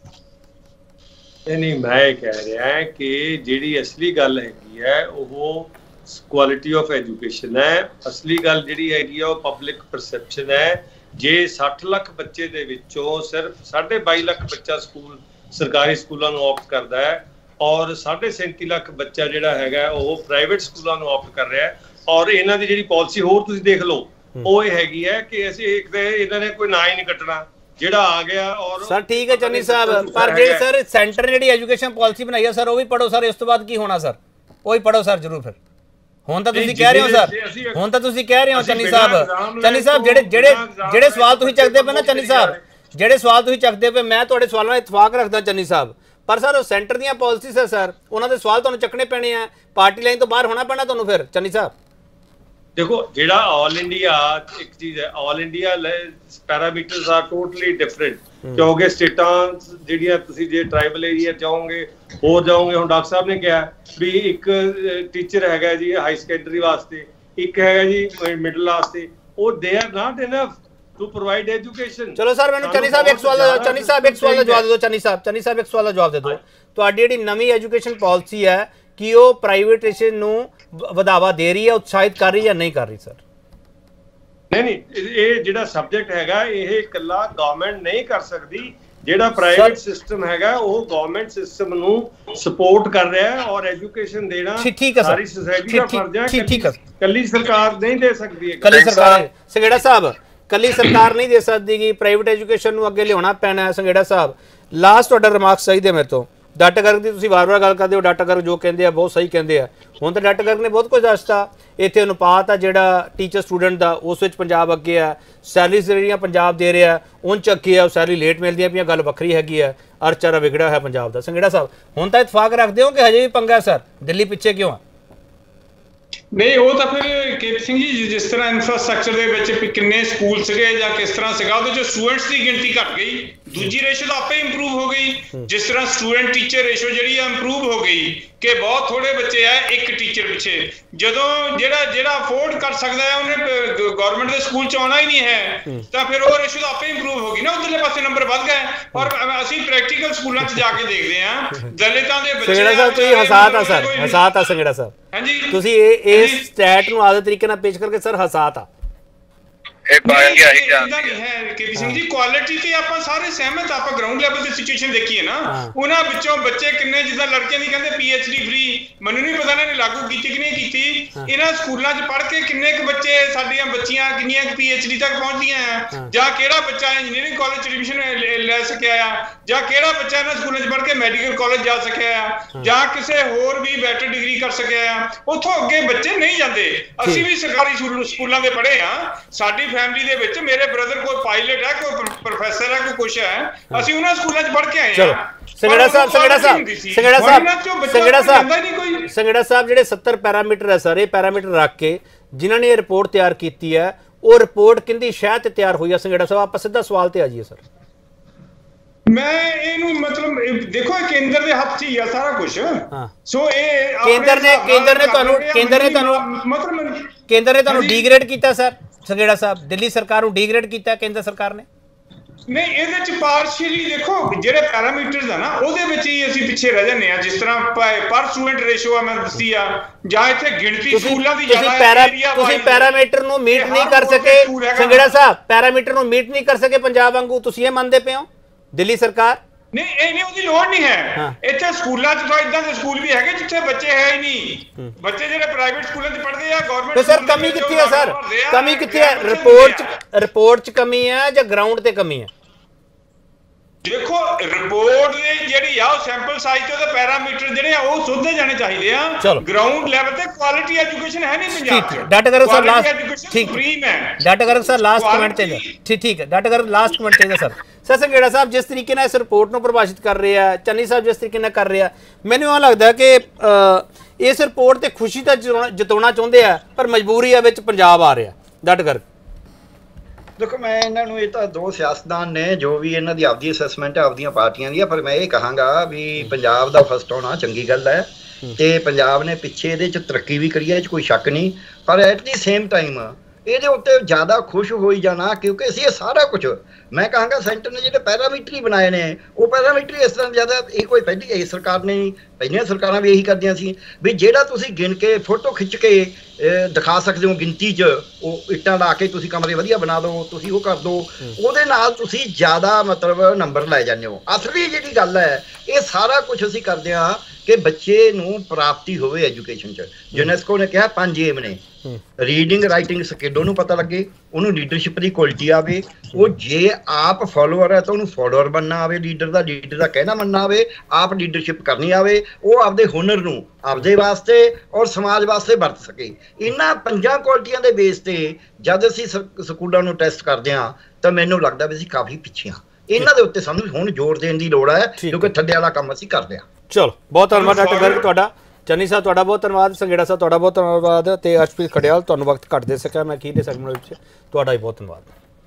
Speaker 4: ਨਹੀਂ, ਮੈਂ ਇਹ ਕਹਿ ਰਿਹਾ ਕਿ ਜਿਹੜੀ ਅਸਲੀ ਗੱਲ ਹੈਗੀ ਹੈ ਉਹ ਕੁਆਲਿਟੀ ਆਫ ਐਜੂਕੇਸ਼ਨ ਹੈ। ਅਸਲੀ ਗੱਲ ਜਿਹੜੀ ਹੈਗੀ ਆ ਉਹ ਪਬਲਿਕ ਪਰਸੈਪਸ਼ਨ ਹੈ। ਜੇ 60 ਲੱਖ ਬੱਚੇ ਦੇ ਵਿੱਚੋਂ ਸਿਰਫ 22.5 ਲੱਖ ਬੱਚਾ ਸਰਕਾਰੀ ਸਕੂਲਾਂ ਨੂੰ ਆਪਟ ਕਰਦਾ ਹੈ ਔਰ 37.5 ਲੱਖ ਬੱਚਾ ਜਿਹੜਾ ਹੈਗਾ ਉਹ ਪ੍ਰਾਈਵੇਟ ਸਕੂਲਾਂ ਨੂੰ ਆਪਟ ਕਰ ਰਿਹਾ ਹੈ, ਔਰ ਇਹਨਾਂ ਦੀ ਜਿਹੜੀ ਪਾਲਿਸੀ ਹੋਰ ਤੁਸੀਂ ਦੇਖ ਲਓ ਉਹ ਇਹ ਹੈਗੀ ਹੈ ਕਿ ਅਸੀਂ ਇੱਕ ਤੇ ਇਹਨਾਂ ਨੇ ਕੋਈ ਨਾਂ ਹੀ ਨਹੀਂ ਕੱਟਣਾ ਜਿਹੜਾ ਆ ਗਿਆ। ਔਰ
Speaker 1: ਸਰ ਠੀਕ ਹੈ ਚੰਨੀ ਸਾਹਿਬ, ਪਰ ਜਿਹੜੇ ਸਰ ਸੈਂਟਰ ਨੇ ਜਿਹੜੀ ਐਜੂਕੇਸ਼ਨ ਪਾਲਿਸੀ ਬਣਾਈ ਹੈ ਸਰ ਉਹ ਵੀ ਪੜੋ ਸਰ। ਇਸ ਤੋਂ ਬਾਅਦ ਕੀ ਹੋਣਾ ਸਰ? ਉਹ ਵੀ ਪੜੋ ਸਰ ਜ਼ਰੂਰ। ਫਿਰ ਹੁਣ ਤਾਂ ਤੁਸੀਂ ਕਹਿ ਰਹੇ ਹੋ ਸਰ, ਹੁਣ ਤਾਂ ਤੁਸੀਂ ਕਹਿ ਰਹੇ ਹੋ ਚੰਨੀ ਸਾਹਿਬ। ਚੰਨੀ ਸਾਹਿਬ ਜਿਹੜੇ ਸਵਾਲ ਤੁਸੀਂ ਚੱਕਦੇ ਪਏ ਨਾ ਚੰਨੀ ਸਾਹਿਬ, ਜਿਹੜੇ ਸਵਾਲ ਤੁਸੀਂ ਚੱਕਦੇ ਪਏ, ਮੈਂ ਤੁਹਾਡੇ ਸਵਾਲਾਂ ਨਾਲ ਇਤਫਾਕ ਰੱਖਦਾ ਚੰਨੀ ਸਾਹਿਬ, ਪਰ ਸਰ ਉਹ ਸੈਂਟਰ ਦੀਆਂ ਪਾਲਿਸੀਜ਼ ਹੈ ਸਰ, ਉਹਨਾਂ ਦੇ ਸਵਾਲ ਤੁਹਾਨੂੰ ਚੱਕਣੇ ਪੈਣੇ ਆ। ਪਾਰਟੀ ਲਾਈਨ ਤੋਂ ਬਾਹਰ ਹੋਣਾ ਪੈਣਾ ਤੁਹਾਨੂੰ ਫਿਰ ਚੰਨੀ ਸਾਹਿਬ।
Speaker 4: देखो जेड़ा ऑल इंडिया एक चीज है, all India parameters are totally different क्योंकि स्टेटां ਜਿਹੜੀਆਂ ਤੁਸੀਂ ਜੇ ਟ੍ਰਾਈਬਲ ਏਰੀਆ ਜਾਓਗੇ ਹੋਰ ਜਾਓਗੇ। ਹੁਣ ਡਾਕਟਰ ਸਾਹਿਬ ਨੇ ਕਿਹਾ ਵੀ ਇੱਕ ਟੀਚਰ ਹੈਗਾ ਜੀ ਹਾਈ ਸੈਕੰਡਰੀ ਵਾਸਤੇ, ਇੱਕ ਹੈਗਾ ਜੀ ਮਿਡਲ ਵਾਸਤੇ, ਉਹ they are not enough to provide education.
Speaker 1: ਚਲੋ ਸਰ ਮੈਨੂੰ ਚੰਨੀ ਸਾਹਿਬ ਇੱਕ ਸਵਾਲ ਦਾ ਜਵਾਬ ਦੇ ਦਿਓ। ਚੰਨੀ ਸਾਹਿਬ ਇੱਕ ਸਵਾਲ ਦਾ ਜਵਾਬ ਦੇ ਦਿਓ। ਤੁਹਾਡੀ ਜਿਹੜੀ ਨਵੀਂ ਐਜੂਕੇਸ਼ਨ ਪਾਲਿਸੀ ਹੈ ਕਿ ਉਹ ਪ੍ਰਾਈਵੇਟਾਈਜੇਸ਼ਨ ਨੂੰ ਵਧਾਵਾ ਦੇ ਰਹੀ ਹੈ, ਉਤਸ਼ਾਹਿਤ ਕਰ ਰਹੀ ਹੈ ਜਾਂ ਨਹੀਂ ਕਰ ਰਹੀ ਸਰ?
Speaker 4: ਨਹੀਂ, ਇਹ ਜਿਹੜਾ ਸਬਜੈਕਟ ਹੈਗਾ ਇਹ ਇਕੱਲਾ ਗਵਰਨਮੈਂਟ ਨਹੀਂ ਕਰ ਸਕਦੀ। ਜਿਹੜਾ ਪ੍ਰਾਈਵੇਟ ਸਿਸਟਮ ਹੈਗਾ ਉਹ ਗਵਰਨਮੈਂਟ ਸਿਸਟਮ ਨੂੰ ਸਪੋਰਟ ਕਰ ਰਿਹਾ ਹੈ ਔਰ ਐਜੂਕੇਸ਼ਨ ਦੇਣਾ ਸਾਰੀ ਸੋਸਾਇਟੀ ਦਾ ਫਰਜ਼ ਹੈ। ਕੱਲੀ ਸਰਕਾਰ ਨਹੀਂ ਦੇ ਸਕਦੀ।
Speaker 1: ਕੱਲੀ ਸਰਕਾਰ ਸੰਘੇੜਾ ਸਾਹਿਬ, ਕੱਲੀ ਸਰਕਾਰ ਨਹੀਂ ਦੇ ਸਕਦੀ ਕਿ ਪ੍ਰਾਈਵੇਟ ਐਜੂਕੇਸ਼ਨ ਨੂੰ ਅੱਗੇ ਲਿਆਉਣਾ ਪੈਣਾ ਹੈ। ਸੰਘੇੜਾ ਸਾਹਿਬ ਲਾਸਟ ਤੁਹਾਡਾ ਰਿਮਾਰਕ ਸਹੀ ਦੇ ਮੇਰੇ ਤੋਂ। ਡਾਕਟਰ ਗਰਗ ਦੀ ਤੁਸੀਂ ਵਾਰ-ਵਾਰ ਗੱਲ ਕਰਦੇ ਹੋ, ਡਾਕਟਰ ਗਰਗ ਜੋ ਕਹਿੰਦੇ ਆ ਬਹੁਤ ਸਹੀ ਕਹਿੰਦੇ ਆ। ਹੁਣ ਤਾਂ ਡਾਕਟਰ ਗਰਗ ਨੇ ਬਹੁਤ ਕੁਝ ਦੱਸਤਾ। ਇੱਥੇ ਅਨੁਪਾਤ ਆ ਜਿਹੜਾ ਟੀਚਰ ਸਟੂਡੈਂਟ ਦਾ ਉਸ ਵਿੱਚ ਪੰਜਾਬ ਅੱਗੇ ਆ। ਸੈਲਰੀਜ਼ ਜਿਹੜੀਆਂ ਪੰਜਾਬ ਦੇ ਰਿਹਾ ਉਨ ਚ ਅੱਗੇ ਆ, ਉਹ ਸੈਲਰੀ ਲੇਟ ਮਿਲਦੀਆਂ ਪਈਆਂ, ਗੱਲ ਵੱਖਰੀ ਹੈਗੀ ਆ। ਅਰਚਾਰਾ ਵਿਗੜਿਆ ਹੋਇਆ ਪੰਜਾਬ ਦਾ। ਸੰਘੇੜਾ ਸਾਹਿਬ ਹੁਣ ਤਾਂ ਇਤਫਾਕ ਰੱਖਦੇ ਹੋ ਕਿ ਹਜੇ ਵੀ ਪੰਗਾ ਸਰ? ਦਿੱਲੀ ਪਿੱਛੇ ਕਿਉਂ ਆ?
Speaker 2: ਨਹੀਂ, ਉਹ ਤਾਂ ਫਿਰ ਕੇਪੀ ਸਿੰਘ ਜੀ ਜਿਸ ਤਰ੍ਹਾਂ ਇਨਫਰਾਸਟ੍ਰਕਚਰ ਦੇ ਵਿੱਚ ਕਿੰਨੇ ਸਕੂਲ ਸੀਗੇ ਜਾਂ ਕਿਸ ਤਰ੍ਹਾਂ ਸੀਗਾ, ਉਹਦੇ ਚ ਸਟੂਡੈਂਟਸ ਦੀ ਗਿਣਤੀ ਘਟ ਗਈ, ਦੂਜੀ ਰੇਸ਼ੋ ਤਾਂ ਆਪੇ ਇੰਪਰੂਵ ਹੋ ਗਈ। ਜਿਸ ਤਰ੍ਹਾਂ ਸਟੂਡੈਂਟ ਟੀਚਰ ਰੇਸ਼ੋ ਜਿਹੜੀ ਆ ਇੰਪਰੂਵ ਹੋ ਗਈ ਕਿ ਬਹੁਤ ਥੋੜੇ ਬੱਚੇ ਆ ਇੱਕ ਟੀਚਰ ਪਿੱਛੇ। ਜਦੋਂ ਜਿਹੜਾ ਅਫੋਰਡ ਕਰ ਸਕਦਾ ਹੈ ਉਹਨੇ ਗਵਰਨਮੈਂਟ ਦੇ ਸਕੂਲ ਚ ਆਉਣਾ ਹੀ ਨਹੀਂ ਹੈ, ਤਾਂ ਫਿਰ ਉਹ ਰੇਸ਼ੋ ਤਾਂ ਆਪੇ ਇੰਪਰੂਵ ਹੋ ਗਈ ਨਾ, ਉਧਰਲੇ ਪਾਸੇ ਨੰਬਰ ਵੱਧ ਗਏ। ਔਰ ਅਸੀਂ ਪ੍ਰੈਕਟੀਕਲ ਸਕੂਲਾਂ ਚ ਜਾ ਕੇ ਦੇਖਦੇ ਹਾਂ ਦਲਿਤਾਂ ਦੇ ਬੱਚੇ।
Speaker 1: ਸੰਘੇੜਾ ਸਾਹਿਬ ਤੁਸੀਂ ਹਸਾਤ ਆ ਸਰ, ਹਸਾਤ ਆ ਸੰਘੇੜਾ ਸਾਹਿਬ। ਹਾਂਜੀ ਤੁਸੀਂ ਇਸ ਸਟੈਟ ਨੂੰ ਆਦੇ ਤਰੀਕੇ ਨਾਲ ਪੇਸ਼ ਕਰਕੇ ਸਰ ਹਸਾਤ ਆ।
Speaker 2: ਕੇਪੀ ਸਿੰਘ ਜੀ ਕੁਆਲਿਟੀ ਤੇ ਆਪਾਂ ਸਾਰੇ ਸਹਿਮਤ, ਆਪਾਂ ਗਰਾਊਂਡ ਲੈਵਲ ਤੇ ਸਿਚੁਏਸ਼ਨ ਦੇਖੀਏ ਨਾ, ਉਹਨਾਂ ਵਿੱਚੋਂ ਬੱਚੇ ਕਿੰਨੇ, ਜਿੱਦਾਂ ਲੜਕਿਆਂ ਦੀ ਕਹਿੰਦੇ PhD ਫ੍ਰੀ, ਮੈਨੂੰ ਨਹੀਂ ਪਤਾ ਇਹਨਾਂ ਨੇ ਲਾਗੂ ਕੀਤੀ ਕਿ ਨਹੀਂ ਕੀਤੀ। ਇਹਨਾਂ ਸਕੂਲਾਂ 'ਚ ਪੜ੍ਹ ਕੇ ਕਿੰਨੇ ਕੁ ਬੱਚੇ, ਸਾਡੀਆਂ ਬੱਚੀਆਂ ਕਿੰਨੀਆਂ PhD ਤੱਕ ਪਹੁੰਚਦੀਆਂ ਆ, ਜਾਂ ਕਿਹੜਾ ਬੱਚਾ ਇੰਜੀਨੀਅਰਿੰਗ ਕਾਲਜ 'ਚ ਐਡਮਿਸ਼ਨ ਲੈ ਸਕਿਆ ਆ, ਜਾਂ ਕਿਹੜਾ ਬੱਚਾ ਇਹਨਾਂ ਸਕੂਲਾਂ 'ਚ ਪੜ੍ਹ ਕੇ ਮੈਡੀਕਲ ਕਾਲਜ ਜਾ ਸਕਿਆ ਆ, ਜਾਂ ਕਿਸੇ ਹੋਰ ਵੀ ਬੈਟਰ ਡਿਗਰੀ ਕਰ ਸਕਿਆ ਆ। ਉੱਥੋਂ ਅੱਗੇ ਬੱਚੇ ਨਹੀਂ ਜਾਂਦੇ। ਅਸੀਂ ਵੀ ਸਰਕਾਰੀ ਸਕੂਲਾਂ ਦੇ ਪੜ੍ਹੇ ਆ। ਸਾਡੀ ਫੈਮਿਲੀ ਦੇ ਵਿੱਚ ਮੇਰੇ ਬ੍ਰਦਰ ਕੋਈ ਪਾਇਲਟ ਹੈ, ਕੋਈ ਪ੍ਰੋਫੈਸਰ ਹੈ, ਕੋਈ ਕੁਛ ਹੈ। ਅਸੀਂ ਉਹਨਾਂ ਸਕੂਲਾਂ 'ਚ ਪੜ੍ਹ ਕੇ ਆਏ ਹਾਂ।
Speaker 1: ਸੰਘੇੜਾ ਸਾਹਿਬ ਜਿਹੜੇ 70 ਪੈਰਾਮੀਟਰ ਹੈ ਸਰ, ਇਹ ਪੈਰਾਮੀਟਰ ਰੱਖ ਕੇ ਜਿਨ੍ਹਾਂ ਨੇ ਇਹ ਰਿਪੋਰਟ ਤਿਆਰ ਕੀਤੀ ਹੈ, ਉਹ ਰਿਪੋਰਟ ਕਿੰਦੀ ਸ਼ਹਿ ਤੇ ਤਿਆਰ ਹੋਈ ਹੈ? ਸੰਘੇੜਾ ਸਾਹਿਬ ਆਪਾਂ ਸਿੱਧਾ ਸਵਾਲ ਤੇ ਆ ਜਾਈਏ ਸਰ।
Speaker 2: ਮੈਂ ਇਹਨੂੰ ਮਤਲਬ ਦੇਖੋ ਕੇਂਦਰ ਦੇ ਹੱਥ 'ਚ ਹੀ ਆ ਸਾਰਾ ਕੁਝ। ਸੋ ਇਹ
Speaker 1: ਕੇਂਦਰ ਨੇ ਤੁਹਾਨੂੰ ਡੀਗ੍ਰੇਡ ਕੀਤਾ ਸਰ। ਸੰਘੇੜਾ ਸਾਹਿਬ, ਦਿੱਲੀ ਸਰਕਾਰ ਨੂੰ ਡੀਗ੍ਰੇਡ ਕੀਤਾ ਕੇਂਦਰ ਸਰਕਾਰ ਨੇ?
Speaker 2: ਨਹੀਂ, ਇਹਦੇ ਚ ਪਾਰਸ਼ੀਅਲੀ ਦੇਖੋ ਜਿਹੜੇ ਪੈਰਾਮੀਟਰਸ ਆ ਨਾ ਉਹਦੇ ਵਿੱਚ ਹੀ ਅਸੀਂ ਪਿੱਛੇ ਰਹਿ ਜਾਂਦੇ ਆ। ਜਿਸ ਤਰ੍ਹਾਂ ਪਰ ਸਟੂਡੈਂਟ ਰੇਸ਼ੋ ਆ ਮੈਂ ਦੱਸੀ ਆ, ਜਾਂ ਇੱਥੇ ਗਿਣਤੀ ਸਕੂਲਾਂ ਦੀ ਜ਼ਿਆਦਾ ਹੈ।
Speaker 1: ਤੁਸੀਂ ਪੈਰਾਮੀਟਰ ਨੂੰ ਮੀਟ ਨਹੀਂ ਕਰ ਸਕੇ ਸੰਘੇੜਾ ਸਾਹਿਬ, ਪੈਰਾਮੀਟਰ ਨੂੰ ਮੀਟ ਨਹੀਂ ਕਰ ਸਕੇ ਪੰਜਾਬ ਵਾਂਗੂ, ਤੁਸੀਂ ਇਹ ਮੰਨਦੇ ਪਏ ਹੋ? ਦਿੱਲੀ ਸਰਕਾਰ
Speaker 2: ਨਹੀਂ, ਇਹ ਨਹੀਂ, ਉਹਦੀ ਲੋੜ ਨਹੀਂ ਹੈ। ਇੱਥੇ ਸਕੂਲਾਂ 'ਚ ਤਾਂ ਇਦਾਂ ਦੇ ਸਕੂਲ ਵੀ ਹੈਗੇ ਜਿੱਥੇ ਬੱਚੇ ਹੈ ਹੀ ਨਹੀਂ। ਬੱਚੇ ਜਿਹੜੇ ਪ੍ਰਾਈਵੇਟ ਸਕੂਲਾਂ 'ਚ ਪੜ੍ਹਦੇ ਆ, ਗਵਰਨਮੈਂਟ
Speaker 1: ਤੇ ਸਰ ਕਮੀ ਕਿੱਥੇ ਹੈ? ਸਰ ਕਮੀ ਕਿੱਥੇ ਹੈ? ਰਿਪੋਰਟ 'ਚ ਕਮੀ ਹੈ ਜਾਂ ਗਰਾਊਂਡ ਤੇ ਕਮੀ ਹੈ?
Speaker 2: ਦੇਖੋ ਰਿਪੋਰਟ ਦੇ ਜਿਹੜੀ ਆ ਉਹ ਸੈਂਪਲ ਸਾਈਜ਼ ਤੇ ਉਹਦੇ ਪੈਰਾਮੀਟਰ ਜਿਹੜੇ ਆ ਉਹ ਸੋਧੇ ਜਾਣੇ ਚਾਹੀਦੇ ਆ। ਗਰਾਊਂਡ ਲੈਵਲ ਤੇ ਕੁਆਲਿਟੀ ਐਜੂਕੇਸ਼ਨ ਹੈ ਨਹੀਂ ਪੰਜਾਬ 'ਚ।
Speaker 1: ਡਾਟਾ ਗਰਗ ਸਰ ਲਾਸਟ, ਠੀਕ ਹੈ data Garg sir last comment ਚਾਹੀਦਾ। ਠੀਕ ਹੈ ਡਾਟਾ ਗਰਗ ਲਾਸਟ ਕਮੈਂਟ ਚਾਹੀਦਾ ਸਰ। ਸਰ ਸੰਘੇੜਾ ਸਾਹਿਬ ਜਿਸ ਤਰੀਕੇ ਨਾਲ ਇਸ ਰਿਪੋਰਟ ਨੂੰ ਪ੍ਰਭਾਸ਼ਿਤ ਕਰ ਰਹੇ ਆ, ਚੰਨੀ ਸਾਹਿਬ ਜਿਸ ਤਰੀਕੇ ਨਾਲ ਕਰ ਰਹੇ ਆ, ਮੈਨੂੰ ਇਹ ਲੱਗਦਾ ਕਿ ਇਸ ਰਿਪੋਰਟ ਤੇ ਖੁਸ਼ੀ ਤਾਂ ਜਤਾਉਣਾ ਚਾਹੁੰਦੇ ਆ ਪਰ ਮਜਬੂਰੀ ਆ ਵਿੱਚ ਪੰਜਾਬ ਆ ਰਿਹਾ। ਡਾਟਾ ਗਰਗ
Speaker 5: ਦੇਖੋ ਮੈਂ ਇਹਨਾਂ ਨੂੰ, ਇਹ ਤਾਂ ਦੋ ਸਿਆਸਤਦਾਨ ਨੇ, ਜੋ ਵੀ ਇਹਨਾਂ ਦੀ ਆਪਦੀ ਅਸੈਸਮੈਂਟ ਹੈ ਆਪਦੀਆਂ ਪਾਰਟੀਆਂ ਦੀ ਆ, ਪਰ ਮੈਂ ਇਹ ਕਹਾਂਗਾ ਵੀ ਪੰਜਾਬ ਦਾ ਫਸਟ ਹੋਣਾ ਚੰਗੀ ਗੱਲ ਹੈ ਤੇ ਪੰਜਾਬ ਨੇ ਪਿੱਛੇ ਇਹਦੇ 'ਚ ਤਰੱਕੀ ਵੀ ਕਰੀ ਹੈ, ਇਹ 'ਚ ਕੋਈ ਸ਼ੱਕ ਨਹੀਂ। ਪਰ ਐਟ ਦੀ ਸੇਮ ਟਾਈਮ ਇਹਦੇ ਉੱਤੇ ਜ਼ਿਆਦਾ ਖੁਸ਼ ਹੋਈ ਜਾਣਾ, ਕਿਉਂਕਿ ਅਸੀਂ ਇਹ ਸਾਰਾ ਕੁਝ, ਮੈਂ ਕਹਾਂਗਾ ਸੈਂਟਰ ਨੇ ਜਿਹੜੇ ਪੈਰਾਮੀਟਰ ਹੀ ਬਣਾਏ ਨੇ ਉਹ ਪੈਰਾਮੀਟਰ ਇਸ ਤਰ੍ਹਾਂ ਜ਼ਿਆਦਾ, ਇਹ ਕੋਈ ਪਹਿਲੀ ਇਸ ਸਰਕਾਰ ਨੇ ਨਹੀਂ, ਪਹਿਲੀਆਂ ਸਰਕਾਰਾਂ ਵੀ ਇਹੀ ਕਰਦੀਆਂ ਸੀ ਵੀ ਜਿਹੜਾ ਤੁਸੀਂ ਗਿਣ ਕੇ ਫੋਟੋ ਖਿੱਚ ਕੇ ਦਿਖਾ ਸਕਦੇ ਹੋ ਗਿਣਤੀ 'ਚ, ਉਹ ਇੱਟਾਂ ਲਾ ਕੇ ਤੁਸੀਂ ਕਮਰੇ ਵਧੀਆ ਬਣਾ ਦਿਓ, ਤੁਸੀਂ ਉਹ ਕਰ ਦਿਓ, ਉਹਦੇ ਨਾਲ ਤੁਸੀਂ ਜ਼ਿਆਦਾ ਮਤਲਬ ਨੰਬਰ ਲੈ ਜਾਂਦੇ ਹੋ। ਅਸਲੀ ਜਿਹੜੀ ਗੱਲ ਹੈ ਇਹ ਸਾਰਾ ਕੁਝ ਅਸੀਂ ਕਰਦੇ ਹਾਂ ਕਿ ਬੱਚੇ ਨੂੰ ਪ੍ਰਾਪਤੀ ਹੋਵੇ ਐਜੂਕੇਸ਼ਨ 'ਚ। ਯੂਨੈਸਕੋ ਨੇ ਕਿਹਾ 5 ਏਮ ਨੇ, ਰੀਡਿੰਗ ਰਾਈਟਿੰਗ ਸਕਿੱਲ ਉਹਨੂੰ ਪਤਾ ਲੱਗੇ, ਉਹਨੂੰ ਲੀਡਰਸ਼ਿਪ ਦੀ ਕੁਆਲਿਟੀ ਆਵੇ, ਉਹ ਜੇ ਆਪ ਫੋਲੋਅਰ ਹੈ ਤਾਂ ਉਹਨੂੰ ਫੋਲੋਅਰ ਬਣਨਾ ਆਵੇ, ਲੀਡਰ ਦਾ ਕਹਿਣਾ ਮੰਨਣਾ ਆਵੇ, ਆਪ ਲੀਡਰਸ਼ਿਪ ਕਰਨੀ ਆਵੇ, ਉਹ ਆਪਦੇ ਹੁਨਰ ਨੂੰ ਆਪਦੇ ਵਾਸਤੇ ਔਰ ਸਮਾਜ ਵਾਸਤੇ ਵਰਤ ਸਕੇ। ਇਹਨਾਂ 5 ਕੁਆਲਿਟੀਆਂ ਦੇ ਬੇਸ ਤੇ ਜਦ ਅਸੀਂ ਸਕੂਲਾਂ ਨੂੰ ਟੈਸਟ ਕਰਦੇ ਹਾਂ ਤਾਂ ਮੈਨੂੰ ਲੱਗਦਾ ਵੀ ਅਸੀਂ ਕਾਫੀ ਪਿੱਛੇ ਹਾਂ। ਇਹਨਾਂ ਦੇ ਉੱਤੇ ਸਾਨੂੰ ਹੁਣ ਜ਼ੋਰ ਦੇਣ ਦੀ ਲੋੜ ਹੈ ਕਿਉਂਕਿ ਥੱਲੇ ਵਾਲਾ ਕੰਮ ਅਸੀਂ ਕਰਦੇ ਹਾਂ।
Speaker 1: ਚਲੋ ਬਹੁਤ ਧੰਨਵਾਦ ਡਾਕਟਰ ਗਰਗ ਤੁਹਾਡਾ, ਚੰਨੀ ਸਾਹਿਬ ਤੁਹਾਡਾ ਬਹੁਤ ਧੰਨਵਾਦ, ਸੰਘੇੜਾ ਸਾਹਿਬ ਤੁਹਾਡਾ ਬਹੁਤ ਧੰਨਵਾਦ ਤੇ ਅਰਸ਼ਪ੍ਰੀਤ ਖੜਿਆਲ ਤੁਹਾਨੂੰ ਵਕਤ ਘੱਟ ਦੇ ਸਕਿਆ ਮੈਂ ਅਖੀਰਲੇ ਸੈਗਮੈਂਟ ਵਿੱਚ, ਤੁਹਾਡਾ ਵੀ ਬਹੁਤ ਧੰਨਵਾਦ।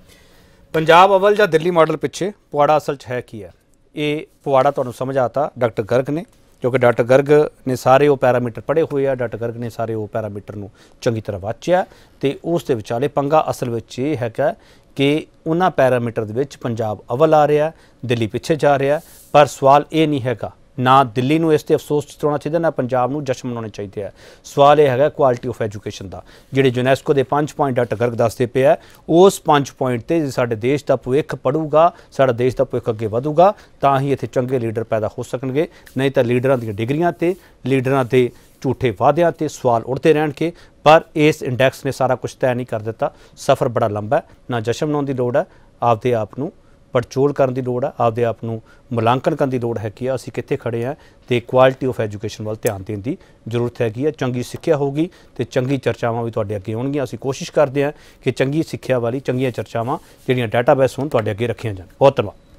Speaker 1: ਪੰਜਾਬ ਅਵਲ ਜਾਂ ਦਿੱਲੀ ਮਾਡਲ ਪਿੱਛੇ ਪੁਆੜਾ ਅਸਲ 'ਚ ਹੈ ਕੀ ਹੈ? ਇਹ ਪੁਆੜਾ ਤੁਹਾਨੂੰ ਸਮਝ ਆਤਾ ਡਾਕਟਰ ਗਰਗ ਨੇ, ਕਿਉਂਕਿ ਡਾਕਟਰ ਗਰਗ ਨੇ ਸਾਰੇ ਉਹ ਪੈਰਾਮੀਟਰ ਪੜ੍ਹੇ ਹੋਏ ਆ, ਡਾਕਟਰ ਗਰਗ ਨੇ ਸਾਰੇ ਉਹ ਪੈਰਾਮੀਟਰ ਨੂੰ ਚੰਗੀ ਤਰ੍ਹਾਂ ਵਾਚਿਆ ਤੇ ਉਸ ਦੇ ਵਿਚਾਲੇ ਪੰਗਾ ਅਸਲ ਵਿੱਚ ਇਹ ਹੈਗਾ ਕਿ ਉਹਨਾਂ ਪੈਰਾਮੀਟਰ ਦੇ ਵਿੱਚ ਪੰਜਾਬ ਅਵਲ ਆ ਰਿਹਾ, ਦਿੱਲੀ ਪਿੱਛੇ ਜਾ ਰਿਹਾ। ਪਰ ਸਵਾਲ ਇਹ ਨਹੀਂ ਹੈਗਾ, ਨਾ ਦਿੱਲੀ ਨੂੰ ਇਸ ਤੇ ਅਫਸੋਸ ਜਤਾਉਣਾ ਚਾਹੀਦਾ, ਨਾ ਪੰਜਾਬ ਨੂੰ ਜਸ਼ਨ ਮਨਾਉਣੇ ਚਾਹੀਦੇ ਆ। ਸਵਾਲ ਇਹ ਹੈਗਾ ਕੁਆਲਿਟੀ ਆਫ ਐਜੂਕੇਸ਼ਨ ਦਾ। ਜਿਹੜੇ ਯੂਨੈਸਕੋ ਦੇ 5 ਪੁਆਇੰਟ ਡਾਕਟਰ ਗਰਗ ਦੱਸਦੇ ਪਏ ਆ, ਉਸ 5 ਪੁਆਇੰਟ ਤੇ ਸਾਡੇ ਦੇਸ਼ ਦਾ ਭਵਿੱਖ ਪੜੂਗਾ, ਸਾਡਾ ਦੇਸ਼ ਦਾ ਭਵਿੱਖ ਅੱਗੇ ਵਧੂਗਾ, ਤਾਂ ਹੀ ਇੱਥੇ ਚੰਗੇ ਲੀਡਰ ਪੈਦਾ ਹੋ ਸਕਣਗੇ। ਨਹੀਂ ਤਾਂ ਲੀਡਰਾਂ ਦੀਆਂ ਡਿਗਰੀਆਂ ਤੇ, ਲੀਡਰਾਂ ਦੇ ਝੂਠੇ ਵਾਅਦਿਆਂ ਤੇ ਸਵਾਲ ਉੱਠਦੇ ਰਹਿਣਗੇ। ਪਰ ਇਸ ਇੰਡੈਕਸ ਨੇ ਸਾਰਾ ਕੁਝ ਤੈਅ ਨਹੀਂ ਕਰ ਦਿੱਤਾ। ਸਫ਼ਰ ਬੜਾ ਲੰਬਾ ਹੈ, ਨਾ ਜਸ਼ਨ ਮਨਾਉਣ ਦੀ ਲੋੜ ਹੈ, ਆਪਦੇ ਆਪ ਨੂੰ ਪੜਚੋਲ ਕਰਨ ਦੀ ਲੋੜ ਹੈ, ਆਪਦੇ ਆਪ ਨੂੰ ਮੁਲਾਂਕਣ ਕਰਨ ਦੀ ਲੋੜ ਹੈ ਕਿ ਅਸੀਂ ਕਿੱਥੇ ਖੜੇ ਹਾਂ ਤੇ ਕੁਆਲਿਟੀ ਆਫ ਐਜੂਕੇਸ਼ਨ ਵੱਲ ਧਿਆਨ ਦੇਣ ਦੀ ਜ਼ਰੂਰਤ ਹੈਗੀ ਹੈ। ਚੰਗੀ ਸਿੱਖਿਆ ਹੋਊਗੀ ਤੇ ਚੰਗੀ ਚਰਚਾਵਾਂ ਵੀ ਤੁਹਾਡੇ ਅੱਗੇ ਆਉਣਗੀਆਂ। ਅਸੀਂ ਕੋਸ਼ਿਸ਼ ਕਰਦੇ ਹਾਂ ਕਿ ਚੰਗੀ ਸਿੱਖਿਆ ਵਾਲੀ ਚੰਗੀਆਂ ਚਰਚਾਵਾਂ ਜਿਹੜੀਆਂ ਡਾਟਾਬੇਸ ਹੋਣ ਤੁਹਾਡੇ ਅੱਗੇ ਰੱਖੀਆਂ ਜਾਣ। ਬਹੁਤ ਧੰਨਵਾਦ।